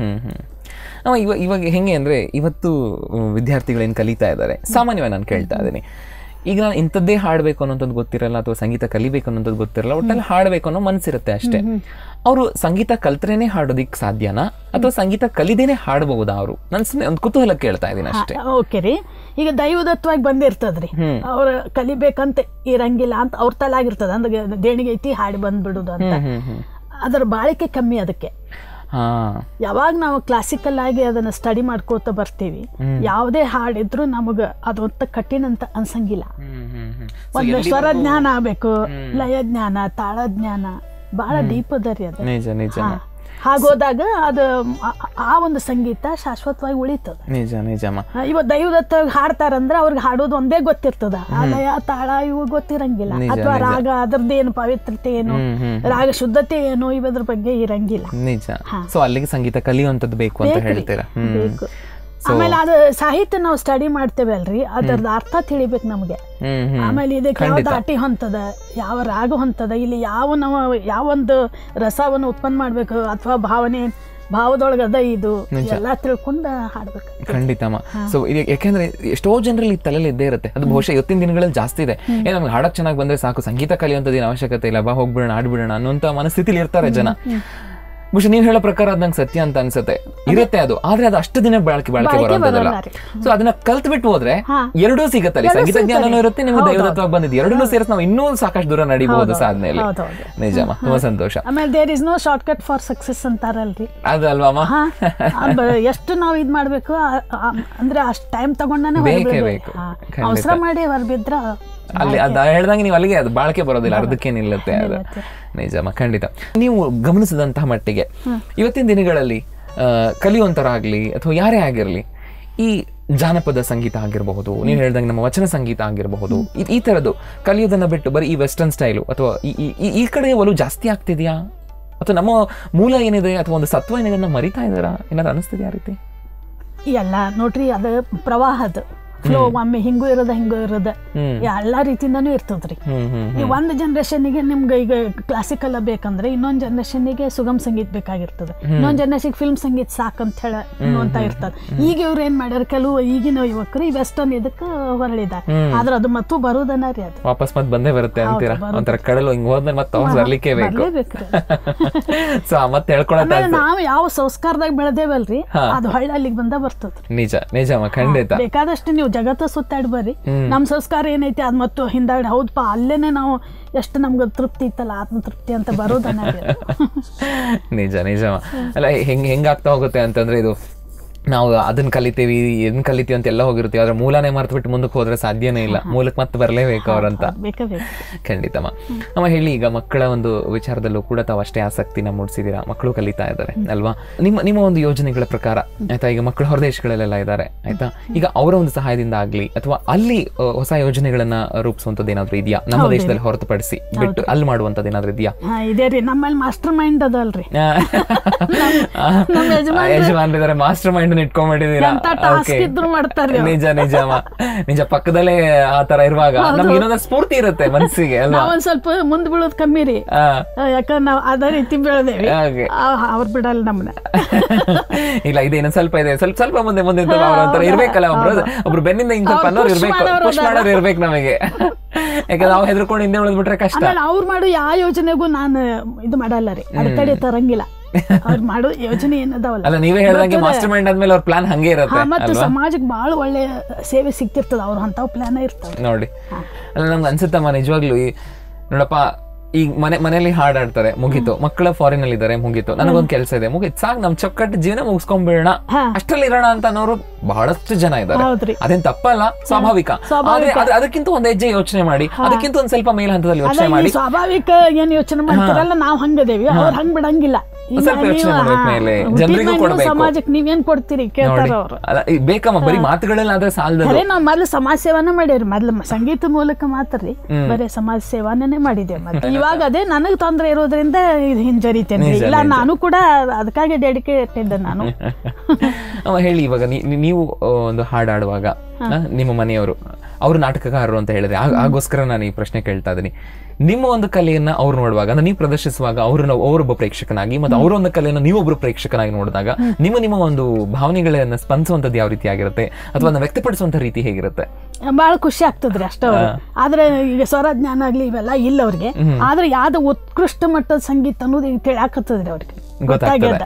ಇವಾಗ ಇವಾಗ ಹೆಂಗೆ ಅಂದ್ರೆ ಇವತ್ತು ವಿದ್ಯಾರ್ಥಿಗಳೇನ್ ಕಲಿತಾ ಇದ್ದಾರೆ, ಸಾಮಾನ್ಯವಾಗಿ ನಾನು ಕೇಳ್ತಾ ಇದ್ದೀನಿ, ಈಗ ನಾನು ಇಂಥದ್ದೇ ಹಾಡ್ಬೇಕು ಅನ್ನೋಂಥದ್ದು ಗೊತ್ತಿರಲ್ಲ ಅಥವಾ ಸಂಗೀತ ಕಲಿಬೇಕು ಅನ್ನೋಂಥದ್ದು ಗೊತ್ತಿರಲ್ಲ, ಒಟ್ಟಲ್ಲಿ ಹಾಡ್ಬೇಕು ಅನ್ನೋ ಮನ್ಸಿರುತ್ತೆ ಅಷ್ಟೇ. ಅವರು ಸಂಗೀತ ಕಲ್ತ್ರೇನೆ ಹಾಡೋದಿಕ್ ಸಾಧ್ಯನಾ ಅಥವಾ ಸಂಗೀತ ಕಲಿದೇನೆ ಹಾಡಬಹುದಾ? ಅವರು ನನ್ ಒಂದು ಕುತೂಹಲ ಕೇಳ್ತಾ ಇದೀನಿ ಅಷ್ಟೇ. ಓಕೆ ರೀ, ಈಗ ದೈವದತ್ವಾಗಿ ಬಂದಿರ್ತದ್ರಿ, ಅವ್ರ ಕಲಿಬೇಕಂತ ಇರಂಗಿಲ್ಲ ಅಂತ ಅವ್ರ ತಲಾಗಿರ್ತದ, ಅಂದ್ರೆ ದೇಣಿಗೆ ಐತಿ ಹಾಡಿ ಬಂದ್ಬಿಡುದು ಅಂತ. ಅದರ ಬಾಳಿಕೆ ಕಮ್ಮಿ ಅದಕ್ಕೆ. ಯಾವಾಗ ನಾವು ಕ್ಲಾಸಿಕಲ್ ಆಗಿ ಅದನ್ನ ಸ್ಟಡಿ ಮಾಡ್ಕೋತ ಬರ್ತೀವಿ, ಯಾವುದೇ ಹಾಡಿದ್ರು ನಮಗ ಅದೊಂತ ಕಠಿಣ ಅಂತ ಅನ್ಸಂಗಿಲ್ಲ. ಒಂದು ಸ್ವರ ಜ್ಞಾನ ಆಗ್ಬೇಕು, ಲಯ ಜ್ಞಾನ, ತಾಳ ಜ್ಞಾನ ಬಹಳ ಡೀಪ್ ಅದ ರೀ ಅದು. ಹಾಗೋದಾಗ ಅದು ಆ ಒಂದು ಸಂಗೀತ ಶಾಶ್ವತವಾಗಿ ಉಳಿತದ. ನಿಜ ನಿಜಮ್ಮ. ಇವ ದೈವದತ್ತ ಹಾಡ್ತಾರಂದ್ರ ಅವ್ರಿಗೆ ಹಾಡೋದು ಒಂದೇ ಗೊತ್ತಿರ್ತದ, ಆಲಯ ತಾಳ ಇವು ಗೊತ್ತಿರಂಗಿಲ್ಲ, ಅಥವಾ ರಾಗ ಅದ್ರದ್ದೇನು ಪವಿತ್ರತೆ ಏನು, ರಾಗ ಶುದ್ಧತೆ ಏನು, ಇವದ್ರ ಬಗ್ಗೆ ಇರಂಗಿಲ್ಲ. ನಿಜ. ಸೊ ಅಲ್ಲಿಗೆ ಸಂಗೀತ ಕಲಿಯುವಂತದ್ದು ಬೇಕು ಅಂತ ಹೇಳ್ತೀರಾ? ಬೇಕು. ಆಮೇಲೆ ಅದು ಸಾಹಿತ್ಯ ನಾವು ಸ್ಟಡಿ ಮಾಡ್ತೇವೆ ಅಲ್ರಿ, ಅದರದ ಅರ್ಥ ತಿಳಿಬೇಕು ನಮ್ಗೆ. ಆಮೇಲೆ ಇದಕ್ಕೆ ಯಾವ ದಾಟಿ ಹೊಂತದ, ಯಾವ ರಾಗ ಹೊಂತದ, ಇಲ್ಲಿ ಯಾವ ನಾವು ಯಾವೊಂದು ರಸವನ್ನು ಉತ್ಪನ್ನ ಮಾಡ್ಬೇಕು ಅಥವಾ ಭಾವನೆ ಭಾವದೊಳಗದ ಇದು ಎಲ್ಲಾ ತಿಳ್ಕೊಂಡು ಹಾಡ್ಬೇಕು. ಖಂಡಿತಮ್ಮ. ಸೊ ಯಾಕೆಂದ್ರೆ ಎಷ್ಟೋ ಜನರಲ್ಲಿ ತಲೆಯಲ್ಲಿ ಇದ್ದೇ ಇರುತ್ತೆ, ಅದು ಬಹುಶಃ ಇವತ್ತಿನ ದಿನಗಳಲ್ಲಿ ಜಾಸ್ತಿ ಇದೆ. ಏನ್ ನಮ್ಗೆ ಹಾಡಕ್ ಚೆನ್ನಾಗಿ ಬಂದ್ರೆ ಸಾಕು, ಸಂಗೀತ ಕಲಿಯುವಂಥದ್ದು ಏನು ಅವಶ್ಯಕತೆ ಇಲ್ಲ, ಬಾ ಹೋಗ್ಬಿಡೋಣ ಆಡ್ಬಿಡೋಣ ಅನ್ನುವಂತ ಮನಸ್ಥಿತಿಲಿ ಇರ್ತಾರೆ ಜನ. ಬಹುಶಃ ನೀವ್ ಹೇಳೋ ಪ್ರಕಾರ ಅದ್ ನಂಗೆ ಸತ್ಯ ಅಂತ ಅನ್ಸುತ್ತೆ, ಇರುತ್ತೆ ಅದು, ಆದ್ರೆ ಅದು ಅಷ್ಟು ದಿನ ಬಾಳಕೆ ಬಾಳಕೆ ಬರೋದಿಲ್ಲ. ಸೊ ಅದನ್ನ ಕಲ್ತ್ ಬಿಟ್ಟು ಹೋದ್ರೆ ಎರಡೂ ಸಿಗತ್ತಲ್ಲಿ, ಸಂಗೀತ ಜ್ಞಾನನೂ ಇರುತ್ತೆ, ನಿಮ್ಗೆ ದೈವದತ್ವ ಬಂದಿದೆ, ಎರಡನ್ನೂ ಸೇರಿಸಿ ನಾವು ಇನ್ನೂ ಸಾಕಷ್ಟು ದೂರ ನಡಿಬಹುದು ಸಾಧನೆಯಲ್ಲಿ. ನಿಜಮ್ಮ, ತುಂಬಾ ಸಂತೋಷ. ಆಮೇಲೆ there is no shortcut for success ಅಂತಾರಲ್ರಿ, ಅದಲ್ವಾ? ಎಷ್ಟು ನಾವು ಇದ್ ಮಾಡ್ಬೇಕು ಅಂದ್ರೆ ಅಷ್ಟ್ ಟೈಮ್ ತಗೊಂಡಾನೆ ಬೇಕೇ ಬೇಕು, ಅವಸರ ಮಾಡಿ ಹೊರಬಿದ್ರ ಅಲ್ಲಿ ಅದ ಹೇಳ್ದಂಗೆ ನೀವು ಅಲ್ಲಿಗೆ ಅದು ಬಾಳಕೆ ಬರೋದಿಲ್ಲ, ಅರ್ಧಕ್ಕೆ ನಿಲ್ಲುತ್ತೆ ಅದು. ನಿಜಮ್ಮ, ಖಂಡಿತ. ನೀವು ಗಮನಿಸಿದಂತಹ ಮಟ್ಟಿಗೆ ಇವತ್ತಿನ ದಿನಗಳಲ್ಲಿ ಕಲಿಯುವಂತರಾಗ್ಲಿ ಅಥವಾ ಯಾರೇ ಆಗಿರ್ಲಿ, ಈ ಜಾನಪದ ಸಂಗೀತ ಆಗಿರಬಹುದು, ನೀವು ಹೇಳ್ದಂಗೆ ನಮ್ಮ ವಚನ ಸಂಗೀತ ಆಗಿರಬಹುದು, ಈ ತರದ್ದು ಕಲಿಯೋದನ್ನ ಬಿಟ್ಟು ಬರೀ ಈ ವೆಸ್ಟರ್ನ್ ಸ್ಟೈಲು ಅಥವಾ ಈ ಕಡೆ ಒಲವು ಜಾಸ್ತಿ ಆಗ್ತಿದ್ಯಾ, ಅಥವಾ ನಮ್ಮ ಮೂಲ ಏನಿದೆ ಅಥವಾ ಒಂದು ಸತ್ವ ಏನಿದೆ ಮರಿತಾ ಇದಾರಾ, ಏನಾದ್ರು ಅನಿಸ್ತಿದ್ಯಾ ಆ ರೀತಿ? ಎಲ್ಲ ನೋಡ್ರಿ, ಅದು ಪ್ರವಾಹದ ಫ್ಲೋ, ಒಮ್ಮೆ ಹಿಂಗೂ ಇರೋದ ಹಿಂಗೂ ಇರೋದ ಎಲ್ಲಾ ರೀತಿಯಿಂದಾನು ಇರ್ತದ್ರಿ. ಈ ಒಂದ್ ಜನರೇಷನ್ಗೆ ನಿಮ್ಗೆ ಈಗ ಕ್ಲಾಸಿಕಲ್ ಬೇಕಂದ್ರೆ ಇನ್ನೊಂದ್ ಜನರೇಷನ್ಗೆ ಸುಗಮ್ ಸಂಗೀತ ಬೇಕಾಗಿರ್ತದೆ, ಇನ್ನೊಂದ್ ಜನರೇಷನ್ ಫಿಲ್ಮ್ ಸಂಗೀತ ಸಾಕಂತ ಹೇಳ ಅಂತ ಇರ್ತದ. ಈಗ ಇವ್ರು ಏನ್ ಮಾಡ್ಯಾರ, ಕೆಲವು ಈಗಿನ ಯುವಕರು ಈ ವೆಸ್ಟರ್ನ್ ಇದಕ್ಕ ಹೊರಳಿದ್ದಾರೆ, ಆದ್ರೆ ಅದು ಮತ್ತು ಬರೋದನ್ನ ರೀ, ಅದು ವಾಪಸ್ ಮತ್ ಬಂದೇ ಬರುತ್ತೆ ಅಂತೀರಾ, ಒಂಥರ ಕಡಲು ಹಿಂಗ್ ಹೋದ್ಮೇಲೆ ಮತ್ತೆ ಬರ್ಲಿಕ್ಕೆ ಬೇಕು. ಮತ್ತೆ ಹೇಳ್ಕೊಳತ್ತ ನಾವು ಯಾವ ಸಂಸ್ಕಾರದಾಗ ಬೆಳೆದೇವಲ್ರಿ, ಅದು ಹೊಳ್ಳಿ ಅಲ್ಲಿಗೆ ಬಂದ ಬರ್ತದ. ನಿಜ ನಿಜಮ್ಮ, ಖಂಡಿತ. ಬೇಕಾದಷ್ಟು ನೀವು ಜಗತ್ತ ಸುತ್ತಾಡಿ ಬರ್ರಿ, ನಮ್ ಸಂಸ್ಕಾರ ಏನೈತಿ ಅದ್ ಮತ್ತು ಹಿಂದಾಡಿ ಹೌದಪ್ಪ ಅಲ್ಲೇನೆ ನಾವು ಎಷ್ಟು ನಮ್ಗೆ ತೃಪ್ತಿ ಇತ್ತಲ್ಲ, ಆತ್ಮ ತೃಪ್ತಿ ಅಂತ ಬರೋದನ್ನ. ನಿಜ ನಿಜ. ಅಲ್ಲ ಹೆಂಗ್ ಹೆಂಗಾಗ್ತಾ ಹೋಗುತ್ತೆ ಅಂತಂದ್ರೆ, ಇದು ನಾವು ಅದನ್ನ ಕಲಿತೀವಿ ಏನ್ ಕಲಿತೀವಿ ಅಂತ ಎಲ್ಲ ಹೋಗಿರ್ತೀವಿ, ಆದ್ರೆ ಮೂಲನೇ ಮರ್ತು ಬಿಟ್ಟು ಮುಂದಕ್ಕೆ ಹೋದ್ರೆ ಸಾಧ್ಯನೇ ಇಲ್ಲ, ಮೂಲಕ್ಕೆ ಮತ್ತೆ ಬರ್ಲೇಬೇಕು ಅವ್ರಂತ. ಖಂಡಿತಮ್ಮ. ಅಮ್ಮ ಹೇಳಿ, ಈಗ ಮಕ್ಕಳ ಒಂದು ವಿಚಾರದಲ್ಲೂ ಕೂಡ ತಾವು ಅಷ್ಟೇ ಆಸಕ್ತಿನ ಮೂಡಿಸಿದೀರಾ, ಮಕ್ಕಳು ಕಲಿತಾ ಇದ್ದಾರೆ ಅಲ್ವಾ? ನಿಮ್ಮ ನಿಮ್ಮ ಒಂದು ಯೋಜನೆಗಳ ಪ್ರಕಾರ ಆಯ್ತಾ, ಈಗ ಮಕ್ಕಳು ಹೊರದೇಶಗಳಲ್ಲೆಲ್ಲ ಇದ್ದಾರೆ ಆಯ್ತಾ, ಈಗ ಅವರ ಒಂದು ಸಹಾಯದಿಂದ ಆಗ್ಲಿ ಅಥವಾ ಅಲ್ಲಿ ಹೊಸ ಯೋಜನೆಗಳನ್ನ ರೂಪಿಸುವಂತದ್ದು ಏನಾದ್ರು ಇದೆಯಾ, ನಮ್ಮ ದೇಶದಲ್ಲಿ ಹೊರತುಪಡಿಸಿ ಬಿಟ್ಟು ಅಲ್ಲಿ ಮಾಡುವಂತದ್ದು ಏನಾದ್ರು ಇದೆಯಾ? ಇದೇ ರೀ, ನಮ್ಮಲ್ಲಿ ಮಾಸ್ಟರ್ ಮೈಂಡ್ ಅದಲ್ರಿ, ಯಜಮಾನ್ರಿದ್ದಾರೆ, ಮಾಸ್ಟರ್ ಮೈಂಡ್ ಇಟ್ಕೊಂಡ್ಬಿಟ್ಟಿದ್ದೀರಾ. ನಿಜ ನಿಜಮ್ಮ, ನಿಜ. ಪಕ್ಕದಲ್ಲೇ ಆ ತರ ಇರುವಾಗ ನಮ್ಗೆ ಇನ್ನೊಂದು ಸ್ಫೂರ್ತಿ ಇರುತ್ತೆ ಮನಸ್ಸಿಗೆ ಅಲ್ವಾ? ಒಂದ್ ಸ್ವಲ್ಪ ಮುಂದ್ ಬೀಳೋದ್ ಕಮ್ಮಿ ರೀ, ಯಾಕಂದ್ರೆ ನಾವ್ ಅದೇ ರೀತಿ ಬೆಳೆದೇವಿ, ಅವ್ರು ಬಿಡಲ್ಲ ನಮ್ಮನ್ನ. ಇಲ್ಲ, ಇದೆ ಇನ್ನೊಂದ್ ಸ್ವಲ್ಪ ಇದೆ, ಸ್ವಲ್ಪ ಸ್ವಲ್ಪ ಮುಂದೆ ಮುಂದೆ ಒಂಥರ ಇರ್ಬೇಕಲ್ಲ, ಒಬ್ರು ಒಬ್ರು ಬೆನ್ನಿಂದ ಹಿಂಗ್ ಸ್ವಲ್ಪ ಅನ್ನೋರು ಇರ್ಬೇಕು, ಪುಷ್ ಮಾಡೋರು ಇರ್ಬೇಕು ನಮಗೆ. ಯಾಕಂದ್ರೆ ನಾವು ಹೆದರ್ಕೊಂಡು ಹಿಂದೆ ಉಳಿದ್ಬಿಟ್ರೆ ಕಷ್ಟ. ಅವ್ರು ಮಾಡೋ ಯಾವ ಯೋಜನೆಗೂ ನಾನು ಇದು ಮಾಡಲ್ಲ ರೀ, ಅಡೆತಡೆ ತರಂಗಿಲ್ಲ. ಅವ್ರು ಮಾಡೋ ಯೋಜನೆ ಏನದಾವಲ್ಲ, ಅಲ್ಲ ನೀವೇ ಹೇಳಿದಂಗೆ ಮಾಸ್ಟರ್ ಮೈಂಡ್ ಆದ್ಮೇಲೆ ಅವ್ರ ಪ್ಲಾನ್ ಹಂಗೆ ಇರುತ್ತೆ. ಮತ್ತೆ ಸಮಾಜಕ್ಕೆ ಬಹಳ ಒಳ್ಳೆ ಸೇವೆ ಸಿಗ್ತಿರ್ತದ, ಅವ್ರ ಅಂತಾವ್ ಪ್ಲಾನ್ ಇರ್ತಾವ ನೋಡಿ. ಅಲ್ಲ ನಮ್ಗೆ ಅನ್ಸುತ್ತಮ್ಮ ನಿಜವಾಗ್ಲು, ಈ ನೋಡಪ್ಪ ಈಗ ಮನೆ ಮನೇಲಿ ಹಾಡಾಡ್ತಾರೆ, ಮುಗೀತು, ಮಕ್ಕಳ ಫಾರಿನ್ ಅಲ್ಲಿ ಇದಾರೆ, ಮುಗೀತು, ನನಗೊಂದ್ ಕೆಲಸ ಇದೆ, ಮುಗೀತು, ಸಾಕು, ನಮ್ ಚೊಕ್ಕಟ್ಟು ಜೀವನ ಮುಗಿಸ್ಕೊಂಡ್ಬಿಡೋಣ, ಅಷ್ಟ್ರಲ್ಲಿ ಇರೋಣ ಅಂತ ಅನ್ನೋರು ಬಹಳಷ್ಟು ಜನ ಇದ್ದಾರೆ. ಅದೇನ್ ತಪ್ಪಲ್ಲ, ಸ್ವಾಭಾವಿಕ. ಆದ್ರೆ ಅದಕ್ಕಿಂತ ಒಂದ್ ಹೆಜ್ಜೆ ಯೋಚನೆ ಮಾಡಿ, ಅದಕ್ಕಿಂತ ಒಂದ್ ಸ್ವಲ್ಪ ಮೇಲ್ ಹಂತದಲ್ಲಿ ಯೋಚನೆ ಮಾಡಿ. ಸ್ವಾಭಾವಿಕ ಏನ್ ಯೋಚನೆ ಮಾಡ್ತಾರಲ್ಲ, ನಾವ್ ಹಂಗದೇವಿ, ಅವ್ರು ಹಂಗ್ ಬಿಡಂಗಿಲ್ಲ. ಜನರಿಗೂ ಕೊಡ್ಬೇಕು, ಸಮಾಜಕ್ಕೆ ನೀವೇನ್ ಕೊಡ್ತೀರಿ ಕೇಳ್ತಾರ ಅವ್ರು. ಬೇಕಮ್ಮ, ಬರೀ ಮಾತುಗಳಲ್ಲಿ ಆದ್ರೆ ಸಾಲದ. ನಾವ್ ಮೊದ್ಲು ಸಮಾಜ ಸೇವಾನ ಮಾಡೇವ್ರಿ, ಮೊದ್ಲು ಸಂಗೀತ ಮೂಲಕ ಮಾತ್ರ ರೀ, ಬರೀ ಸಮಾಜ ಸೇವಾನೇ ಮಾಡಿದ್ದೇವೆ. ಮತ್ತೆ ಇವಾಗ ಅದೇ ನನಗ್ ತೊಂದ್ರೆ ಇರೋದ್ರಿಂದ ಹಿಂಜರಿತೇನೆ, ಇಲ್ಲ ನಾನು ಕೂಡ ಅದಕ್ಕಾಗಿ ಡೆಡಿಕೇಟೆಡ್ ನಾನು. ಹೇಳಿ, ಇವಾಗ ನೀವು ಒಂದು ಹಾಡಾಡುವಾಗ ನಿಮ್ಮ ಮನೆಯವರು ಅವರು ನಾಟಕಕಾರರು ಅಂತ ಹೇಳಿದ್ರೆ, ಆಗೋಸ್ಕರ ನಾನು ಈ ಪ್ರಶ್ನೆ ಕೇಳ್ತಾ ಇದ್ದೀನಿ. ನಿಮ್ಮ ಒಂದು ಕಲೆಯನ್ನ ಅವ್ರು ನೋಡುವಾಗ, ಅಂದ್ರೆ ನೀವು ಪ್ರದರ್ಶಿಸುವಾಗ ಅವ್ರನ್ನ ಅವರೊಬ್ಬ ಪ್ರೇಕ್ಷಕನಾಗಿ ಮತ್ತು ಅವರ ಒಂದು ಕಲೆಯನ್ನ ನೀವೊಬ್ರು ಪ್ರೇಕ್ಷಕನಾಗಿ ನೋಡಿದಾಗ ನಿಮ್ಮ ನಿಮ್ಮ ಒಂದು ಭಾವನೆಗಳನ್ನ ಸ್ಪಂದಿಸುವಂತದ್ದು ಯಾವ ರೀತಿ ಆಗಿರುತ್ತೆ, ಅಥವಾ ಅದನ್ನ ವ್ಯಕ್ತಪಡಿಸುವಂತ ರೀತಿ ಹೇಗಿರುತ್ತೆ? ಬಹಳ ಖುಷಿ ಆಗ್ತದ್ರಿ ಅಷ್ಟ. ಆದ್ರೆ ಈಗ ಸ್ವರಜ್ಞಾನ ಆಗ್ಲಿ ಇವೆಲ್ಲ ಇಲ್ಲ ಅವ್ರಿಗೆ, ಆದ್ರೆ ಯಾವ್ದು ಉತ್ಕೃಷ್ಟ ಮಟ್ಟದ ಸಂಗೀತ ಅನ್ನೋದು ಈಗ ತಿಳಿಯಾಕತ್ತದ್ರಿ ಅವ್ರಿಗೆ, ಗೊತ್ತಾಗ್ಯದ.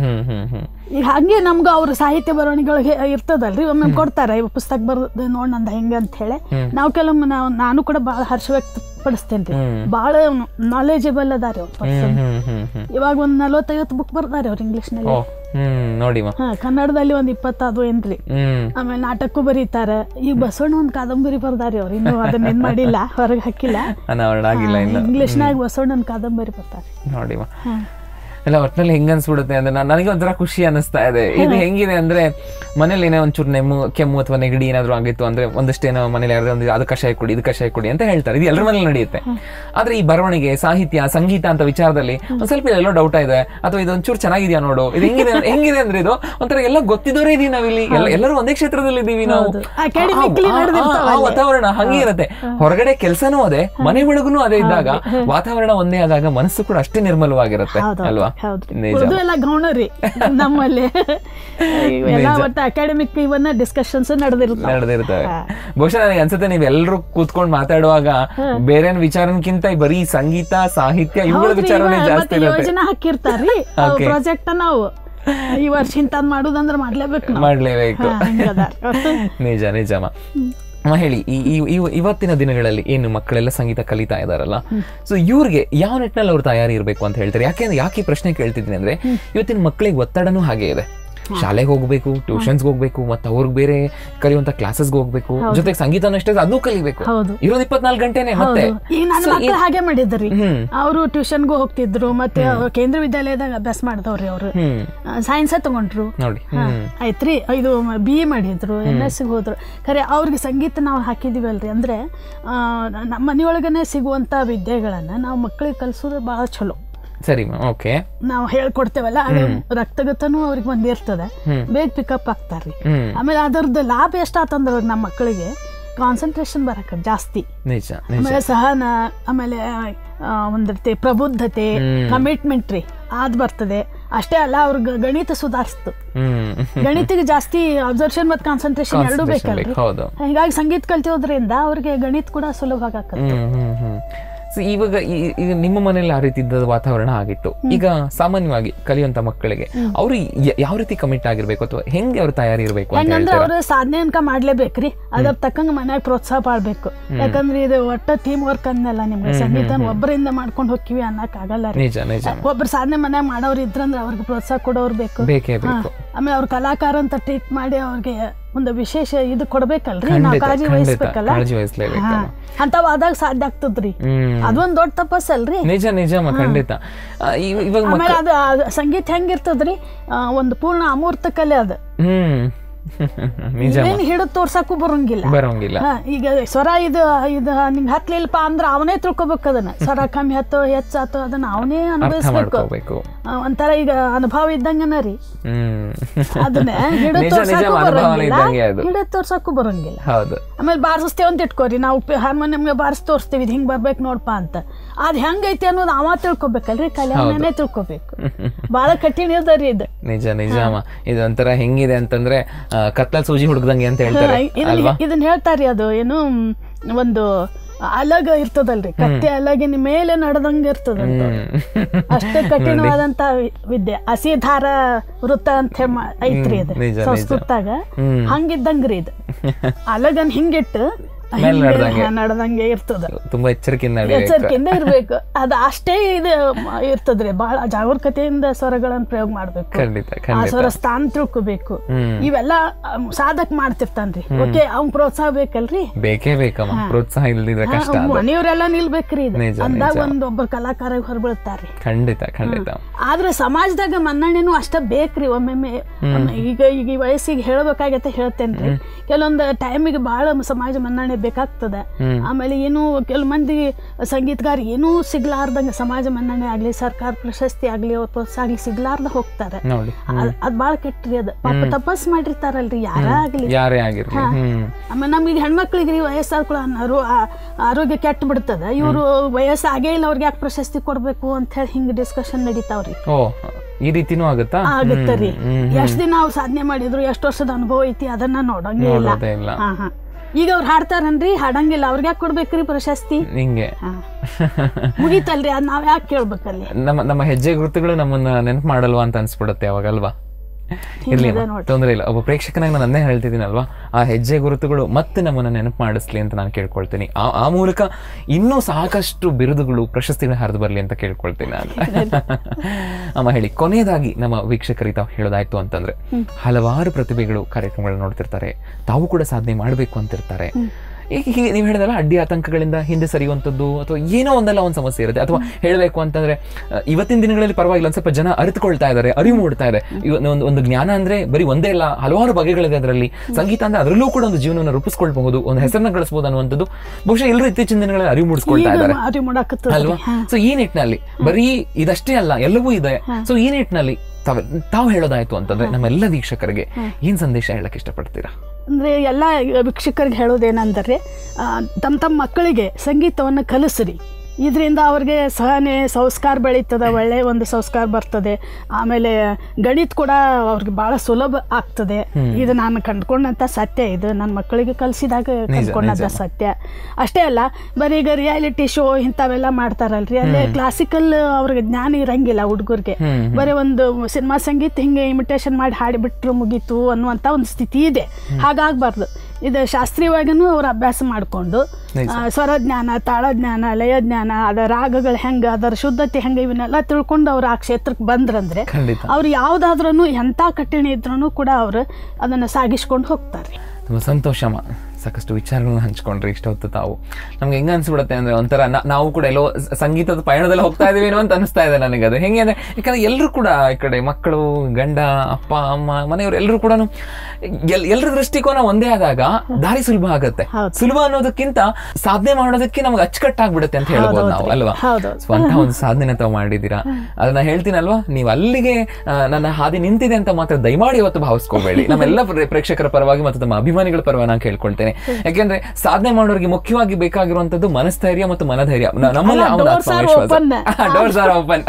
ಈಗ ಹಂಗೆ ನಮ್ಗ ಅವ್ರ ಸಾಹಿತ್ಯ ಬರವಣಿಗೆಗಳಿಗೆ ಇರ್ತದಲ್ರಿ, ಒಮ್ಮೆ ಕೊಡ್ತಾರೆ ಪುಸ್ತಕ ಬರೋದು ನೋಡಂದ ಹೆಂಗ ಅಂತ ಹೇಳಿ, ನಾವು ಕೆಲವೊಮ್ಮೆ ನಾವು ನಾನು ಕೂಡ ಬಹಳ ಹರ್ಷ ವ್ಯಕ್ತಪಡಿಸ್ತೇನ್ರಿ, ಬಹಳ ನಾಲೆಜಬಲ್ ಅದಾರ ಅವ್ರ ಪರ್ಸನ್. ಇವಾಗ ಒಂದ್ ನಲ್ವತ್ತೈವತ್ತು ಬುಕ್ ಬರ್ತಾರೆ ಅವ್ರು ಇಂಗ್ಲಿಷ್ ನಲ್ಲಿ, ನೋಡಿ, ಕನ್ನಡದಲ್ಲಿ ಒಂದ್ ಇಪ್ಪತ್ತದು ಏನ್ರಿ, ಆಮೇಲೆ ನಾಟಕಕ್ಕೂ ಬರೀತಾರ. ಈಗ ಬಸವಣ್ಣ ಒಂದ್ ಕಾದಂಬರಿ ಬರ್ದಾರಿ ಅವ್ರು, ಇನ್ನು ಅದನ್ನ ಏನ್ ಮಾಡಿಲ್ಲ, ಹೊರಗೆ ಹಾಕಿಲ್ಲ, ಇಂಗ್ಲಿಷ್ನಾಗ ಬಸವಣ್ಣನ ಕಾದಂಬರಿ ಬರ್ತಾರೆ ನೋಡಿ. ಎಲ್ಲ ಒಟ್ಟಿನಲ್ಲಿ ಹೆಂಗ ಅನ್ಸ್ಬಿಡುತ್ತೆ ಅಂದ್ರೆ, ನನಗೆ ಒಂಥರ ಖುಷಿ ಅನಿಸ್ತಾ ಇದೆ. ಇದು ಹೆಂಗಿದೆ ಅಂದ್ರೆ, ಮನೇಲಿ ಏನೋ ಒಂಚೂರು ನೆಮ್ಮು ಕೆಮ್ಮು ಅಥವಾ ನೆಗಡಿ ಏನಾದ್ರು ಆಗಿತ್ತು ಅಂದ್ರೆ ಒಂದಿಷ್ಟೇನೋ ಮನೇಲಿ ಯಾರು ಒಂದು ಅದು ಕಷಾಯ ಕೊಡಿ ಇದು ಕಷಾಯ ಕೊಡಿ ಅಂತ ಹೇಳ್ತಾರೆ, ಇದು ಎಲ್ಲರ ಮನೇಲಿ ನಡೆಯುತ್ತೆ. ಆದ್ರೆ ಈ ಬರವಣಿಗೆ, ಸಾಹಿತ್ಯ, ಸಂಗೀತ ಅಂತ ವಿಚಾರದಲ್ಲಿ ಒಂದ್ ಸ್ವಲ್ಪ ಎಲ್ಲೋ ಡೌಟ್ ಇದೆ, ಅಥವಾ ಇದು ಒಂಚೂರು ಚೆನ್ನಾಗಿದ್ಯಾ ನೋಡು, ಇದು ಹೆಂಗಿದೆ ಹೆಂಗಿದೆ ಅಂದ್ರೆ ಇದು ಒಂಥರ ಎಲ್ಲ ಗೊತ್ತಿದ್ದವರೇ ಇದೀವಿ ನಾವಿಲ್ಲಿ, ಎಲ್ಲರೂ ಒಂದೇ ಕ್ಷೇತ್ರದಲ್ಲಿ ಇದೀವಿ ನಾವು, ವಾತಾವರಣ ಹಂಗೆ ಇರುತ್ತೆ. ಹೊರಗಡೆ ಕೆಲ್ಸನೂ ಅದೇ, ಮನೆ ಒಳಗುನು ಅದೇ ಇದ್ದಾಗ ವಾತಾವರಣ ಒಂದೇ ಆದಾಗ ಮನಸ್ಸು ಕೂಡ ಅಷ್ಟೇ ನಿರ್ಮಲವಾಗಿರುತ್ತೆ ಅಲ್ವಾ? ಹೌದ್ರಿ ಉರ್ದು ಎಲ್ಲ ಗೌಣರಿ ನಮ್ಮಲ್ಲಿ ಎಲ್ಲ ಒಟ್ಟು ಅಕಾಡೆಮಿಕ್ ಇವನ್ನ ಡಿಸ್ಕಷನ್ಸ್ ನಡೆದಿರ್ತವೆ ನಡೆದಿರ್ತವೆ ಬಹುಶಃ ನನಗೆ ಅನ್ಸುತ್ತೆ ನೀವ್ ಎಲ್ರು ಕೂತ್ಕೊಂಡು ಮಾತಾಡುವಾಗ ಬೇರೆ ವಿಚಾರಕ್ಕಿಂತ ಬರೀ ಸಂಗೀತ ಸಾಹಿತ್ಯ ಇವುಗಳ ವಿಚಾರನೇ ಜಾಸ್ತಿ ಇರುತ್ತೆ. ಯೋಜನೆ ಹಾಕಿರ್ತಾರ್ರಿ ಪ್ರಾಜೆಕ್ಟ್ ನಾವು ಈ ವರ್ಷ ಇಂತದ್ ಮಾಡುದಂದ್ರೆ ಮಾಡ್ಲೇಬೇಕು ಮಾಡ್ಲೇಬೇಕು. ನಿಜ ನಿಜಮ್ಮ. ಹೇಳಿ, ಇವತ್ತಿನ ದಿನಗಳಲ್ಲಿ ಏನು ಮಕ್ಕಳೆಲ್ಲ ಸಂಗೀತ ಕಲಿತಾ ಇದಾರಲ್ಲ, ಸೊ ಇವ್ರಿಗೆ ಯಾವ ನಿಟ್ಟಿನಲ್ಲಿ ಅವ್ರ ತಯಾರಿ ಇರಬೇಕು ಅಂತ ಹೇಳ್ತಾರೆ? ಯಾಕೆಂದ್ರೆ ಯಾಕೆ ಈ ಪ್ರಶ್ನೆ ಕೇಳ್ತಿದ್ದೀನಿ ಅಂದ್ರೆ, ಇವತ್ತಿನ ಮಕ್ಕಳಿಗೆ ಒತ್ತಡನೂ ಹಾಗೆ ಇದೆ. ಶಾಲೆಗೆ ಹೋಗ್ಬೇಕು, ಟ್ಯೂಷನ್ಸ್ ಹೋಗ್ಬೇಕು, ಮತ್ತೆ ಅವ್ರಿಗೆ ಬೇರೆ ಕಲಿಯುವಂತ ಕ್ಲಾಸಸ್ಗೆ ಹೋಗ್ಬೇಕು, ಜೊತೆಗೆ ಸಂಗೀತನೂ ಅಷ್ಟೇ ಅದನ್ನು ಕಲಿಬೇಕು. ಇರೋದು ಇಪ್ಪತ್ನಾಲ್ಕು ಗಂಟೆನೆ. ಮತ್ತೆ ಹಾಗೆ ಮಾಡಿದ್ರಿ, ಅವರು ಟ್ಯೂಷನ್ಗೂ ಹೋಗ್ತಿದ್ರು, ಮತ್ತೆ ಕೇಂದ್ರ ವಿದ್ಯಾಲಯದಾಗ ಅಭ್ಯಾಸ ಮಾಡಿದವ್ರಿ. ಅವರು ಸೈನ್ಸ್ ತಗೊಂಡ್ರು ನೋಡಿ, ಆಯ್ತ್ರಿ. ಇದು ಬಿ ಎ ಮಾಡಿದ್ರು, ಎಂ ಎಸ್ ಹೋದ್ರು. ಖರೆ ಅವ್ರಿಗೆ ಸಂಗೀತ ನಾವು ಹಾಕಿದಿವಲ್ರಿ, ಅಂದ್ರೆ ನಮ್ಮ ಮನೆಯೊಳಗನೆ ಸಿಗುವಂತ ವಿದ್ಯೆಗಳನ್ನ ನಾವು ಮಕ್ಕಳಿಗೆ ಕಲಿಸೋದು ಬಹಳ ಚಲೋ. ಸರಿ, ಓಕೆ. ನಾವು ಹೇಳ್ಕೊಡ್ತೇವಲ್ಲ, ಅದು ರಕ್ತಗತನೂ ಅವ್ರಿಗೆ ಬಂದಿರ್ತದೆ, ಬೇಗ ಪಿಕಪ್ ಆಗ್ತಾರ್ರಿ. ಆಮೇಲೆ ಅದರದ್ದು ಲಾಭ ಎಷ್ಟಾತಂದ್ರ ನಮ್ಮ ಮಕ್ಕಳಿಗೆ ಕಾನ್ಸಂಟ್ರೇಷನ್ ಬರಕ ಜಾಸ್ತಿ, ಆಮೇಲೆ ಸಹನ, ಆಮೇಲೆ ಒಂದ್ ರೀತಿ ಪ್ರಬುದ್ಧತೆ, ಕಮಿಟ್ಮೆಂಟ್ ರೀ ಅದ್ ಬರ್ತದೆ. ಅಷ್ಟೇ ಅಲ್ಲ, ಅವ್ರಿಗೆ ಗಣಿತ ಸುಧಾರಿಸ್ತು. ಗಣಿತಿಗೆ ಜಾಸ್ತಿ ಅಬ್ಸರ್ವೇಷನ್ ಮತ್ತು ಕಾನ್ಸಂಟ್ರೇಷನ್ ಎರಡೂ ಬೇಕಲ್ರಿ. ಹೀಗಾಗಿ ಸಂಗೀತ ಕಲ್ತಿರೋದ್ರಿಂದ ಅವ್ರಿಗೆ ಗಣಿತ ಕೂಡ ಸುಲಭ ಆಗತ್ತೆ. ಇವಾಗ ಈಗ ನಿಮ್ಮ ಮನೇಲಿ ಆ ರೀತಿ ಇದ್ದ ವಾತಾವರಣ ಆಗಿತ್ತು. ಈಗ ಸಾಮಾನ್ಯವಾಗಿ ಕಲಿಯುವಂತ ಮಕ್ಕಳಿಗೆ ಅವ್ರು ಯಾವ ರೀತಿ ಕಮಿಟ್ ಆಗಿರ್ಬೇಕು ಅಥವಾ ಹೆಂಗೆ ಅವ್ರ ತಯಾರಿ ಇರ್ಬೇಕು? ಹೆಂಗಂದ್ರೆ ಅವ್ರು ಸಾಧನೆ ಅನ್ಕ ಮಾಡ್ಲೇಬೇಕ್ರಿ, ಅದ್ರ ತಕ್ಕಂಗ ಮನ್ಯಾಗ ಪ್ರೋತ್ಸಾಹ ಮಾಡ್ಬೇಕು. ಯಾಕಂದ್ರೆ ಇದು ಒಟ್ಟ ಟೀಮ್ ವರ್ಕ್ ಅನ್ನಲ್ಲ, ನಿಮ್ಗೆ ಸಂಗೀತ ಒಬ್ಬರಿಂದ ಮಾಡ್ಕೊಂಡು ಹೋಗ್ತೀವಿ ಅನ್ನಕ್ ಆಗಲ್ಲ. ಒಬ್ರು ಸಾಧನೆ ಮನ್ಯಾಗ ಮಾಡೋರು ಇದ್ರಂದ್ರೆ ಅವ್ರಿಗೆ ಪ್ರೋತ್ಸಾಹ ಕೊಡೋರು ಬೇಕು. ಆಮೇಲೆ ಅವ್ರ ಕಲಾಕಾರ ಅಂತ ಟ್ರೀಟ್ ಮಾಡಿ ಅವ್ರಿಗೆ ಒಂದು ವಿಶೇಷ ಇದು ಕೊಡ್ಬೇಕಲ್ರಿ, ನಾವು ಕಾಳಜಿ ವಹಿಸ್ಬೇಕಲ್ಲ. ಅಂತವಾದಾಗ ಸಾಧ್ಯ ಆಗ್ತದ್ರಿ, ಅದೊಂದ್ ದೊಡ್ಡ ತಪಸ್ಸಲ್ರಿ. ನಿಜ ನಿಜ ಖಂಡಿತ. ಆಮೇಲೆ ಅದು ಸಂಗೀತ ಹೆಂಗಿರ್ತದ್ರಿ, ಒಂದು ಪೂರ್ಣ ಅಮೂರ್ತ ಕಲೆ ಅದು. ಏನ್ ಹಿಡಿದು ತೋರ್ಸಕ್ಕೂ ಬರಂಗಿಲ್ಲ ಬರಂಗಿಲ್ಲ ಈಗ ಸ್ವರ ಇದು ಇದು ನಿಂಗ್ ಹತ್ಲಿಲ್ಪ ಅಂದ್ರ ಅವನೇ ತಿಳ್ಕೊಬೇಕು. ಅದನ್ನ ಸ್ವರ ಕಮ್ಮಿ ಹತ್ತೋ ಹೆಚ್ಚಾತೋ ಅದನ್ನ ಅವನೇ ಅನುಭವಿಸ್ಬೇಕು. ಒಂಥರ ಈಗ ಅನುಭವ ಇದ್ದಂಗನ ರೀ, ಅದನ್ನ ಹಿಡಿದು ತೋರ್ಸಕ್ಕೂ ಬರಂಗಿಲ್ಲ, ಹಿಡಿದು ತೋರ್ಸಕ್ಕೂ ಬರಂಗಿಲ್ಲ. ಆಮೇಲೆ ಬಾರಿಸ್ತೇವೆ ಅಂತ ಇಟ್ಕೋರಿ, ನಾವು ಹಾರ್ಮೋನಿಯಂಗೆ ಬಾರಿಸಿ ತೋರಿಸ್ತೀವಿ ಹಿಂಗ್ ಬರ್ಬೇಕು ನೋಡ್ಪಾ ಅಂತ. ಅದ್ ಹೆಂಗೈತಿ ಅನ್ನೋದು ಅವ ತಿಳ್ಕೊಬೇಕಲ್ರಿ, ಕಲ್ಯಾಣನೇ ತಿಳ್ಕೊಬೇಕು. ಬಾಳ ಕಠಿಣ ಇರ್ದರಿ ಇದು. ನಿಜ ನಿಜ. ಇದು ಒಂಥರ ಹೆಂಗಿದೆ ಅಂತಂದ್ರೆ ಕತ್ಲಲ್ಲಿ ಸೂಜಿ ಹುಡುಕ್ದಂಗೆ ಅಂತ ಹೇಳ್ತಾರೆ. ಇದನ್ನ ಹೇಳ್ತಾರಿ, ಅದು ಏನು ಒಂದು ಅಲಗ ಇರ್ತದಲ್ರಿ, ಕತ್ತೆ ಅಲಗಿನ ಮೇಲೆ ನಡೆದಂಗ ಇರ್ತದಂತ. ಅಷ್ಟೇ ಕಠಿಣವಾದಂತ ವಿದ್ಯೆ. ಹಸಿಧಾರ ವೃತ್ತ ಅಂತ ಐತ್ರಿ ಅದು ಸಂಸ್ಕೃತಾಗ, ಹಂಗಿದ್ದಂಗ್ರಿ ಇದು. ಅಲಗನ್ ಹಿಂಗಿಟ್ಟು ನಡ್ದಂಗೆ ಇರ್ತದ. ತುಂಬಾ ಎಚ್ಚರಿಕೆಯಿಂದ ಎಚ್ಚರಿಕೆಯಿಂದ ಇರ್ಬೇಕು. ಅದ ಅಷ್ಟೇ ಇದು ಇರ್ತದ್ರಿ, ಬಹಳ ಜಾಗರೂಕತೆಯಿಂದ ಸ್ವರಗಳನ್ನ ಪ್ರಯೋಗ ಮಾಡ್ಬೇಕು, ಆ ಸ್ವರ ಸ್ಥಾನ ತಿಳ್ಕೊಬೇಕು. ಇವೆಲ್ಲ ಸಾಧಕ್ ಮಾಡ್ತಿರ್ತಾನ್ರಿ. ಓಕೆ, ಅವ್ನ್ ಪ್ರೋತ್ಸಾಹ ಬೇಕಲ್ರಿ, ಬೇಕೇ ಬೇಕಮ್ಮ. ಪ್ರೋತ್ಸಾಹ ಇಲ್ದಿದ್ರೆ ಕಷ್ಟ. ಮನೆಯವರೆಲ್ಲ ನಿಲ್ಬೇಕ್ರಿ. ಇದು ಅಂದಾಗ ಒಂದೊಬ್ಬ ಕಲಾಕಾರ ಹೊರಬೀಳ್ತಾರ್ರಿ. ಖಂಡಿತ ಖಂಡಿತ. ಆದ್ರೆ ಸಮಾಜದಾಗ ಮನ್ನಣೆನೂ ಅಷ್ಟ ಬೇಕ್ರಿ. ಒಮ್ಮೊಮ್ಮೆ ಈಗ ಈಗ ಈ ವಯಸ್ಸಿಗೆ ಹೇಳ್ಬೇಕಾಗತ್ತೆ ಹೇಳ್ತೇನ್ರಿ. ಕೆಲವೊಂದು ಟೈಮಿಗೆ ಬಹಳ ಸಮಾಜ ಮನ್ನಣೆ ಬೇಕಾಗ್ತದೆ. ಆಮೇಲೆ ಏನು ಕೆಲ ಮಂದಿ ಸಂಗೀತಗಾರ ಏನೂ ಸಿಗ್ಲಾರ್ದಂಗ ಸಮಾಜ ಮನ್ನಣೆ ಆಗ್ಲಿ, ಸರ್ಕಾರ ಪ್ರಶಸ್ತಿ ಆಗ್ಲಿ, ಅವ್ರ ಪ್ರೋತ್ಸಾಹ ಆಗ್ಲಿ ಸಿಗ್ಲಾರ್ದ ಹೋಗ್ತಾರೆ. ಅದ್ ಬಾಳ ಕೆಟ್ಟ್ರಿ. ಅದ ಪಾಪ ತಪಸ್ ಮಾಡಿರ್ತಾರಲ್ರಿ ಯಾರ ಆಗ್ಲಿ. ಆಮೇಲೆ ನಮ್ಗೆ ಹೆಣ್ಮಕ್ಳಿಗೆ ವಯಸ್ಸಾಗ್ಕೊಳ್ಳೋ ಆರೋಗ್ಯ ಕೆಟ್ಟ ಬಿಡ್ತದ. ಇವ್ರು ವಯಸ್ಸಾಗೇ ಇಲ್ಲ, ಅವ್ರಿಗೆ ಯಾಕೆ ಪ್ರಶಸ್ತಿ ಕೊಡ್ಬೇಕು ಅಂತ ಹೇಳಿ ಹಿಂಗ್ ಡಿಸ್ಕಷನ್ ನಡೀತಾವ್ರಿ. ಈ ರೀತಿನೂ ಆಗುತ್ತಾ? ಆಗತ್ತರಿ. ಎಷ್ಟ್ ದಿನ ಅವ್ರು ಸಾಧನೆ ಮಾಡಿದ್ರು, ಎಷ್ಟ್ ವರ್ಷದ ಅನುಭವ ಐತಿ ಅದನ್ನ ನೋಡಂಗೇ ಇಲ್ಲ. ಹಾ ಹಾ ಈಗ ಅವ್ರು ಹಾಡ್ತಾರನ್ರಿ, ಹಾಡಂಗಿಲ್ಲ, ಅವ್ರಿಗೆ ಯಾಕೆ ಕೊಡ್ಬೇಕ್ರಿ ಪ್ರಶಸ್ತಿ? ಹಿಂಗೆ ಮುಗೀತಲ್ರಿ, ಅದ್ ನಾವ್ ಯಾಕೆ ಕೇಳ್ಬೇಕಲ್ಲಿ? ನಮ್ಮ ನಮ್ಮ ಹೆಜ್ಜೆ ಗುರುತುಗಳು ನಮ್ಮನ್ನ ನೆನಪು ಮಾಡಲ್ವಾ ಅಂತ ಅನ್ಸ್ಬಿಡುತ್ತೆ ಅವಾಗಲ್ವಾ? ಇರ್ಲಿ, ತೊಂದ್ರೆ ಇಲ್ಲ. ಒಬ್ಬ ಪ್ರೇಕ್ಷಕನಾಗಿ ನಾನು ಅನ್ನೇ ಹೇಳ್ತಿದ್ದೀನಲ್ವಾ, ಆ ಹೆಜ್ಜೆ ಗುರುತುಗಳು ಮತ್ತೆ ನಮ್ಮನ್ನ ನೆನಪು ಮಾಡಿಸ್ಲಿ ಅಂತ ನಾನು ಕೇಳ್ಕೊಳ್ತೀನಿ. ಆ ಆ ಮೂಲಕ ಇನ್ನೂ ಸಾಕಷ್ಟು ಬಿರುದುಗಳು, ಪ್ರಶಸ್ತಿಗಳು ಹರಿದು ಬರ್ಲಿ ಅಂತ ಕೇಳ್ಕೊಳ್ತೀನಿ ನಾನು. ಅಮ್ಮ ಹೇಳಿ, ಕೊನೆಯದಾಗಿ ನಮ್ಮ ವೀಕ್ಷಕರಿಗೆ ತಾವು ಹೇಳೋದಾಯ್ತು ಅಂತಂದ್ರೆ, ಹಲವಾರು ಪ್ರತಿಭೆಗಳು ಕಾರ್ಯಕ್ರಮಗಳು ನೋಡ್ತಿರ್ತಾರೆ, ತಾವು ಕೂಡ ಸಾಧನೆ ಮಾಡ್ಬೇಕು ಅಂತಿರ್ತಾರೆ. ಈಗ ನೀವು ಹೇಳಿದಲ್ಲ, ಅಡ್ಡಿ ಆತಂಕಗಳಿಂದ ಹಿಂದೆ ಸರಿಯುವಂಥದ್ದು ಅಥವಾ ಏನೋ ಒಂದಲ್ಲ ಒಂದು ಸಮಸ್ಯೆ ಇರುತ್ತೆ. ಅಥವಾ ಹೇಳಬೇಕು ಅಂತಂದ್ರೆ, ಇವತ್ತಿನ ದಿನಗಳಲ್ಲಿ ಪರವಾಗಿಲ್ಲ, ಒಂದು ಸ್ವಲ್ಪ ಜನ ಅರಿತುಕೊಳ್ತಾ ಇದ್ದಾರೆ, ಅರಿವು ಮೂಡ್ತಾ ಇದೆ. ಒಂದು ಒಂದು ಜ್ಞಾನ ಅಂದ್ರೆ ಬರೀ ಒಂದೇ ಅಲ್ಲ, ಹಲವಾರು ಬಗೆಗಳಿದೆ ಅದರಲ್ಲಿ. ಸಂಗೀತ ಅಂದ್ರೆ ಅದರಲ್ಲೂ ಕೂಡ ಒಂದು ಜೀವನವನ್ನು ರೂಪಿಸ್ಕೊಳ್ಬಹುದು, ಒಂದು ಹೆಸರನ್ನ ಗಳಿಸಬಹುದು ಅನ್ನುವಂಥದ್ದು ಬಹುಶಃ ಎಲ್ಲರೂ ಇತ್ತೀಚಿನ ದಿನಗಳಲ್ಲಿ ಅರಿವು ಮೂಡಿಸ್ಕೊಳ್ತಾ ಇದ್ದಾರೆ ಅಲ್ವಾ? ಸೊ ಈ ನಿಟ್ಟಿನಲ್ಲಿ ಬರೀ ಇದಷ್ಟೇ ಅಲ್ಲ, ಎಲ್ಲವೂ ಇದೆ. ಸೊ ಈ ನಿಟ್ಟಿನಲ್ಲಿ ತಾವ್ ತಾವು ಹೇಳೋದಾಯ್ತು ಅಂತಂದ್ರೆ ನಮ್ಮೆಲ್ಲ ವೀಕ್ಷಕರಿಗೆ ಏನ್ ಸಂದೇಶ ಹೇಳಕ್ ಇಷ್ಟಪಡ್ತೀರಾ? ಅಂದರೆ ಎಲ್ಲ ವೀಕ್ಷಕರಿಗೆ ಹೇಳೋದೇನಂದರೆ, ತಮ್ಮ ತಮ್ಮ ಮಕ್ಕಳಿಗೆ ಸಂಗೀತವನ್ನು ಕಲಿಸ್ರಿ. ಇದರಿಂದ ಅವ್ರಿಗೆ ಸಹನೆ ಸಂಸ್ಕಾರ ಬೆಳೀತದೆ, ಒಳ್ಳೆಯ ಒಂದು ಸಂಸ್ಕಾರ ಬರ್ತದೆ. ಆಮೇಲೆ ಗಣಿತ ಕೂಡ ಅವ್ರಿಗೆ ಭಾಳ ಸುಲಭ ಆಗ್ತದೆ. ಇದು ನಾನು ಕಂಡುಕೊಂಡಂಥ ಸತ್ಯ. ಇದು ನನ್ನ ಮಕ್ಕಳಿಗೆ ಕಲಿಸಿದಾಗ ಕಂಡುಕೊಂಡಂಥ ಸತ್ಯ. ಅಷ್ಟೇ ಅಲ್ಲ, ಬರೀ ಈಗ ರಿಯಾಲಿಟಿ ಶೋ ಇಂಥವೆಲ್ಲ ಮಾಡ್ತಾರಲ್ರಿ, ಅಲ್ಲೇ ಕ್ಲಾಸಿಕಲ್ ಅವ್ರಿಗೆ ಜ್ಞಾನ ಇರಂಗಿಲ್ಲ ಹುಡುಗರಿಗೆ. ಬರೀ ಒಂದು ಸಿನಿಮಾ ಸಂಗೀತ ಹಿಂಗೆ ಇಮಿಟೇಷನ್ ಮಾಡಿ ಹಾಡಿಬಿಟ್ರು ಮುಗೀತು ಅನ್ನುವಂಥ ಒಂದು ಸ್ಥಿತಿ ಇದೆ. ಹಾಗಾಗಬಾರ್ದು. ಇದು ಶಾಸ್ತ್ರೀಯವಾಗಿನೂ ಅವ್ರು ಅಭ್ಯಾಸ ಮಾಡಿಕೊಂಡು ಸ್ವರಜ್ಞಾನ, ತಾಳಜ್ಞಾನ, ಲಯಜ್ಞಾನ, ಅದರ ರಾಗಗಳು ಹೆಂಗೆ, ಅದರ ಶುದ್ಧತೆ ಹೆಂಗೆ, ಇವನ್ನೆಲ್ಲ ತಿಳ್ಕೊಂಡು ಅವ್ರು ಆ ಕ್ಷೇತ್ರಕ್ಕೆ ಬಂದ್ರಂದ್ರೆ ಅವ್ರು ಯಾವುದಾದ್ರೂ ಎಂಥ ಕಠಿಣ ಇದ್ರೂ ಕೂಡ ಅವರು ಅದನ್ನು ಸಾಗಿಸ್ಕೊಂಡು ಹೋಗ್ತಾರೆ. ತುಂಬ ಸಂತೋಷಮ್ಮ, ಸಾಕಷ್ಟು ವಿಚಾರಗಳನ್ನ ಹಂಚ್ಕೊಂಡ್ರಿ ಇಷ್ಟೊತ್ತು ತಾವು. ನಮ್ಗೆ ಹೆಂಗ ಅನ್ಸ್ಬಿಡುತ್ತೆ ಅಂದ್ರೆ ಒಂಥರ ನಾವು ಕೂಡ ಎಲ್ಲೋ ಸಂಗೀತದ ಪಯಣದಲ್ಲಿ ಹೋಗ್ತಾ ಇದೀವಿ ಅಂತ ಅನಿಸ್ತಾ ಇದೆ ನನಗೆ. ಅದು ಹೆಂಗೆ ಅಂದ್ರೆ, ಯಾಕಂದ್ರೆ ಎಲ್ಲರೂ ಕೂಡ ಈ ಕಡೆ ಮಕ್ಕಳು, ಗಂಡ, ಅಪ್ಪ, ಅಮ್ಮ, ಮನೆಯವರು ಎಲ್ಲರೂ ಕೂಡ ಎಲ್ ಎಲ್ಲರ ದೃಷ್ಟಿಕೋನ ಒಂದೇ ಆದಾಗ ದಾರಿ ಸುಲಭ ಆಗತ್ತೆ. ಸುಲಭ ಅನ್ನೋದಕ್ಕಿಂತ ಸಾಧನೆ ಮಾಡೋದಕ್ಕೆ ನಮ್ಗೆ ಅಚ್ಚುಕಟ್ಟಾಗ್ಬಿಡುತ್ತೆ ಅಂತ ಹೇಳ್ಬೋದು ನಾವು, ಅಲ್ವಾ? ಸ್ವಂತ ಒಂದು ಸಾಧನೆ ತಾವು ಮಾಡಿದೀರಾ. ಅದನ್ನ ಹೇಳ್ತೀನಲ್ವಾ, ನೀವು ಅಲ್ಲಿಗೆ ನನ್ನ ಹಾದಿ ನಿಂತಿದೆ ಅಂತ ಮಾತ್ರ ದಯಮಾಡಿ ಇವತ್ತು ಭಾವಿಸ್ಕೋಬೇಡಿ. ನಮ್ಮೆಲ್ಲ ಪ್ರೇಕ್ಷಕರ ಪರವಾಗಿ ಮತ್ತು ನಮ್ಮ ಅಭಿಮಾನಿಗಳ ಪರವಾಗಿ ನಾನು ಕೇಳ್ಕೊಳ್ತೇನೆ. ಯಾಕೆಂದ್ರೆ ಸಾಧನೆ ಮಾಡೋರಿಗೆ ಮುಖ್ಯವಾಗಿ ಬೇಕಾಗಿರುವಂತದ್ದು ಮನಸ್ಥೈರ್ಯ ಮತ್ತು ಮನಧೈರ್ಯ. ನಮ್ಮಲ್ಲಿ ಡೋರ್ಸ್ ಆರ್ ಓಪನ್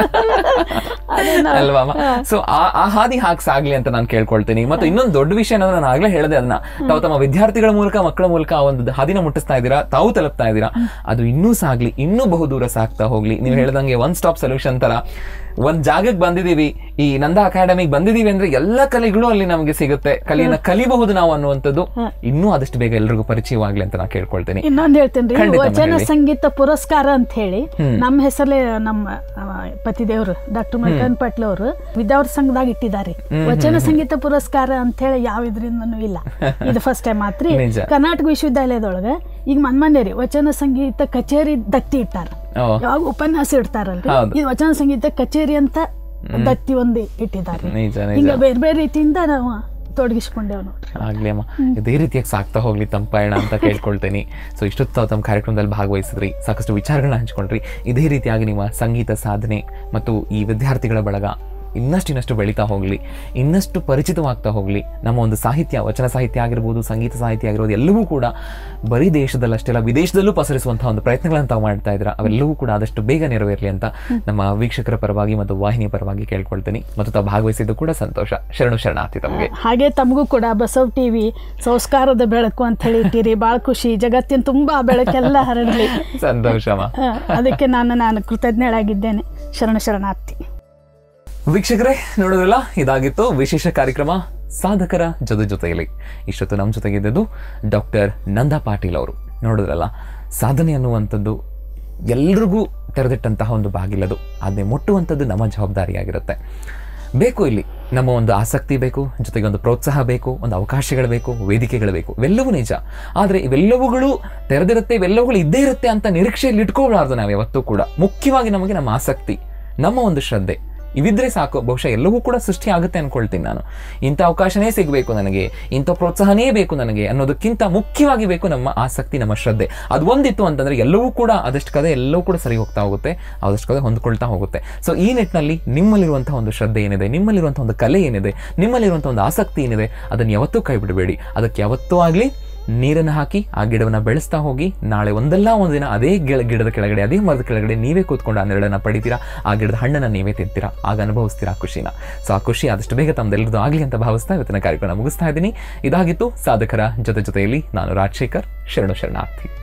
ಅಲ್ವಾ? ಸೊ ಆ ಹಾದಿ ಹಾಕಿ ಸಾಗ್ಲಿ ಅಂತ ನಾನು ಕೇಳ್ಕೊಳ್ತೀನಿ. ಮತ್ತು ಇನ್ನೊಂದು ದೊಡ್ಡ ವಿಷಯ ಅನ್ನೋದು ನಾನು ಆಗ್ಲೇ ಹೇಳಿದೆ, ಅದನ್ನ ತಾವು ತಮ್ಮ ವಿದ್ಯಾರ್ಥಿಗಳ ಮೂಲಕ, ಮಕ್ಕಳ ಮೂಲಕ ಆ ಒಂದು ಹಾದಿನ ಮುಟ್ಟಿಸ್ತಾ ಇದ್ದೀರಾ, ತಾವು ತಲುಪ್ತಾ ಇದ್ದೀರಾ. ಅದು ಇನ್ನೂ ಸಾಗ್ಲಿ, ಇನ್ನೂ ಬಹುದೂರ ಸಾಗ್ತಾ ಹೋಗ್ಲಿ. ನೀವು ಹೇಳ್ದಂಗೆ ಒನ್ ಸ್ಟಾಪ್ ಸೊಲ್ಯೂಷನ್ ತರ ಒಂದ್ ಜಾಗಕ್ಕೆ ಬಂದಿದೀವಿ, ಈ ನಂದ ಅಕಾಡೆಮಿಗೆ ಬಂದಿದೀವಿ ಅಂದ್ರೆ ಎಲ್ಲ ಕಲೆಗಳು ಅಲ್ಲಿ ನಮಗೆ ಸಿಗುತ್ತೆ, ಕಲೆಯನ್ನ ಕಲಿಬಹುದು ನಾವು ಅನ್ನುವಂಥದ್ದು ಇನ್ನೂ ಆದಷ್ಟು ಬೇಗ ಎಲ್ರಿಗೂ ಪರಿಚಯವಾಗ್ಲಿ ಅಂತ ನಾನು ಕೇಳ್ಕೊಳ್ತೀನಿ. ಇನ್ನೊಂದು ಹೇಳ್ತೇನೆ, ವಚನ ಸಂಗೀತ ಪುರಸ್ಕಾರ ಅಂತ ಹೇಳಿ ನಮ್ಮ ಹೆಸರಲ್ಲೇ ನಮ್ಮ ಪತಿದೇವರು ಡಾಕ್ಟರ್ ಮಲ್ಲಿಕಾರ್ಜುನ ಪಾಟೀಲ್ ಅವರು ವಿದ್ಯಾವರ್ತ ಸಂಘದಾಗ ಇಟ್ಟಿದ್ದಾರೆ. ವಚನ ಸಂಗೀತ ಪುರಸ್ಕಾರ ಅಂತ ಹೇಳಿ ಯಾವ ಇದರಿಂದನೂ ಇಲ್ಲ, ಇದು ಫಸ್ಟ್ ಟೈಮ್ ಮಾತ್ರ. ಕರ್ನಾಟಕ ವಿಶ್ವವಿದ್ಯಾಲಯದೊಳಗೆ ಈಗ ಮನ್ಮನೆ ರೀ ವಚನ ಸಂಗೀತ ಕಚೇರಿ ದತ್ತಿ ಇಟ್ಟಾರ. ಯಾವಾಗ ಉಪನ್ಯಾಸ ಇಡ್ತಾರಲ್ರಿ, ಇದು ವಚನ ಸಂಗೀತ ಕಚೇರಿ ಅಂತ ದತ್ತಿ ಒಂದು ಇಟ್ಟಿದ್ದಾರೆ. ಹಿಂಗ ಬೇರೆ ಬೇರೆ ರೀತಿಯಿಂದ ನಾವು ತೊಡಗಿಸ್ಕೊಂಡೇವ್ ನೋಡ್ರಿ. ಆಗ್ಲಿ ಅಮ್ಮ, ಇದೇ ರೀತಿಯಾಗಿ ಸಾಕ್ತಾ ಹೋಗ್ಲಿ ತಮ್ಮ ಪಯಣ ಅಂತ ಕೇಳ್ಕೊಳ್ತೇನೆ. ಸೊ ಇಷ್ಟೊತ್ತು ತಮ್ಮ ಕಾರ್ಯಕ್ರಮದಲ್ಲಿ ಭಾಗವಹಿಸಿದ್ರಿ, ಸಾಕಷ್ಟು ವಿಚಾರಗಳನ್ನ ಹಂಚ್ಕೊಂಡ್ರಿ. ಇದೇ ರೀತಿಯಾಗಿ ನಿಮ್ಮ ಸಂಗೀತ ಸಾಧನೆ ಮತ್ತು ಈ ವಿದ್ಯಾರ್ಥಿಗಳ ಬಳಗ ಇನ್ನಷ್ಟು ಇನ್ನಷ್ಟು ಬೆಳೀತಾ ಹೋಗಲಿ, ಇನ್ನಷ್ಟು ಪರಿಚಿತವಾಗ್ತಾ ಹೋಗಲಿ. ನಮ್ಮ ಒಂದು ಸಾಹಿತ್ಯ, ವಚನ ಸಾಹಿತ್ಯ ಆಗಿರ್ಬೋದು, ಸಂಗೀತ ಸಾಹಿತ್ಯ ಆಗಿರ್ಬೋದು, ಎಲ್ಲವೂ ಕೂಡ ಬರೀ ದೇಶದಲ್ಲಷ್ಟೆಲ್ಲ ವಿದೇಶದಲ್ಲೂ ಪಸರಿಸುವಂತಹ ಒಂದು ಪ್ರಯತ್ನಗಳನ್ನು ತಾವು ಮಾಡ್ತಾ ಇದ್ದೀರಾ. ಅವೆಲ್ಲವೂ ಕೂಡ ಆದಷ್ಟು ಬೇಗ ನೆರವೇರಲಿ ಅಂತ ನಮ್ಮ ವೀಕ್ಷಕರ ಪರವಾಗಿ ಮತ್ತು ವಾಹಿನಿಯ ಪರವಾಗಿ ಕೇಳ್ಕೊಳ್ತೀನಿ. ಮತ್ತು ತಾವು ಭಾಗವಹಿಸಿದ್ದು ಕೂಡ ಸಂತೋಷ. ಶರಣು ಶರಣಾರ್ಥಿ ತಮಗೆ. ಹಾಗೆ ತಮಗೂ ಕೂಡ ಬಸವ್ ಟಿವಿ ಸಂಸ್ಕಾರದ ಬೆಳಕು ಅಂತ ಹೇಳಿಟ್ಟಿರಿ, ಭಾಳ ಖುಷಿ. ಜಗತ್ತಿನ ತುಂಬಾ ಬೆಳಕೆಲ್ಲ ಹರಡಲಿ. ಸಂತೋಷಮ್ಮ. ಅದಕ್ಕೆ ನಾನು ನಾನು ಕೃತಜ್ಞಳಾಗಿದ್ದೇನೆ. ಶರಣ ಶರಣಾರ್ಥಿ. ವೀಕ್ಷಕರೇ, ನೋಡೋದಿಲ್ಲ, ಇದಾಗಿತ್ತು ವಿಶೇಷ ಕಾರ್ಯಕ್ರಮ ಸಾಧಕರ ಜೊತೆ ಜೊತೆಯಲ್ಲಿ. ಇಷ್ಟೊತ್ತು ನಮ್ಮ ಜೊತೆಗಿದ್ದದ್ದು ಡಾಕ್ಟರ್ ನಂದಾ ಪಾಟೀಲ್ ಅವರು. ನೋಡಿದ್ರಲ್ಲ, ಸಾಧನೆ ಅನ್ನುವಂಥದ್ದು ಎಲ್ರಿಗೂ ತೆರೆದಿಟ್ಟಂತಹ ಒಂದು ಬಾಗಿಲದು. ಅದನ್ನೇ ಮುಟ್ಟುವಂಥದ್ದು ನಮ್ಮ ಜವಾಬ್ದಾರಿಯಾಗಿರುತ್ತೆ. ಬೇಕು ಇಲ್ಲಿ ನಮ್ಮ ಒಂದು ಆಸಕ್ತಿ ಬೇಕು, ಜೊತೆಗೆ ಒಂದು ಪ್ರೋತ್ಸಾಹ ಬೇಕು, ಒಂದು ಅವಕಾಶಗಳು ಬೇಕು, ವೇದಿಕೆಗಳು ಬೇಕು. ಇವೆಲ್ಲವೂ ನಿಜ. ಆದರೆ ಇವೆಲ್ಲವುಗಳು ತೆರೆದಿರುತ್ತೆ, ಇವೆಲ್ಲವುಗಳು ಇದ್ದೇ ಇರುತ್ತೆ ಅಂತ ನಿರೀಕ್ಷೆಯಲ್ಲಿ ಇಟ್ಕೋಬಾರ್ದು ನಾವು ಯಾವತ್ತೂ ಕೂಡ. ಮುಖ್ಯವಾಗಿ ನಮಗೆ ನಮ್ಮ ಆಸಕ್ತಿ, ನಮ್ಮ ಒಂದು ಶ್ರದ್ಧೆ ಇವಿದ್ರೆ ಸಾಕು. ಬಹುಶಃ ಎಲ್ಲವೂ ಕೂಡ ಸೃಷ್ಟಿ ಆಗುತ್ತೆ ಅನ್ಕೊಳ್ತೀನಿ ನಾನು. ಇಂಥ ಅವಕಾಶನೇ ಸಿಗಬೇಕು ನನಗೆ, ಇಂಥ ಪ್ರೋತ್ಸಾಹನೇ ಬೇಕು ನನಗೆ ಅನ್ನೋದಕ್ಕಿಂತ ಮುಖ್ಯವಾಗಿ ಬೇಕು ನಮ್ಮ ಆಸಕ್ತಿ, ನಮ್ಮ ಶ್ರದ್ಧೆ. ಅದು ಒಂದಿತ್ತು ಅಂತಂದ್ರೆ ಎಲ್ಲವೂ ಕೂಡ ಅದಷ್ಟು ಕದೆ ಎಲ್ಲವೂ ಕೂಡ ಸರಿ ಹೋಗ್ತಾ ಹೋಗುತ್ತೆ, ಅದಷ್ಟು ಕದೆ ಹೊಂದ್ಕೊಳ್ತಾ ಹೋಗುತ್ತೆ. ಸೊ ಈ ನಿಟ್ಟಿನಲ್ಲಿ ನಿಮ್ಮಲ್ಲಿರುವಂತಹ ಒಂದು ಶ್ರದ್ಧೆ ಏನಿದೆ, ನಿಮ್ಮಲ್ಲಿರುವಂತಹ ಒಂದು ಕಲೆ ಏನಿದೆ, ನಿಮ್ಮಲ್ಲಿರುವಂತಹ ಒಂದು ಆಸಕ್ತಿ ಏನಿದೆ, ಅದನ್ನು ಯಾವತ್ತೂ ಕೈ ಬಿಡಬೇಡಿ. ಅದಕ್ಕೆ ಯಾವತ್ತೂ ಆಗಲಿ ನೀರನ್ನು ಹಾಕಿ ಆ ಗಿಡವನ್ನು ಬೆಳೆಸ್ತಾ ಹೋಗಿ. ನಾಳೆ ಒಂದಲ್ಲ ಒಂದು ದಿನ ಅದೇ ಗಿಡ ಗಿಡದ ಕೆಳಗಡೆ, ಅದೇ ಮರದ ಕೆಳಗಡೆ ನೀವೇ ಕೂತ್ಕೊಂಡು ಆ ನೆರಳನ್ನು ಪಡಿತೀರಾ, ಆ ಗಿಡದ ಹಣ್ಣನ್ನು ನೀವೇ ತಿಂತೀರಾ, ಆಗ ಅನುಭವಿಸ್ತೀರಾ ಖುಷಿನ. ಸೊ ಆ ಖುಷಿ ಆದಷ್ಟು ಬೇಗ ತಮ್ದೆಲ್ಲರದು ಆಗಲಿ ಅಂತ ಭಾವಿಸ್ತಾ ಇವತ್ತಿನ ಕಾರ್ಯಕ್ರಮ ಮುಗಿಸ್ತಾ ಇದ್ದೀನಿ. ಇದಾಗಿತ್ತು ಸಾಧಕರ ಜೊತೆ ಜೊತೆಯಲ್ಲಿ. ನಾನು ರಾಜಶೇಖರ್. ಶರಣು ಶರಣಾರ್ಥಿ.